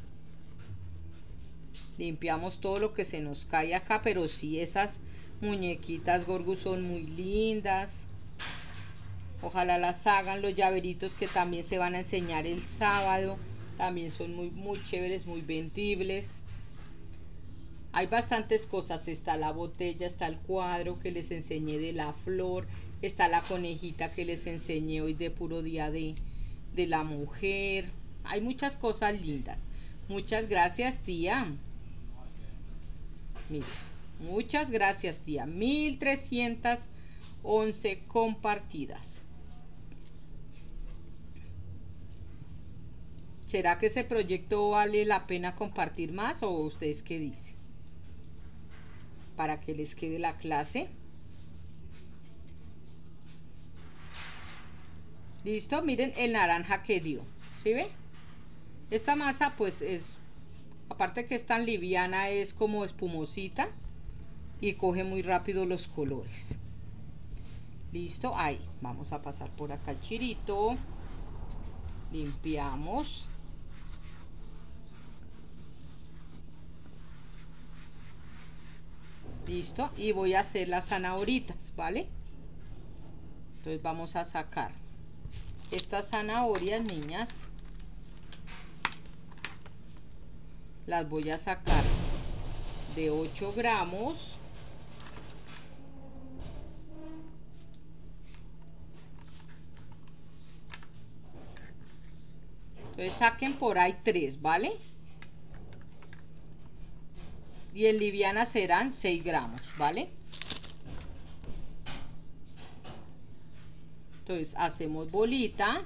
Speaker 1: Limpiamos todo lo que se nos cae acá, pero sí, esas muñequitas Gorgus son muy lindas. Ojalá las hagan. Los llaveritos que también se van a enseñar el sábado también son muy, muy chéveres, muy vendibles. Hay bastantes cosas, está la botella, está el cuadro que les enseñé de la flor, está la conejita que les enseñé hoy de puro día de, de la mujer. Hay muchas cosas lindas. Muchas gracias, tía. Mira, muchas gracias, tía. mil trescientas once compartidas. ¿Será que ese proyecto vale la pena compartir más o ustedes qué dicen? Para que les quede la clase. Listo, miren el naranja que dio. ¿Sí ve? Esta masa pues es, aparte que es tan liviana, es como espumosita y coge muy rápido los colores. Listo, ahí. Vamos a pasar por acá el chirito. Limpiamos. Listo, y voy a hacer las zanahoritas, ¿vale? Entonces vamos a sacar estas zanahorias, niñas. Las voy a sacar de ocho gramos. Entonces saquen por ahí tres, ¿vale? Y en liviana serán seis gramos, ¿vale? Entonces hacemos bolita.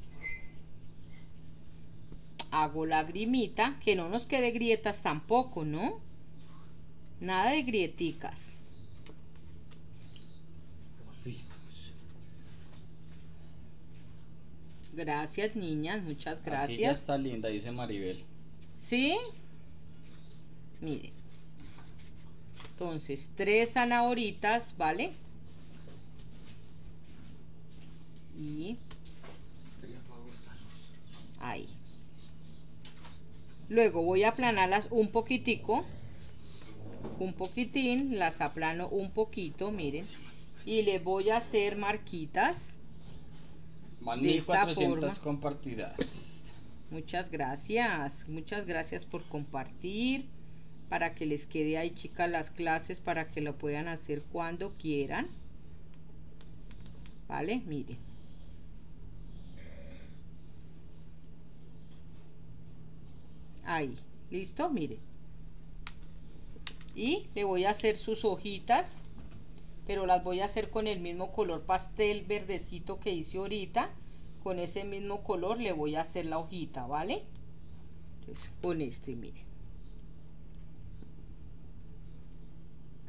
Speaker 1: Hago lagrimita, que no nos quede grietas tampoco, ¿no? Nada de grieticas. Gracias, niñas, muchas gracias.
Speaker 3: Así ya está linda, dice Maribel.
Speaker 1: ¿Sí? Miren. Entonces, tres zanahoritas, ¿vale? Y ahí. Luego voy a aplanarlas un poquitico. Un poquitín, las aplano un poquito, miren. Y les voy a hacer marquitas.
Speaker 3: Van
Speaker 1: de
Speaker 3: mil
Speaker 1: esta
Speaker 3: cuatrocientas
Speaker 1: forma.
Speaker 3: compartidas.
Speaker 1: Muchas gracias. Muchas gracias por compartir. Para que les quede ahí, chicas, las clases, para que lo puedan hacer cuando quieran. ¿Vale? Miren. Ahí. ¿Listo? Miren. Y le voy a hacer sus hojitas, pero las voy a hacer con el mismo color pastel verdecito que hice ahorita. Con ese mismo color le voy a hacer la hojita, ¿vale? Entonces, con este, miren.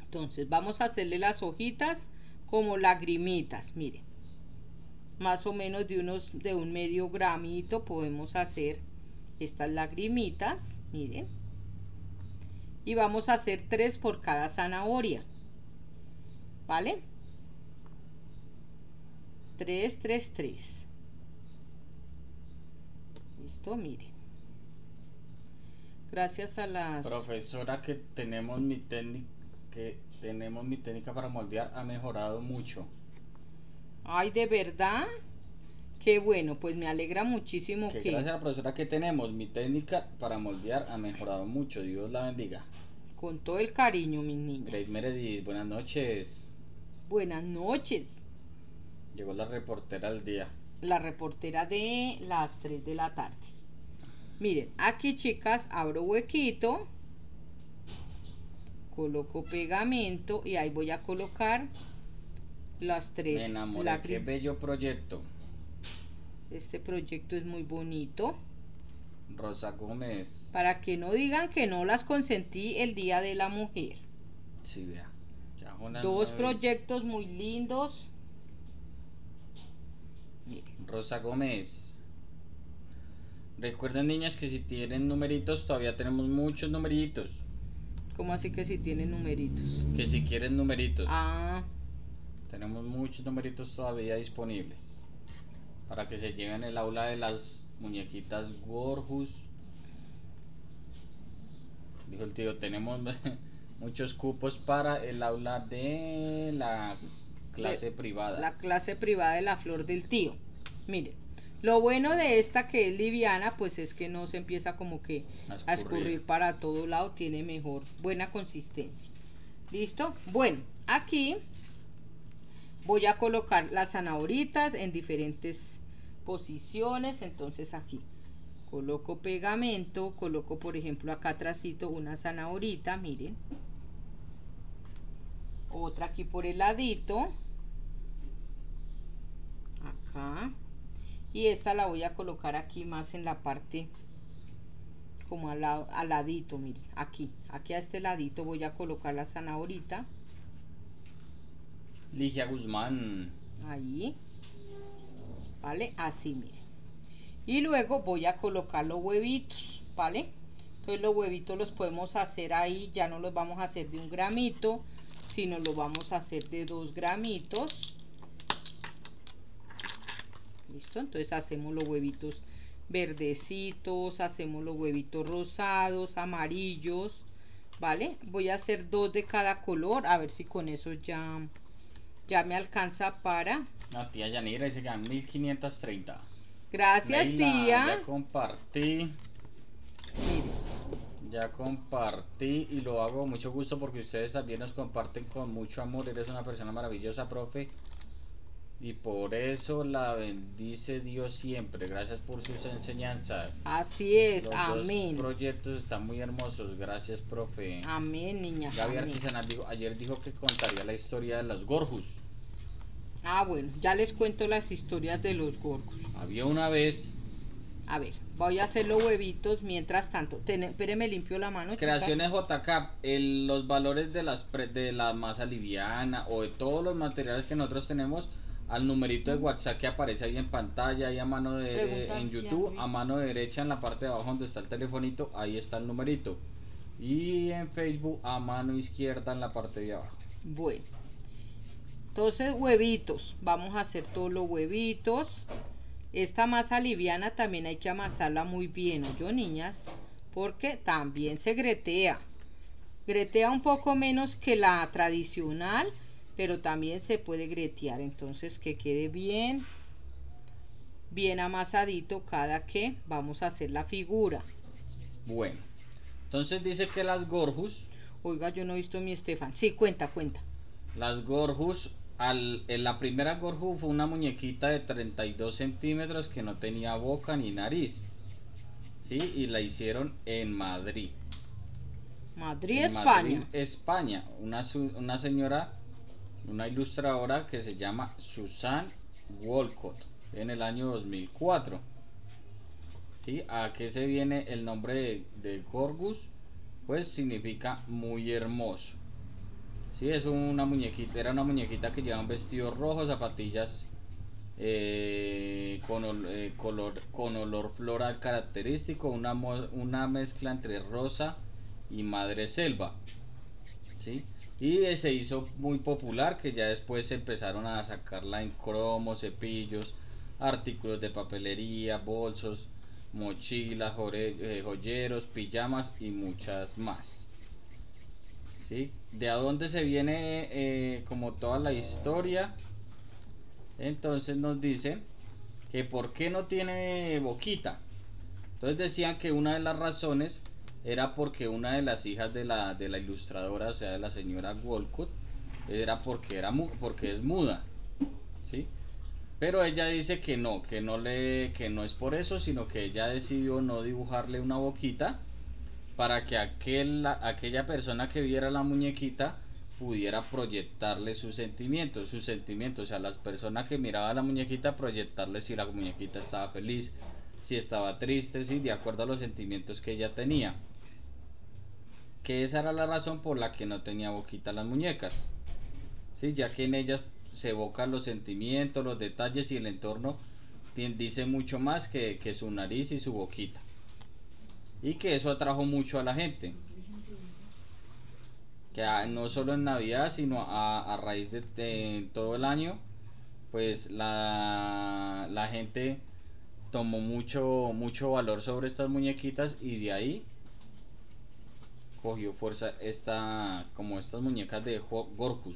Speaker 1: Entonces vamos a hacerle las hojitas como lagrimitas, miren. Más o menos de unos de un medio gramito podemos hacer estas lagrimitas, miren. Y vamos a hacer tres por cada zanahoria, ¿vale? Tres, tres, tres. Listo, miren. Gracias a las...
Speaker 3: Profesora, que tenemos mi técnica, que tenemos mi técnica para moldear ha mejorado mucho.
Speaker 1: Ay, ¿de verdad? Qué bueno, pues me alegra muchísimo
Speaker 3: Que
Speaker 1: que...
Speaker 3: gracias a la profesora que tenemos mi técnica para moldear ha mejorado mucho. Dios la bendiga.
Speaker 1: Con todo el cariño, mis niñas.
Speaker 3: Grace Meredith, buenas noches.
Speaker 1: Buenas noches.
Speaker 3: Llegó la reportera del día.
Speaker 1: La reportera de las tres de la tarde. Miren, aquí, chicas, abro huequito, coloco pegamento y ahí voy a colocar las tres
Speaker 3: Me enamoré, qué
Speaker 1: lágrimas.
Speaker 3: bello proyecto.
Speaker 1: Este proyecto es muy bonito.
Speaker 3: Rosa Gómez.
Speaker 1: Para que no digan que no las consentí el Día de la Mujer.
Speaker 3: Sí, vea. Ya una
Speaker 1: Dos
Speaker 3: nueve.
Speaker 1: proyectos muy lindos. Miren,
Speaker 3: Rosa Gómez. Recuerden, niñas, que si tienen numeritos, todavía tenemos muchos numeritos.
Speaker 1: ¿cómo así que si tiene numeritos?
Speaker 3: Que si quieren numeritos,
Speaker 1: Ah,
Speaker 3: tenemos muchos numeritos todavía disponibles. Para que se lleven el aula de las muñequitas Gorgus. Dijo el tío, tenemos muchos cupos para el aula de la clase
Speaker 1: De-
Speaker 3: privada.
Speaker 1: la clase privada de la flor del tío. Miren, lo bueno de esta que es liviana, pues es que no se empieza como que
Speaker 3: A
Speaker 1: a
Speaker 3: escurrir.
Speaker 1: escurrir para todo lado, tiene mejor, buena consistencia. ¿Listo? Bueno, aquí voy a colocar las zanahoritas en diferentes posiciones. Entonces aquí coloco pegamento, coloco por ejemplo acá atrásito una zanahorita, miren. Otra aquí por el ladito. Acá. Y esta la voy a colocar aquí más en la parte como al, lado, al ladito, miren, aquí, aquí a este ladito voy a colocar la zanahorita,
Speaker 3: Ligia Guzmán.
Speaker 1: ahí, vale, así, miren. Y luego voy a colocar los huevitos, vale. Entonces los huevitos los podemos hacer ahí, ya no los vamos a hacer de un gramito, sino los vamos a hacer de dos gramitos. Listo, entonces hacemos los huevitos verdecitos, hacemos los huevitos rosados, amarillos, ¿vale? Voy a hacer dos de cada color, a ver si con eso ya, ya me alcanza para...
Speaker 3: La tía Yanira dice que dan mil quinientos treinta.
Speaker 1: Gracias,
Speaker 3: Leila,
Speaker 1: tía.
Speaker 3: Ya compartí.
Speaker 1: Mire,
Speaker 3: Ya compartí y lo hago con mucho gusto porque ustedes también nos comparten con mucho amor. Eres una persona maravillosa, profe. Y por eso la bendice Dios siempre. Gracias por sus enseñanzas.
Speaker 1: así es,
Speaker 3: Los
Speaker 1: amén.
Speaker 3: dos proyectos están muy hermosos. Gracias, profe.
Speaker 1: Amén, niña.
Speaker 3: Gaby
Speaker 1: Amén.
Speaker 3: Artisanal dijo, ayer dijo que contaría la historia de los Gorjus.
Speaker 1: Ah, bueno, ya les cuento las historias de los gorgos.
Speaker 3: Había una vez.
Speaker 1: A ver, voy a hacer los huevitos mientras tanto. Ten, espérenme, limpio la mano, chicas.
Speaker 3: Creaciones J K, el- los valores de las pre- de la masa liviana o de todos los materiales que nosotros tenemos al numerito de WhatsApp que aparece ahí en pantalla, ahí a mano de
Speaker 2: Preguntas
Speaker 3: en
Speaker 2: ya,
Speaker 3: YouTube,
Speaker 2: Luis.
Speaker 3: a mano derecha en la parte de abajo donde está el telefonito, ahí está el numerito. Y en Facebook a mano izquierda en la parte de abajo.
Speaker 1: Bueno, entonces huevitos, vamos a hacer todos los huevitos. Esta masa liviana también hay que amasarla muy bien, ¿oyó, niñas? Porque también se gretea. Gretea un poco menos que la tradicional, pero también se puede gretear. Entonces que quede bien, bien amasadito cada que vamos a hacer la figura.
Speaker 3: Bueno, entonces dice que las Gorjus,
Speaker 1: Oiga, yo no he visto mi Estefan. Sí, cuenta, cuenta.
Speaker 3: las Gorjus, al, en la primera Gorju fue una muñequita de treinta y dos centímetros que no tenía boca ni nariz. ¿Sí? Y la hicieron en Madrid.
Speaker 1: Madrid,
Speaker 3: En
Speaker 1: España.
Speaker 3: Madrid, España. Una, su- una señora, una ilustradora que se llama Susan Walcott en el año dos mil cuatro. ¿Sí? ¿A qué se viene el nombre de, de Gorgus? Pues significa muy hermoso. Sí, es una muñequita, era una muñequita que llevaba un vestido rojo, zapatillas eh, con, ol- eh, color, con olor floral característico, una, mo- una mezcla entre rosa y madre selva, ¿sí? Y eh, se hizo muy popular, que ya después empezaron a sacarla en cromos, cepillos, artículos de papelería, bolsos, mochilas, jore- eh, joyeros, pijamas y muchas más. ¿Sí? De a dónde se viene eh, como toda la historia. Entonces nos dice que por qué no tiene boquita. Entonces decían que una de las razones era porque una de las hijas de la, de la ilustradora, o sea de la señora Walcott, era porque era mu- porque es muda, ¿sí? Pero ella dice que no, que no le, que no es por eso, sino que ella decidió no dibujarle una boquita para que aquel, aquella persona que viera la muñequita pudiera proyectarle sus sentimientos, sus sentimientos, o sea, las personas que miraban la muñequita proyectarle si la muñequita estaba feliz, si estaba triste, si de acuerdo a los sentimientos que ella tenía. Que esa era la razón por la que no tenía boquita las muñecas, ¿sí? Ya que en ellas se evocan los sentimientos, los detalles y el entorno dice mucho más que, que su nariz y su boquita. Y que eso atrajo mucho a la gente, que a, no solo en Navidad sino a, a raíz de, de todo el año, pues la, la gente tomó mucho mucho valor sobre estas muñequitas y de ahí cogió fuerza esta, como estas muñecas de Jo- Gorkus.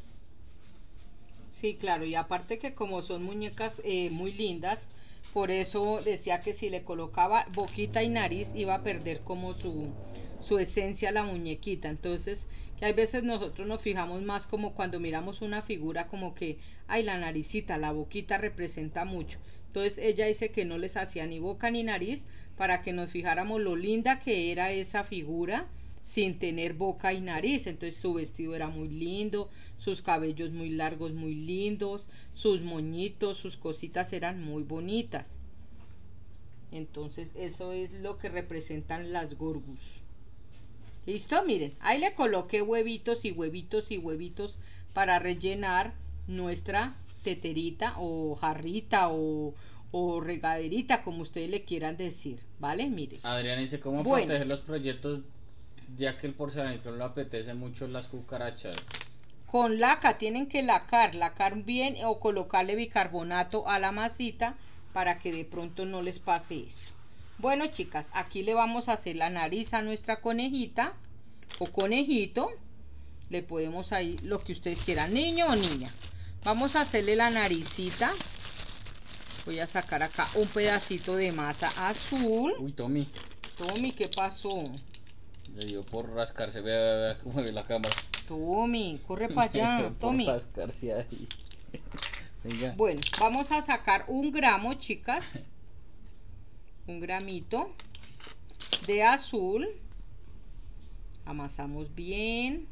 Speaker 1: Sí, claro, y aparte que como son muñecas eh, muy lindas, por eso decía que si le colocaba boquita y nariz iba a perder como su, su esencia a la muñequita. Entonces, que hay veces nosotros nos fijamos más como cuando miramos una figura como que, ay, la naricita, la boquita representa mucho. Entonces ella dice que no les hacía ni boca ni nariz para que nos fijáramos lo linda que era esa figura sin tener boca y nariz. Entonces su vestido era muy lindo, sus cabellos muy largos, muy lindos, sus moñitos, sus cositas eran muy bonitas. Entonces eso es lo que representan las Gorgus. ¿Listo? Miren, ahí le coloqué huevitos y huevitos y huevitos para rellenar nuestra teterita o jarrita o, o regaderita, como ustedes le quieran decir, ¿vale? Miren.
Speaker 3: Adrián dice, ¿cómo
Speaker 1: Bueno.
Speaker 3: proteger los proyectos ya que el porcelanito no le apetece mucho las cucarachas?
Speaker 1: Con laca, tienen que lacar, lacar bien o colocarle bicarbonato a la masita para que de pronto no les pase esto. Bueno, chicas, aquí le vamos a hacer la nariz a nuestra conejita o conejito. Le podemos ahí lo que ustedes quieran, niño o niña. Vamos a hacerle la naricita. Voy a sacar acá un pedacito de masa azul.
Speaker 3: Uy, Tommy,
Speaker 1: Tommy, ¿qué pasó?
Speaker 3: le dio por rascarse, vea, vea, vea cómo ve la cámara.
Speaker 1: Tommy, corre para allá,
Speaker 3: Por
Speaker 1: Tommy.
Speaker 3: rascarse ahí. Venga.
Speaker 1: Bueno, vamos a sacar un gramo, chicas. Un gramito de azul. Amasamos bien.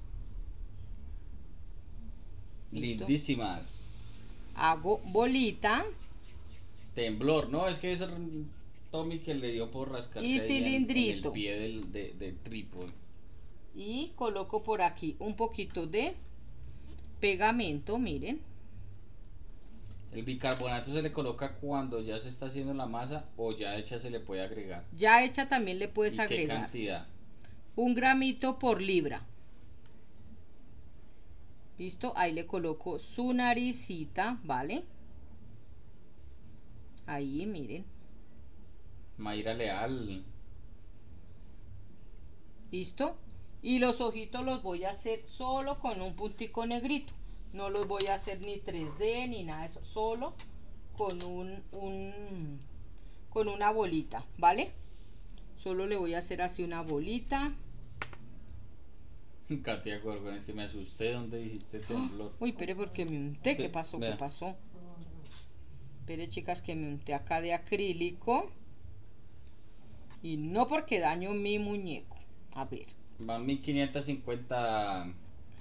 Speaker 1: ¿Listo?
Speaker 3: Lindísimas.
Speaker 1: Hago bolita.
Speaker 3: Temblor, no, es que es Tommy que le dio por rascarse
Speaker 1: Y
Speaker 3: ahí en-
Speaker 1: cilindrito.
Speaker 3: en el pie del, de, del trípode.
Speaker 1: Y coloco por aquí un poquito de pegamento, miren.
Speaker 3: El bicarbonato se le coloca cuando ya se está haciendo la masa o ya hecha se le puede agregar.
Speaker 1: Ya hecha también le puedes
Speaker 3: ¿Y qué
Speaker 1: agregar
Speaker 3: cantidad?
Speaker 1: un gramito por libra. Listo, ahí le coloco su naricita, ¿vale? Ahí, miren.
Speaker 3: Mayra Leal.
Speaker 1: ¿Listo? Y los ojitos los voy a hacer solo con un puntico negrito. No los voy a hacer ni tres D ni nada de eso. Solo con un, un con una bolita, ¿vale? Solo le voy a hacer así una bolita.
Speaker 3: Katia Gorgon, es que me asusté donde dijiste temblor.
Speaker 1: Uy, espere porque me unté. ¿Qué pasó? ¿Qué
Speaker 3: Vea.
Speaker 1: pasó? Espere, chicas, que me unté acá de acrílico. Y no porque daño mi muñeco. A ver.
Speaker 3: Van mil quinientos cincuenta.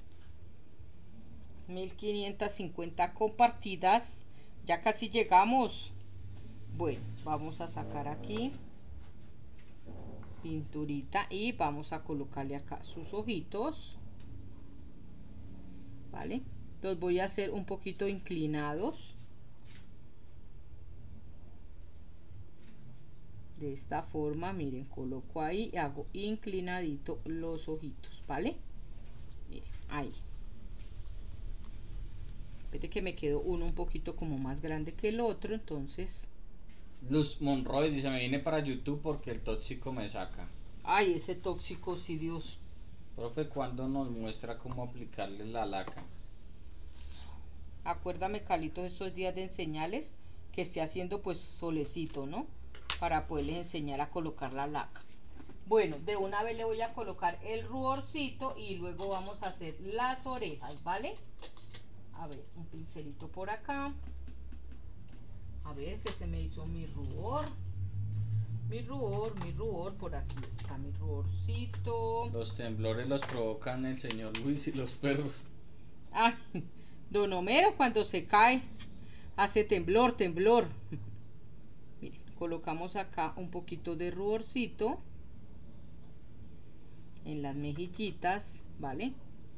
Speaker 1: mil quinientos cincuenta compartidas. Ya casi llegamos. Bueno, vamos a sacar aquí pinturita y vamos a colocarle acá sus ojitos. ¿vale? Los voy a hacer un poquito inclinados. De esta forma, miren, coloco ahí y hago inclinadito los ojitos, ¿vale? Miren, ahí. Espere que me quedó uno un poquito como más grande que el otro, entonces...
Speaker 3: Luz Monroy dice, me vine para YouTube porque el tóxico me saca.
Speaker 1: Ay, ese tóxico, sí, Dios.
Speaker 3: Profe, ¿cuándo nos muestra cómo aplicarle la laca?
Speaker 1: Acuérdame, Carlitos, estos días de enseñarles que esté haciendo pues solecito, ¿no? Para poderles enseñar a colocar la laca. Bueno, de una vez le voy a colocar el ruborcito y luego vamos a hacer las orejas, ¿vale? A ver, un pincelito por acá. A ver, que se me hizo mi rubor. Mi rubor, mi rubor, por aquí está mi ruborcito.
Speaker 3: Los temblores los provocan el señor Luis y los perros.
Speaker 1: Ay, don Homero cuando se cae hace temblor, temblor. Miren, colocamos acá un poquito de ruborcito en las mejillitas, ¿vale?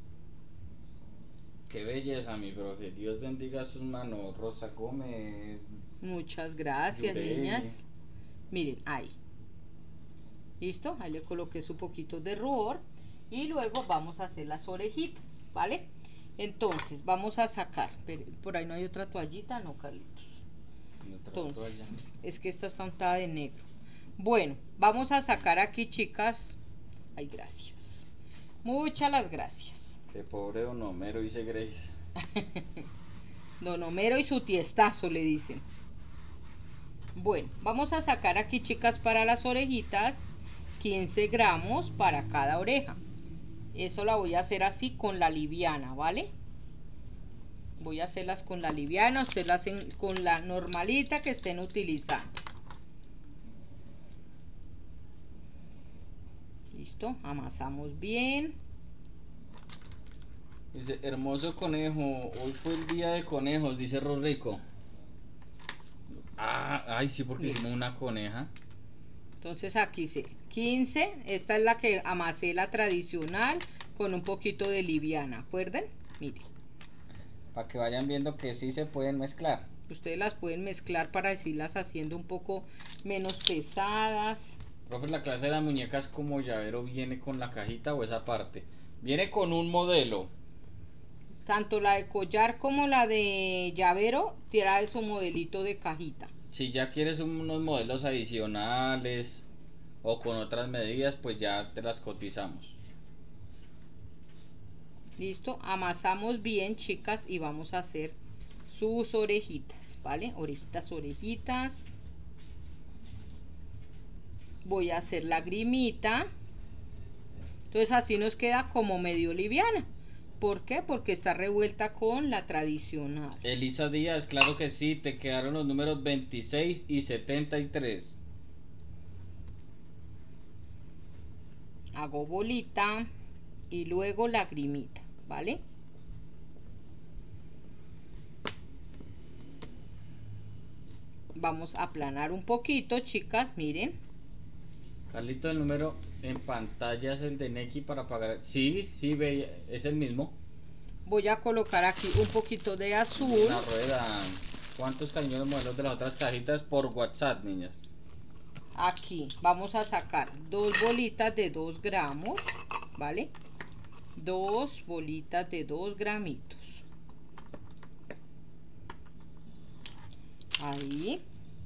Speaker 3: Qué belleza, mi profe. Dios bendiga sus manos. Rosa Gómez.
Speaker 1: Muchas gracias,
Speaker 3: Yureli.
Speaker 1: niñas. Miren, ahí. ¿Listo? Ahí le coloqué su poquito de rubor. Y luego vamos a hacer las orejitas, ¿vale? Entonces, vamos a sacar. Pero, por ahí no hay otra toallita, no, Carlitos. Entonces, es que esta está untada de negro. Bueno, vamos a sacar aquí, chicas. Ay, gracias. Muchas las gracias.
Speaker 3: Qué pobre don Homero, dice Grace.
Speaker 1: Don Homero y su tiestazo, le dicen. Bueno, vamos a sacar aquí, chicas, para las orejitas quince gramos para cada oreja. Eso la voy a hacer así con la liviana, ¿vale? Voy a hacerlas con la liviana, ustedes las hacen con la normalita que estén utilizando. Listo, amasamos bien.
Speaker 3: Dice, hermoso conejo, hoy fue el día de conejos, dice Rorrico. Ah, ay, sí, porque
Speaker 1: Bien.
Speaker 3: hicimos una coneja.
Speaker 1: Entonces aquí se quince, esta es la que amasé, la tradicional, con un poquito de liviana, ¿acuerdan? Miren,
Speaker 3: Para que vayan viendo que sí se pueden mezclar.
Speaker 1: ustedes las pueden mezclar para irlas haciendo un poco menos pesadas.
Speaker 3: Profe, la clase de las muñecas como llavero viene con la cajita o esa parte. Viene con un modelo.
Speaker 1: Tanto la de collar como la de llavero trae su modelito de cajita.
Speaker 3: Si ya quieres unos modelos adicionales o con otras medidas, pues ya te las cotizamos.
Speaker 1: Listo, amasamos bien, chicas, y vamos a hacer sus orejitas, ¿vale? Orejitas, orejitas. Voy a hacer la grimita. Entonces así nos queda como medio liviana. ¿Por qué? Porque está revuelta con la tradicional.
Speaker 3: Elisa Díaz, claro que sí, te quedaron los números veintiséis y setenta y tres.
Speaker 1: Hago bolita y luego la grimita, ¿vale? Vamos a aplanar un poquito, chicas, miren.
Speaker 3: Carlito, el número en pantalla es el de Neki para pagar. Sí, sí, ve, es el mismo.
Speaker 1: Voy a colocar aquí un poquito de azul.
Speaker 3: Una rueda. ¿Cuántos cañones modelos de las otras cajitas por WhatsApp, niñas?
Speaker 1: Aquí vamos a sacar dos bolitas de dos gramos, ¿vale? Dos bolitas de dos gramitos. Ahí.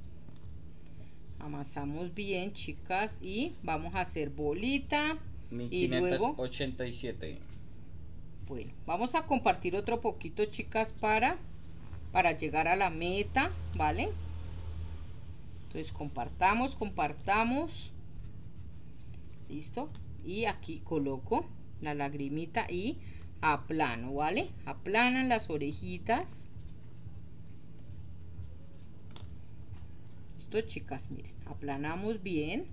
Speaker 1: Amasamos bien, chicas, y vamos a hacer bolita.
Speaker 3: mil
Speaker 1: Y
Speaker 3: quinientos
Speaker 1: luego,
Speaker 3: ochenta y siete.
Speaker 1: bueno, vamos a compartir otro poquito, chicas, para, para llegar a la meta, ¿vale? Entonces compartamos, compartamos. Listo. Y aquí coloco la lagrimita y aplano, ¿vale? Aplanan las orejitas. Listo, chicas, miren, aplanamos bien.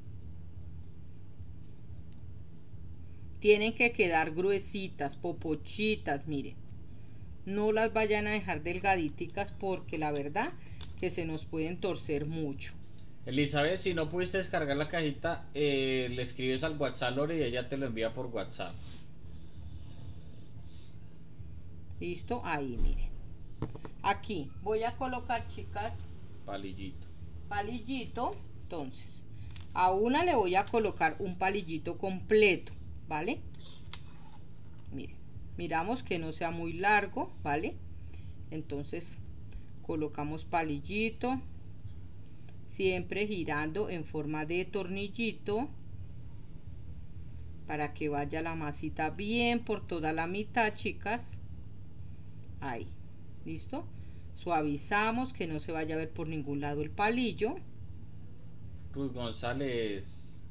Speaker 1: Tienen que quedar gruesitas, popochitas, miren. No las vayan a dejar delgaditicas porque la verdad que se nos pueden torcer mucho.
Speaker 3: Elizabeth, si no pudiste descargar la cajita, eh, le escribes al WhatsApp Lore y ella te lo envía por WhatsApp.
Speaker 1: Listo, ahí miren. Aquí voy a colocar, chicas,
Speaker 3: Palillito.
Speaker 1: palillito. Entonces, a una le voy a colocar un palillito completo, ¿vale? Miren, miramos que no sea muy largo, ¿vale? Entonces, colocamos palillito, siempre girando en forma de tornillito, para que vaya la masita bien por toda la mitad, chicas. Ahí, listo. Suavizamos, que no se vaya a ver por ningún lado el palillo.
Speaker 3: Ruth González.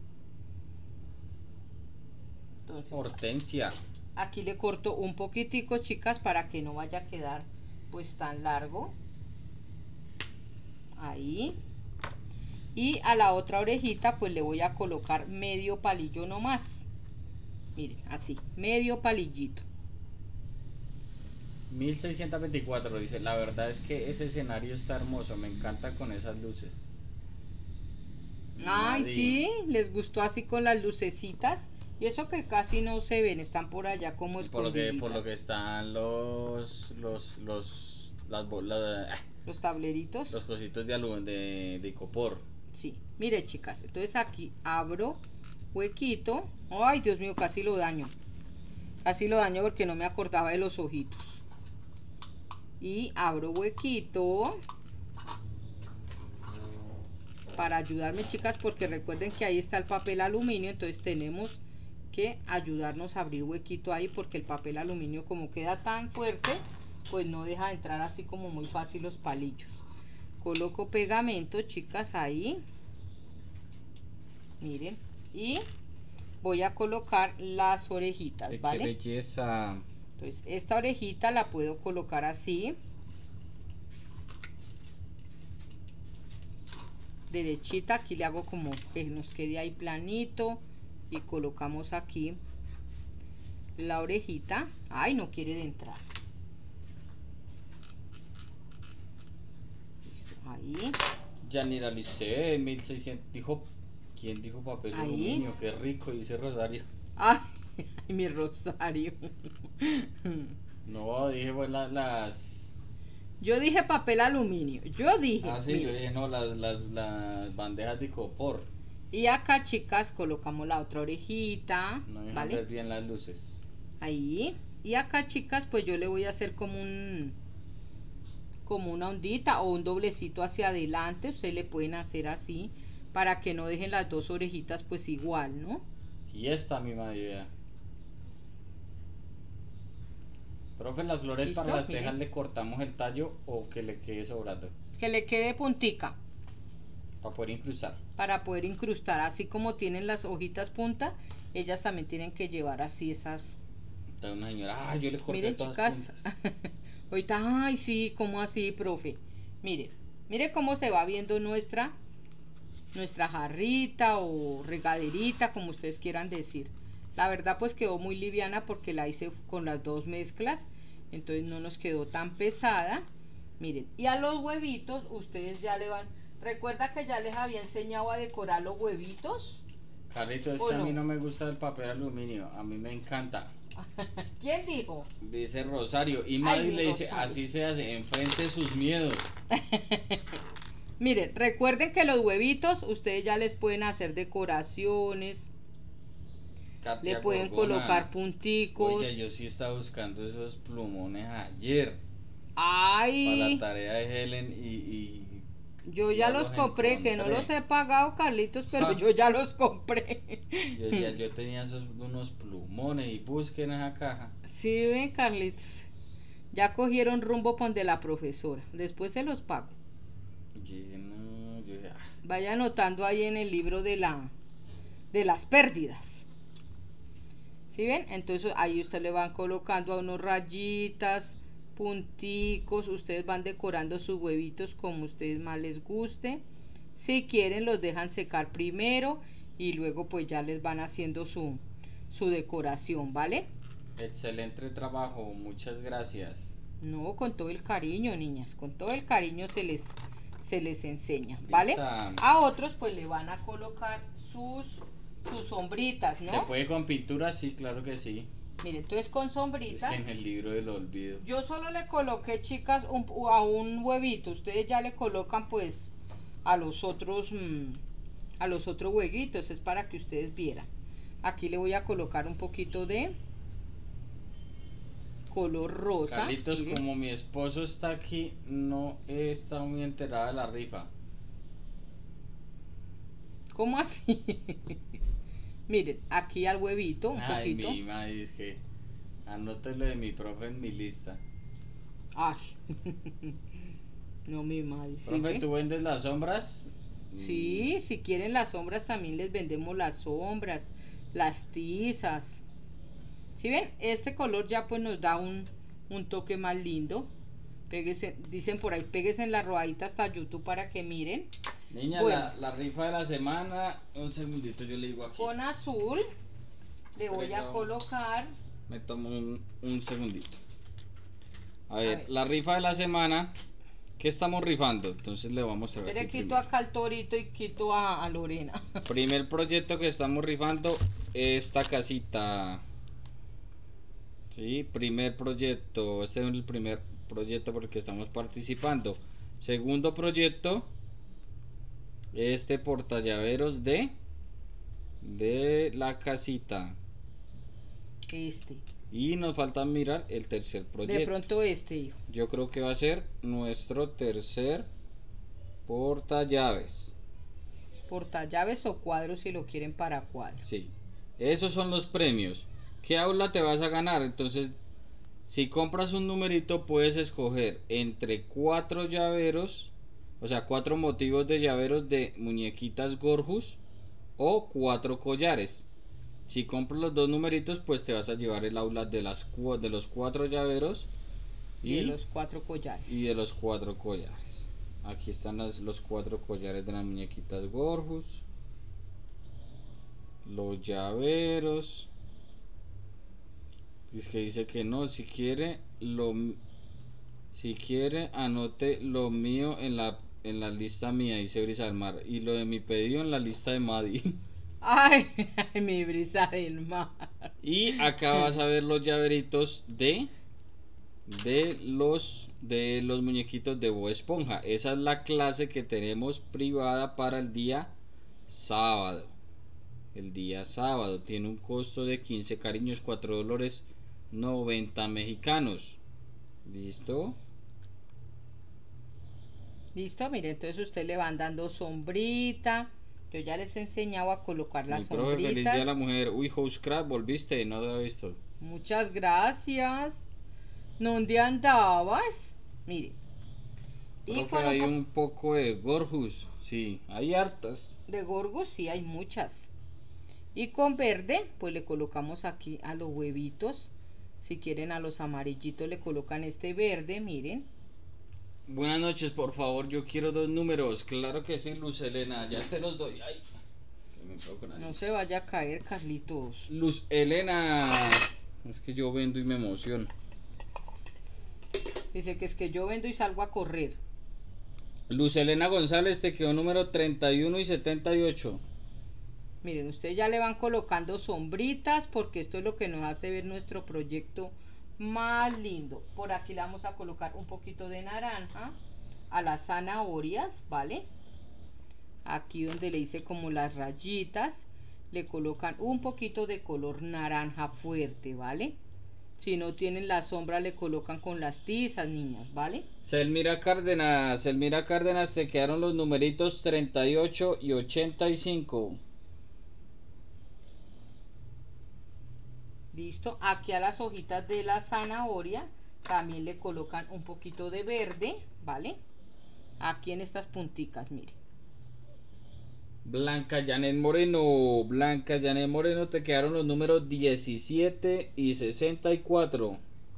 Speaker 1: Entonces,
Speaker 3: Hortensia.
Speaker 1: aquí le corto un poquitico, chicas, para que no vaya a quedar pues tan largo. Ahí. Y a la otra orejita pues le voy a colocar medio palillo nomás. Miren, así, medio palillito.
Speaker 3: mil seiscientos veinticuatro dice, la verdad es que ese escenario está hermoso, me encanta con esas luces.
Speaker 1: Ay,
Speaker 3: Nadie.
Speaker 1: sí, les gustó así con las lucecitas. Y eso que casi no se ven, están por allá como
Speaker 3: Por lo que,
Speaker 1: escondiditas.
Speaker 3: por lo que están los, los, los, las bolas, ah,
Speaker 1: Los tableritos.
Speaker 3: los cositos de aluminio de, de icopor.
Speaker 1: Sí, mire, chicas, entonces aquí abro huequito. Ay, Dios mío, casi lo daño. Casi lo daño porque no me acordaba de los ojitos. Y abro huequito para ayudarme, chicas, porque recuerden que ahí está el papel aluminio. Entonces tenemos que ayudarnos a abrir huequito ahí, porque el papel aluminio, como queda tan fuerte, pues no deja entrar así como muy fácil los palillos. Coloco pegamento, chicas, ahí. Miren. Y voy a colocar las orejitas,
Speaker 3: Qué
Speaker 1: ¿vale?
Speaker 3: belleza.
Speaker 1: Entonces, esta orejita la puedo colocar así. Derechita, aquí le hago como que nos quede ahí planito. Y colocamos aquí la orejita. Ay, no quiere de entrar. Listo, ahí.
Speaker 3: Yanira Lice, mil seiscientos, dijo, ¿quién dijo papel
Speaker 1: Ahí.
Speaker 3: aluminio? Qué rico, dice Rosario.
Speaker 1: Ay, ay, mi rosario.
Speaker 3: No, dije pues la- las...
Speaker 1: Yo dije papel aluminio. Yo dije.
Speaker 3: Ah, sí,
Speaker 1: mire.
Speaker 3: yo dije no, las, las, las bandejas de icopor.
Speaker 1: Y acá, chicas, colocamos la otra orejita.
Speaker 3: No dejan
Speaker 1: ¿Vale?
Speaker 3: ver bien las luces.
Speaker 1: Ahí. Y acá, chicas, pues yo le voy a hacer como un como una ondita o un doblecito hacia adelante. Ustedes le pueden hacer así para que no dejen las dos orejitas pues igual, ¿no?
Speaker 3: Y esta misma idea. Profe, las flores
Speaker 1: ¿Listo?
Speaker 3: para las
Speaker 1: Miren.
Speaker 3: tejas le cortamos el tallo o que le quede sobrando
Speaker 1: Que le quede puntica
Speaker 3: para poder incrustar.
Speaker 1: para poder incrustar. Así como tienen las hojitas punta, ellas también tienen que llevar así esas.
Speaker 3: Entonces una señora, ah, yo le corté
Speaker 1: Miren,
Speaker 3: todas
Speaker 1: chicas.
Speaker 3: las puntas.
Speaker 1: Ahorita, ay, sí, ¿cómo así, profe? Miren, miren cómo se va viendo nuestra nuestra jarrita o regaderita, como ustedes quieran decir. La verdad pues quedó muy liviana porque la hice con las dos mezclas, entonces no nos quedó tan pesada. Miren, y a los huevitos ustedes ya le van, recuerda que ya les había enseñado a decorar los huevitos.
Speaker 3: Carlitos, es
Speaker 1: ¿O
Speaker 3: que a
Speaker 1: no?
Speaker 3: mí no me gusta el papel aluminio, a mí me encanta.
Speaker 1: ¿Quién dijo?
Speaker 3: Dice Rosario, y
Speaker 1: Ay,
Speaker 3: Maddy
Speaker 1: mi
Speaker 3: le dice,
Speaker 1: Rosario.
Speaker 3: así se hace, enfrente sus miedos.
Speaker 1: Miren, recuerden que los huevitos ustedes ya les pueden hacer decoraciones,
Speaker 3: Katia
Speaker 1: le pueden
Speaker 3: Gorgona.
Speaker 1: colocar punticos.
Speaker 3: Oye, yo sí estaba buscando esos plumones ayer
Speaker 1: Ay,
Speaker 3: para la tarea de Helen y... y
Speaker 1: yo ya
Speaker 3: no
Speaker 1: los compré, que no
Speaker 3: encontré.
Speaker 1: los he pagado, Carlitos, pero
Speaker 3: Ah.
Speaker 1: yo ya los compré.
Speaker 3: Yo decía, yo tenía esos unos plumones y busquen esa caja.
Speaker 1: Sí, ven, Carlitos. Ya cogieron rumbo por donde la profesora. Después se los pago.
Speaker 3: Yo dije, no, yo dije, ah,
Speaker 1: Vaya anotando ahí en el libro de la de las pérdidas. ¿Sí ven? Entonces ahí ustedes le van colocando a unos rayitas, punticos. Ustedes van decorando sus huevitos como ustedes más les guste. Si quieren los dejan secar primero y luego pues ya les van haciendo su, su decoración, ¿vale?
Speaker 3: excelente trabajo, muchas gracias.
Speaker 1: No, con todo el cariño, niñas. Con todo el cariño se les, se les enseña, ¿vale?
Speaker 3: Lisa.
Speaker 1: A otros pues le van a colocar sus, sus sombritas,
Speaker 3: ¿Se
Speaker 1: ¿no?
Speaker 3: puede con pintura? Sí, claro que sí.
Speaker 1: Mire, entonces con
Speaker 3: Es
Speaker 1: sombritas.
Speaker 3: que en el libro del olvido.
Speaker 1: Yo solo le coloqué, chicas, un- a un huevito. Ustedes ya le colocan, pues, a los otros, mm, a los otros huevitos. Es para que ustedes vieran. Aquí le voy a colocar un poquito de color rosa.
Speaker 3: Carlitos,
Speaker 1: Miren.
Speaker 3: como mi esposo está aquí, no he estado muy enterada de la rifa.
Speaker 1: ¿Cómo así? Miren, aquí al huevito, un
Speaker 3: Ay,
Speaker 1: poquito.
Speaker 3: mi madre, es que anote lo de mi profe en mi lista.
Speaker 1: Ay. No, mi madre. ¿Sí
Speaker 3: Profe,
Speaker 1: ve?
Speaker 3: ¿tú vendes las sombras?
Speaker 1: Sí, si quieren las sombras también les vendemos las sombras, las tizas. ¿Sí ven? Este color ya pues nos da un, un toque más lindo. Péguese, dicen por ahí, péguese en la rodadita hasta YouTube para que miren.
Speaker 3: Niña,
Speaker 1: Bueno.
Speaker 3: la, la rifa de la semana, un segundito, yo le digo aquí.
Speaker 1: Con azul le voy a
Speaker 3: Pero-
Speaker 1: colocar.
Speaker 3: Me tomo un, un segundito. A ver,
Speaker 1: ver.
Speaker 3: la rifa de la semana, ¿qué estamos rifando? Entonces le vamos a mostrar
Speaker 1: Espere,
Speaker 3: aquí
Speaker 1: quito
Speaker 3: primero.
Speaker 1: acá al torito y quito a, a Lorena.
Speaker 3: Primer proyecto que estamos rifando, esta casita. Sí, primer proyecto, este es el primer proyecto por el que estamos participando. Segundo proyecto, este portallaveros de de la casita.
Speaker 1: Este.
Speaker 3: Y nos falta mirar el tercer proyecto.
Speaker 1: De pronto este, hijo.
Speaker 3: Yo creo que va a ser nuestro tercer portallaves.
Speaker 1: Portallaves o cuadros si lo quieren para cuadros.
Speaker 3: Sí, esos son los premios. ¿Qué aula te vas a ganar? Entonces, si compras un numerito, puedes escoger entre cuatro llaveros, o sea, cuatro motivos de llaveros de muñequitas Gorjus o cuatro collares. Si compras los dos numeritos, pues te vas a llevar el aula de, las, cua- de los cuatro llaveros
Speaker 1: Y, de los cuatro collares.
Speaker 3: y de los cuatro collares. Aquí están las- los cuatro collares de las muñequitas Gorjus, los llaveros. Es que dice que no, si quiere lo si quiere anote lo mío en la en la lista mía, dice Brisa del Mar, y lo de mi pedido en la lista de Madi.
Speaker 1: Ay, ay, mi brisa del mar.
Speaker 3: Y acá vas a ver los llaveritos de de los de los muñequitos de Bob Esponja. Esa es la clase que tenemos privada para el día sábado. El día sábado tiene un costo de quince cariños, cuatro dólares noventa mexicanos. ¿Listo?
Speaker 1: Listo, mire, entonces usted le van dando sombrita. Yo ya les he enseñado a colocar las
Speaker 3: Mi profe, feliz día de la
Speaker 1: sombritas.
Speaker 3: mujer. Uy, Housecraft, volviste, no te había visto.
Speaker 1: Muchas gracias. ¿Dónde andabas? Mire. Y
Speaker 3: Profe,
Speaker 1: con un
Speaker 3: hay
Speaker 1: po-
Speaker 3: un poco de Gorjus. Sí, hay hartas.
Speaker 1: de gorgos sí hay muchas. Y con verde, pues le colocamos aquí a los huevitos. Si quieren a los amarillitos le colocan este verde, miren.
Speaker 3: Buenas noches, por favor, yo quiero dos números. Claro que sí, Luz Elena, ya te los doy. Ay, que me pego con así.
Speaker 1: No se vaya a caer, Carlitos.
Speaker 3: Luz Elena. Es que yo vendo y me emociono.
Speaker 1: Dice que es que yo vendo y salgo a correr.
Speaker 3: Luz Elena González, te quedó número treinta y uno y setenta y ocho.
Speaker 1: Miren, ustedes ya le van colocando sombritas porque esto es lo que nos hace ver nuestro proyecto más lindo. Por aquí le vamos a colocar un poquito de naranja a las zanahorias, ¿vale? Aquí donde le hice como las rayitas, le colocan un poquito de color naranja fuerte, ¿vale? Si no tienen la sombra, le colocan con las tizas, niñas, ¿vale?
Speaker 3: Selmira Cárdenas, Selmira Cárdenas, te quedaron los numeritos treinta y ocho y ochenta y cinco.
Speaker 1: Listo, aquí a las hojitas de la zanahoria también le colocan un poquito de verde, ¿vale? Aquí en estas punticas, mire.
Speaker 3: Blanca Janet Moreno, Blanca Janet Moreno, te quedaron los números diecisiete y sesenta y cuatro.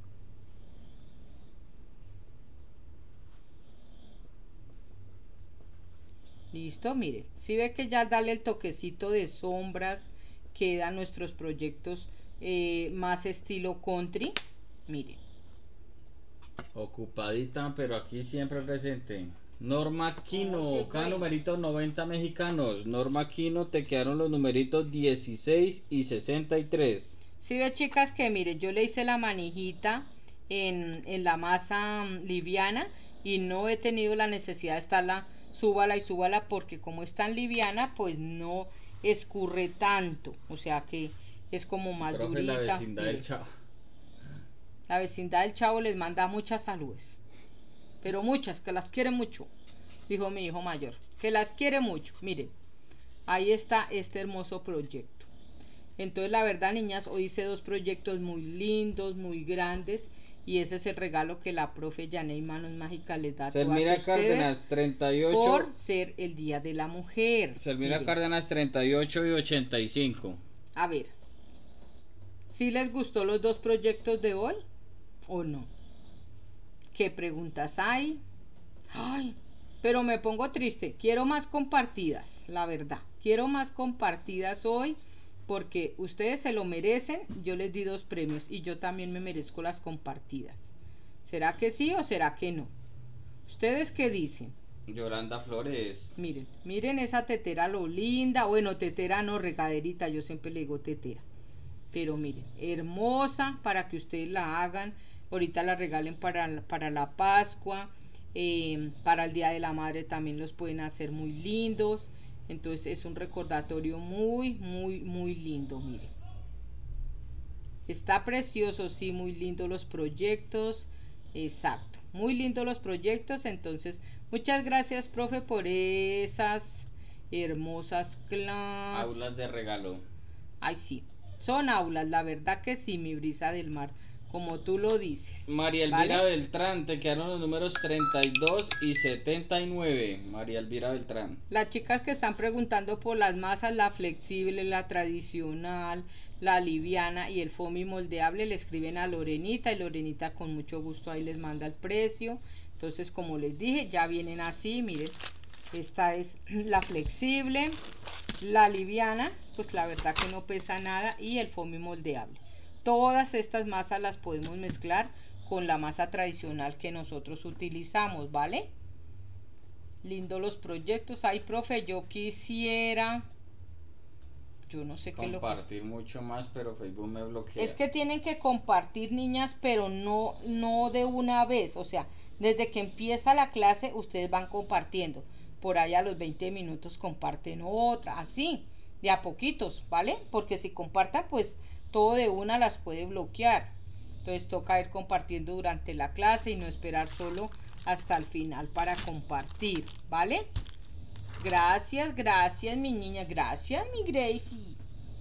Speaker 1: Listo, mire. Si ve que ya al darle el toquecito de sombras quedan nuestros proyectos eh, más estilo country, mire.
Speaker 3: Ocupadita, pero aquí siempre presente. Norma Quino,
Speaker 1: Ay, qué
Speaker 3: cada
Speaker 1: bueno.
Speaker 3: numerito noventa mexicanos. Norma Quino, te quedaron los numeritos dieciséis y sesenta y tres.
Speaker 1: Si ve, chicas, que mire, yo le hice la manijita en, en la masa mm, liviana y no he tenido la necesidad de estarla, súbala y súbala, porque como es tan liviana, pues no escurre tanto, o sea que es como más
Speaker 3: Profe,
Speaker 1: durita.
Speaker 3: la vecindad
Speaker 1: Mire,
Speaker 3: del Chavo.
Speaker 1: la vecindad del Chavo les manda muchas saludes, pero muchas, que las quiere mucho, dijo mi hijo mayor, que las quiere mucho. Miren, ahí está este hermoso proyecto. Entonces, la verdad, niñas, hoy hice dos proyectos muy lindos, muy grandes, y ese es el regalo que la profe Yaney Manos Mágicas les da a todas
Speaker 3: Selmira
Speaker 1: ustedes
Speaker 3: Cárdenas, treinta y ocho.
Speaker 1: por ser el Día de la Mujer.
Speaker 3: Selmira
Speaker 1: Miren,
Speaker 3: Cárdenas, treinta y ocho y ochenta y cinco.
Speaker 1: a ver, ¿sí les gustó los dos proyectos de hoy o no? ¿Qué preguntas hay? Ay, pero me pongo triste. Quiero más compartidas, la verdad. Quiero más compartidas hoy, porque ustedes se lo merecen. Yo les di dos premios y yo también me merezco las compartidas. ¿Será que sí o será que no? ¿Ustedes qué dicen?
Speaker 3: Yolanda Flores.
Speaker 1: Miren, miren esa tetera lo linda. Bueno, tetera no, regaderita, yo siempre le digo tetera. Pero miren, hermosa, para que ustedes la hagan. Ahorita la regalen para, para la Pascua, eh, para el Día de la Madre también los pueden hacer muy lindos. Entonces es un recordatorio muy, muy, muy lindo, miren. Está precioso, sí, muy lindo los proyectos. Exacto, muy lindo los proyectos. Entonces, muchas gracias, profe, por esas hermosas clases.
Speaker 3: Aulas de regalo.
Speaker 1: Ay, sí, son aulas, la verdad que sí, mi brisa del mar, como tú lo dices.
Speaker 3: María Elvira
Speaker 1: ¿vale?
Speaker 3: Beltrán, te quedaron los números treinta y dos y setenta y nueve. María Elvira Beltrán.
Speaker 1: Las chicas que están preguntando por las masas, la flexible, la tradicional, la liviana y el foamy moldeable, le escriben a Lorenita y Lorenita con mucho gusto ahí les manda el precio. Entonces, como les dije, ya vienen así, miren, esta es la flexible, la liviana, pues la verdad que no pesa nada, y el foamy moldeable. Todas estas masas las podemos mezclar con la masa tradicional que nosotros utilizamos, ¿vale? Lindo los proyectos. Ay, profe, yo quisiera... Yo no sé qué lo...
Speaker 3: Compartir mucho más, pero Facebook me bloquea.
Speaker 1: Es que tienen que compartir, niñas, pero no, no de una vez. O sea, desde que empieza la clase, ustedes van compartiendo. Por ahí a los veinte minutos comparten otra, así, de a poquitos, ¿vale? Porque si compartan, pues todo de una las puede bloquear. Entonces toca ir compartiendo durante la clase y no esperar solo hasta el final para compartir, ¿vale? Gracias, gracias, mi niña, gracias, mi Gracie.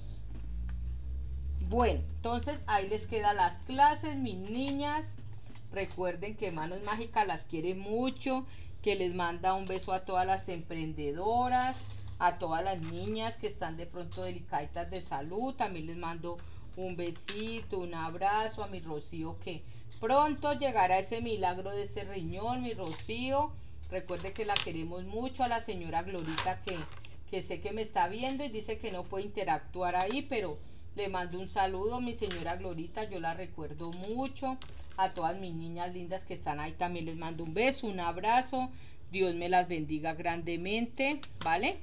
Speaker 1: Bueno, entonces ahí les quedan las clases, mis niñas. Recuerden que Manos Mágicas las quiere mucho, que les manda un beso a todas las emprendedoras, a todas las niñas que están de pronto delicaditas de salud. También les mando un besito, un abrazo a mi Rocío, que pronto llegará ese milagro de ese riñón, mi Rocío. Recuerde que la queremos mucho. A la señora Glorita, que, que sé que me está viendo y dice que no puede interactuar ahí, pero le mando un saludo, mi señora Glorita, yo la recuerdo mucho. A todas mis niñas lindas que están ahí también les mando un beso, un abrazo. Dios me las bendiga grandemente, ¿vale?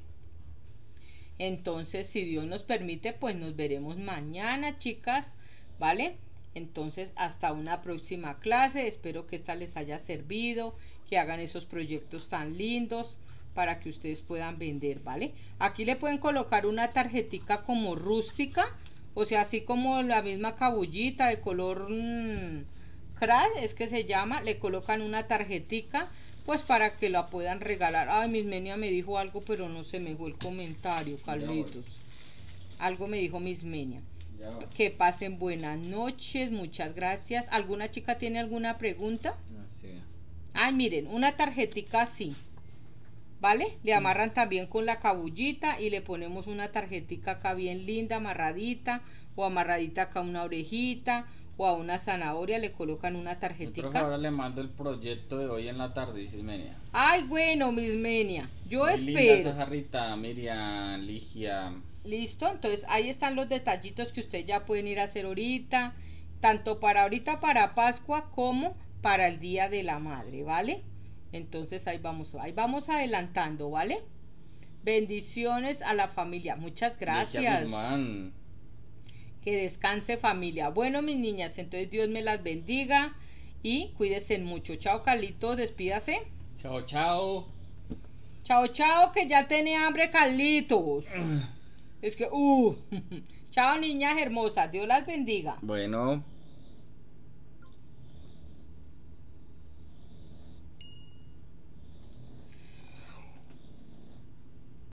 Speaker 1: Entonces, si Dios nos permite, pues nos veremos mañana, chicas, ¿vale? Entonces, hasta una próxima clase. Espero que esta les haya servido, que hagan esos proyectos tan lindos para que ustedes puedan vender, ¿vale? Aquí le pueden colocar una tarjetica como rústica, o sea, así como la misma cabullita de color mmm, crad, es que se llama. Le colocan una tarjetica, pues para que la puedan regalar. Ay, Miss Menia me dijo algo, pero no se me fue el comentario, Carlitos. Algo me dijo Miss Menia. Que pasen buenas noches, muchas gracias. ¿Alguna chica tiene alguna pregunta?
Speaker 3: Así.
Speaker 1: Ay, miren, una tarjetica así, ¿vale? Le amarran también con la cabullita y le ponemos una tarjetica acá bien linda, amarradita, o amarradita acá una orejita, o a una zanahoria le colocan una tarjetica.
Speaker 3: Ahora le mando el proyecto de hoy en la tarde, Miss Menia.
Speaker 1: Ay, bueno, Miss Menia, yo
Speaker 3: Muy
Speaker 1: espero.
Speaker 3: linda esa jarrita, Miriam, Ligia.
Speaker 1: Listo, entonces ahí están los detallitos que ustedes ya pueden ir a hacer ahorita, tanto para ahorita para Pascua como para el Día de la Madre, ¿vale? Entonces ahí vamos, ahí vamos adelantando, ¿vale? Bendiciones a la familia, muchas
Speaker 3: Ligia
Speaker 1: gracias.
Speaker 3: Guzmán.
Speaker 1: Que descanse familia. Bueno, mis niñas, entonces Dios me las bendiga y cuídense mucho. Chao, Carlito, despídase.
Speaker 3: Chao, chao.
Speaker 1: Chao, chao, que ya tiene hambre, Carlitos. Es que, uh. Chao, niñas hermosas. Dios las bendiga.
Speaker 3: Bueno.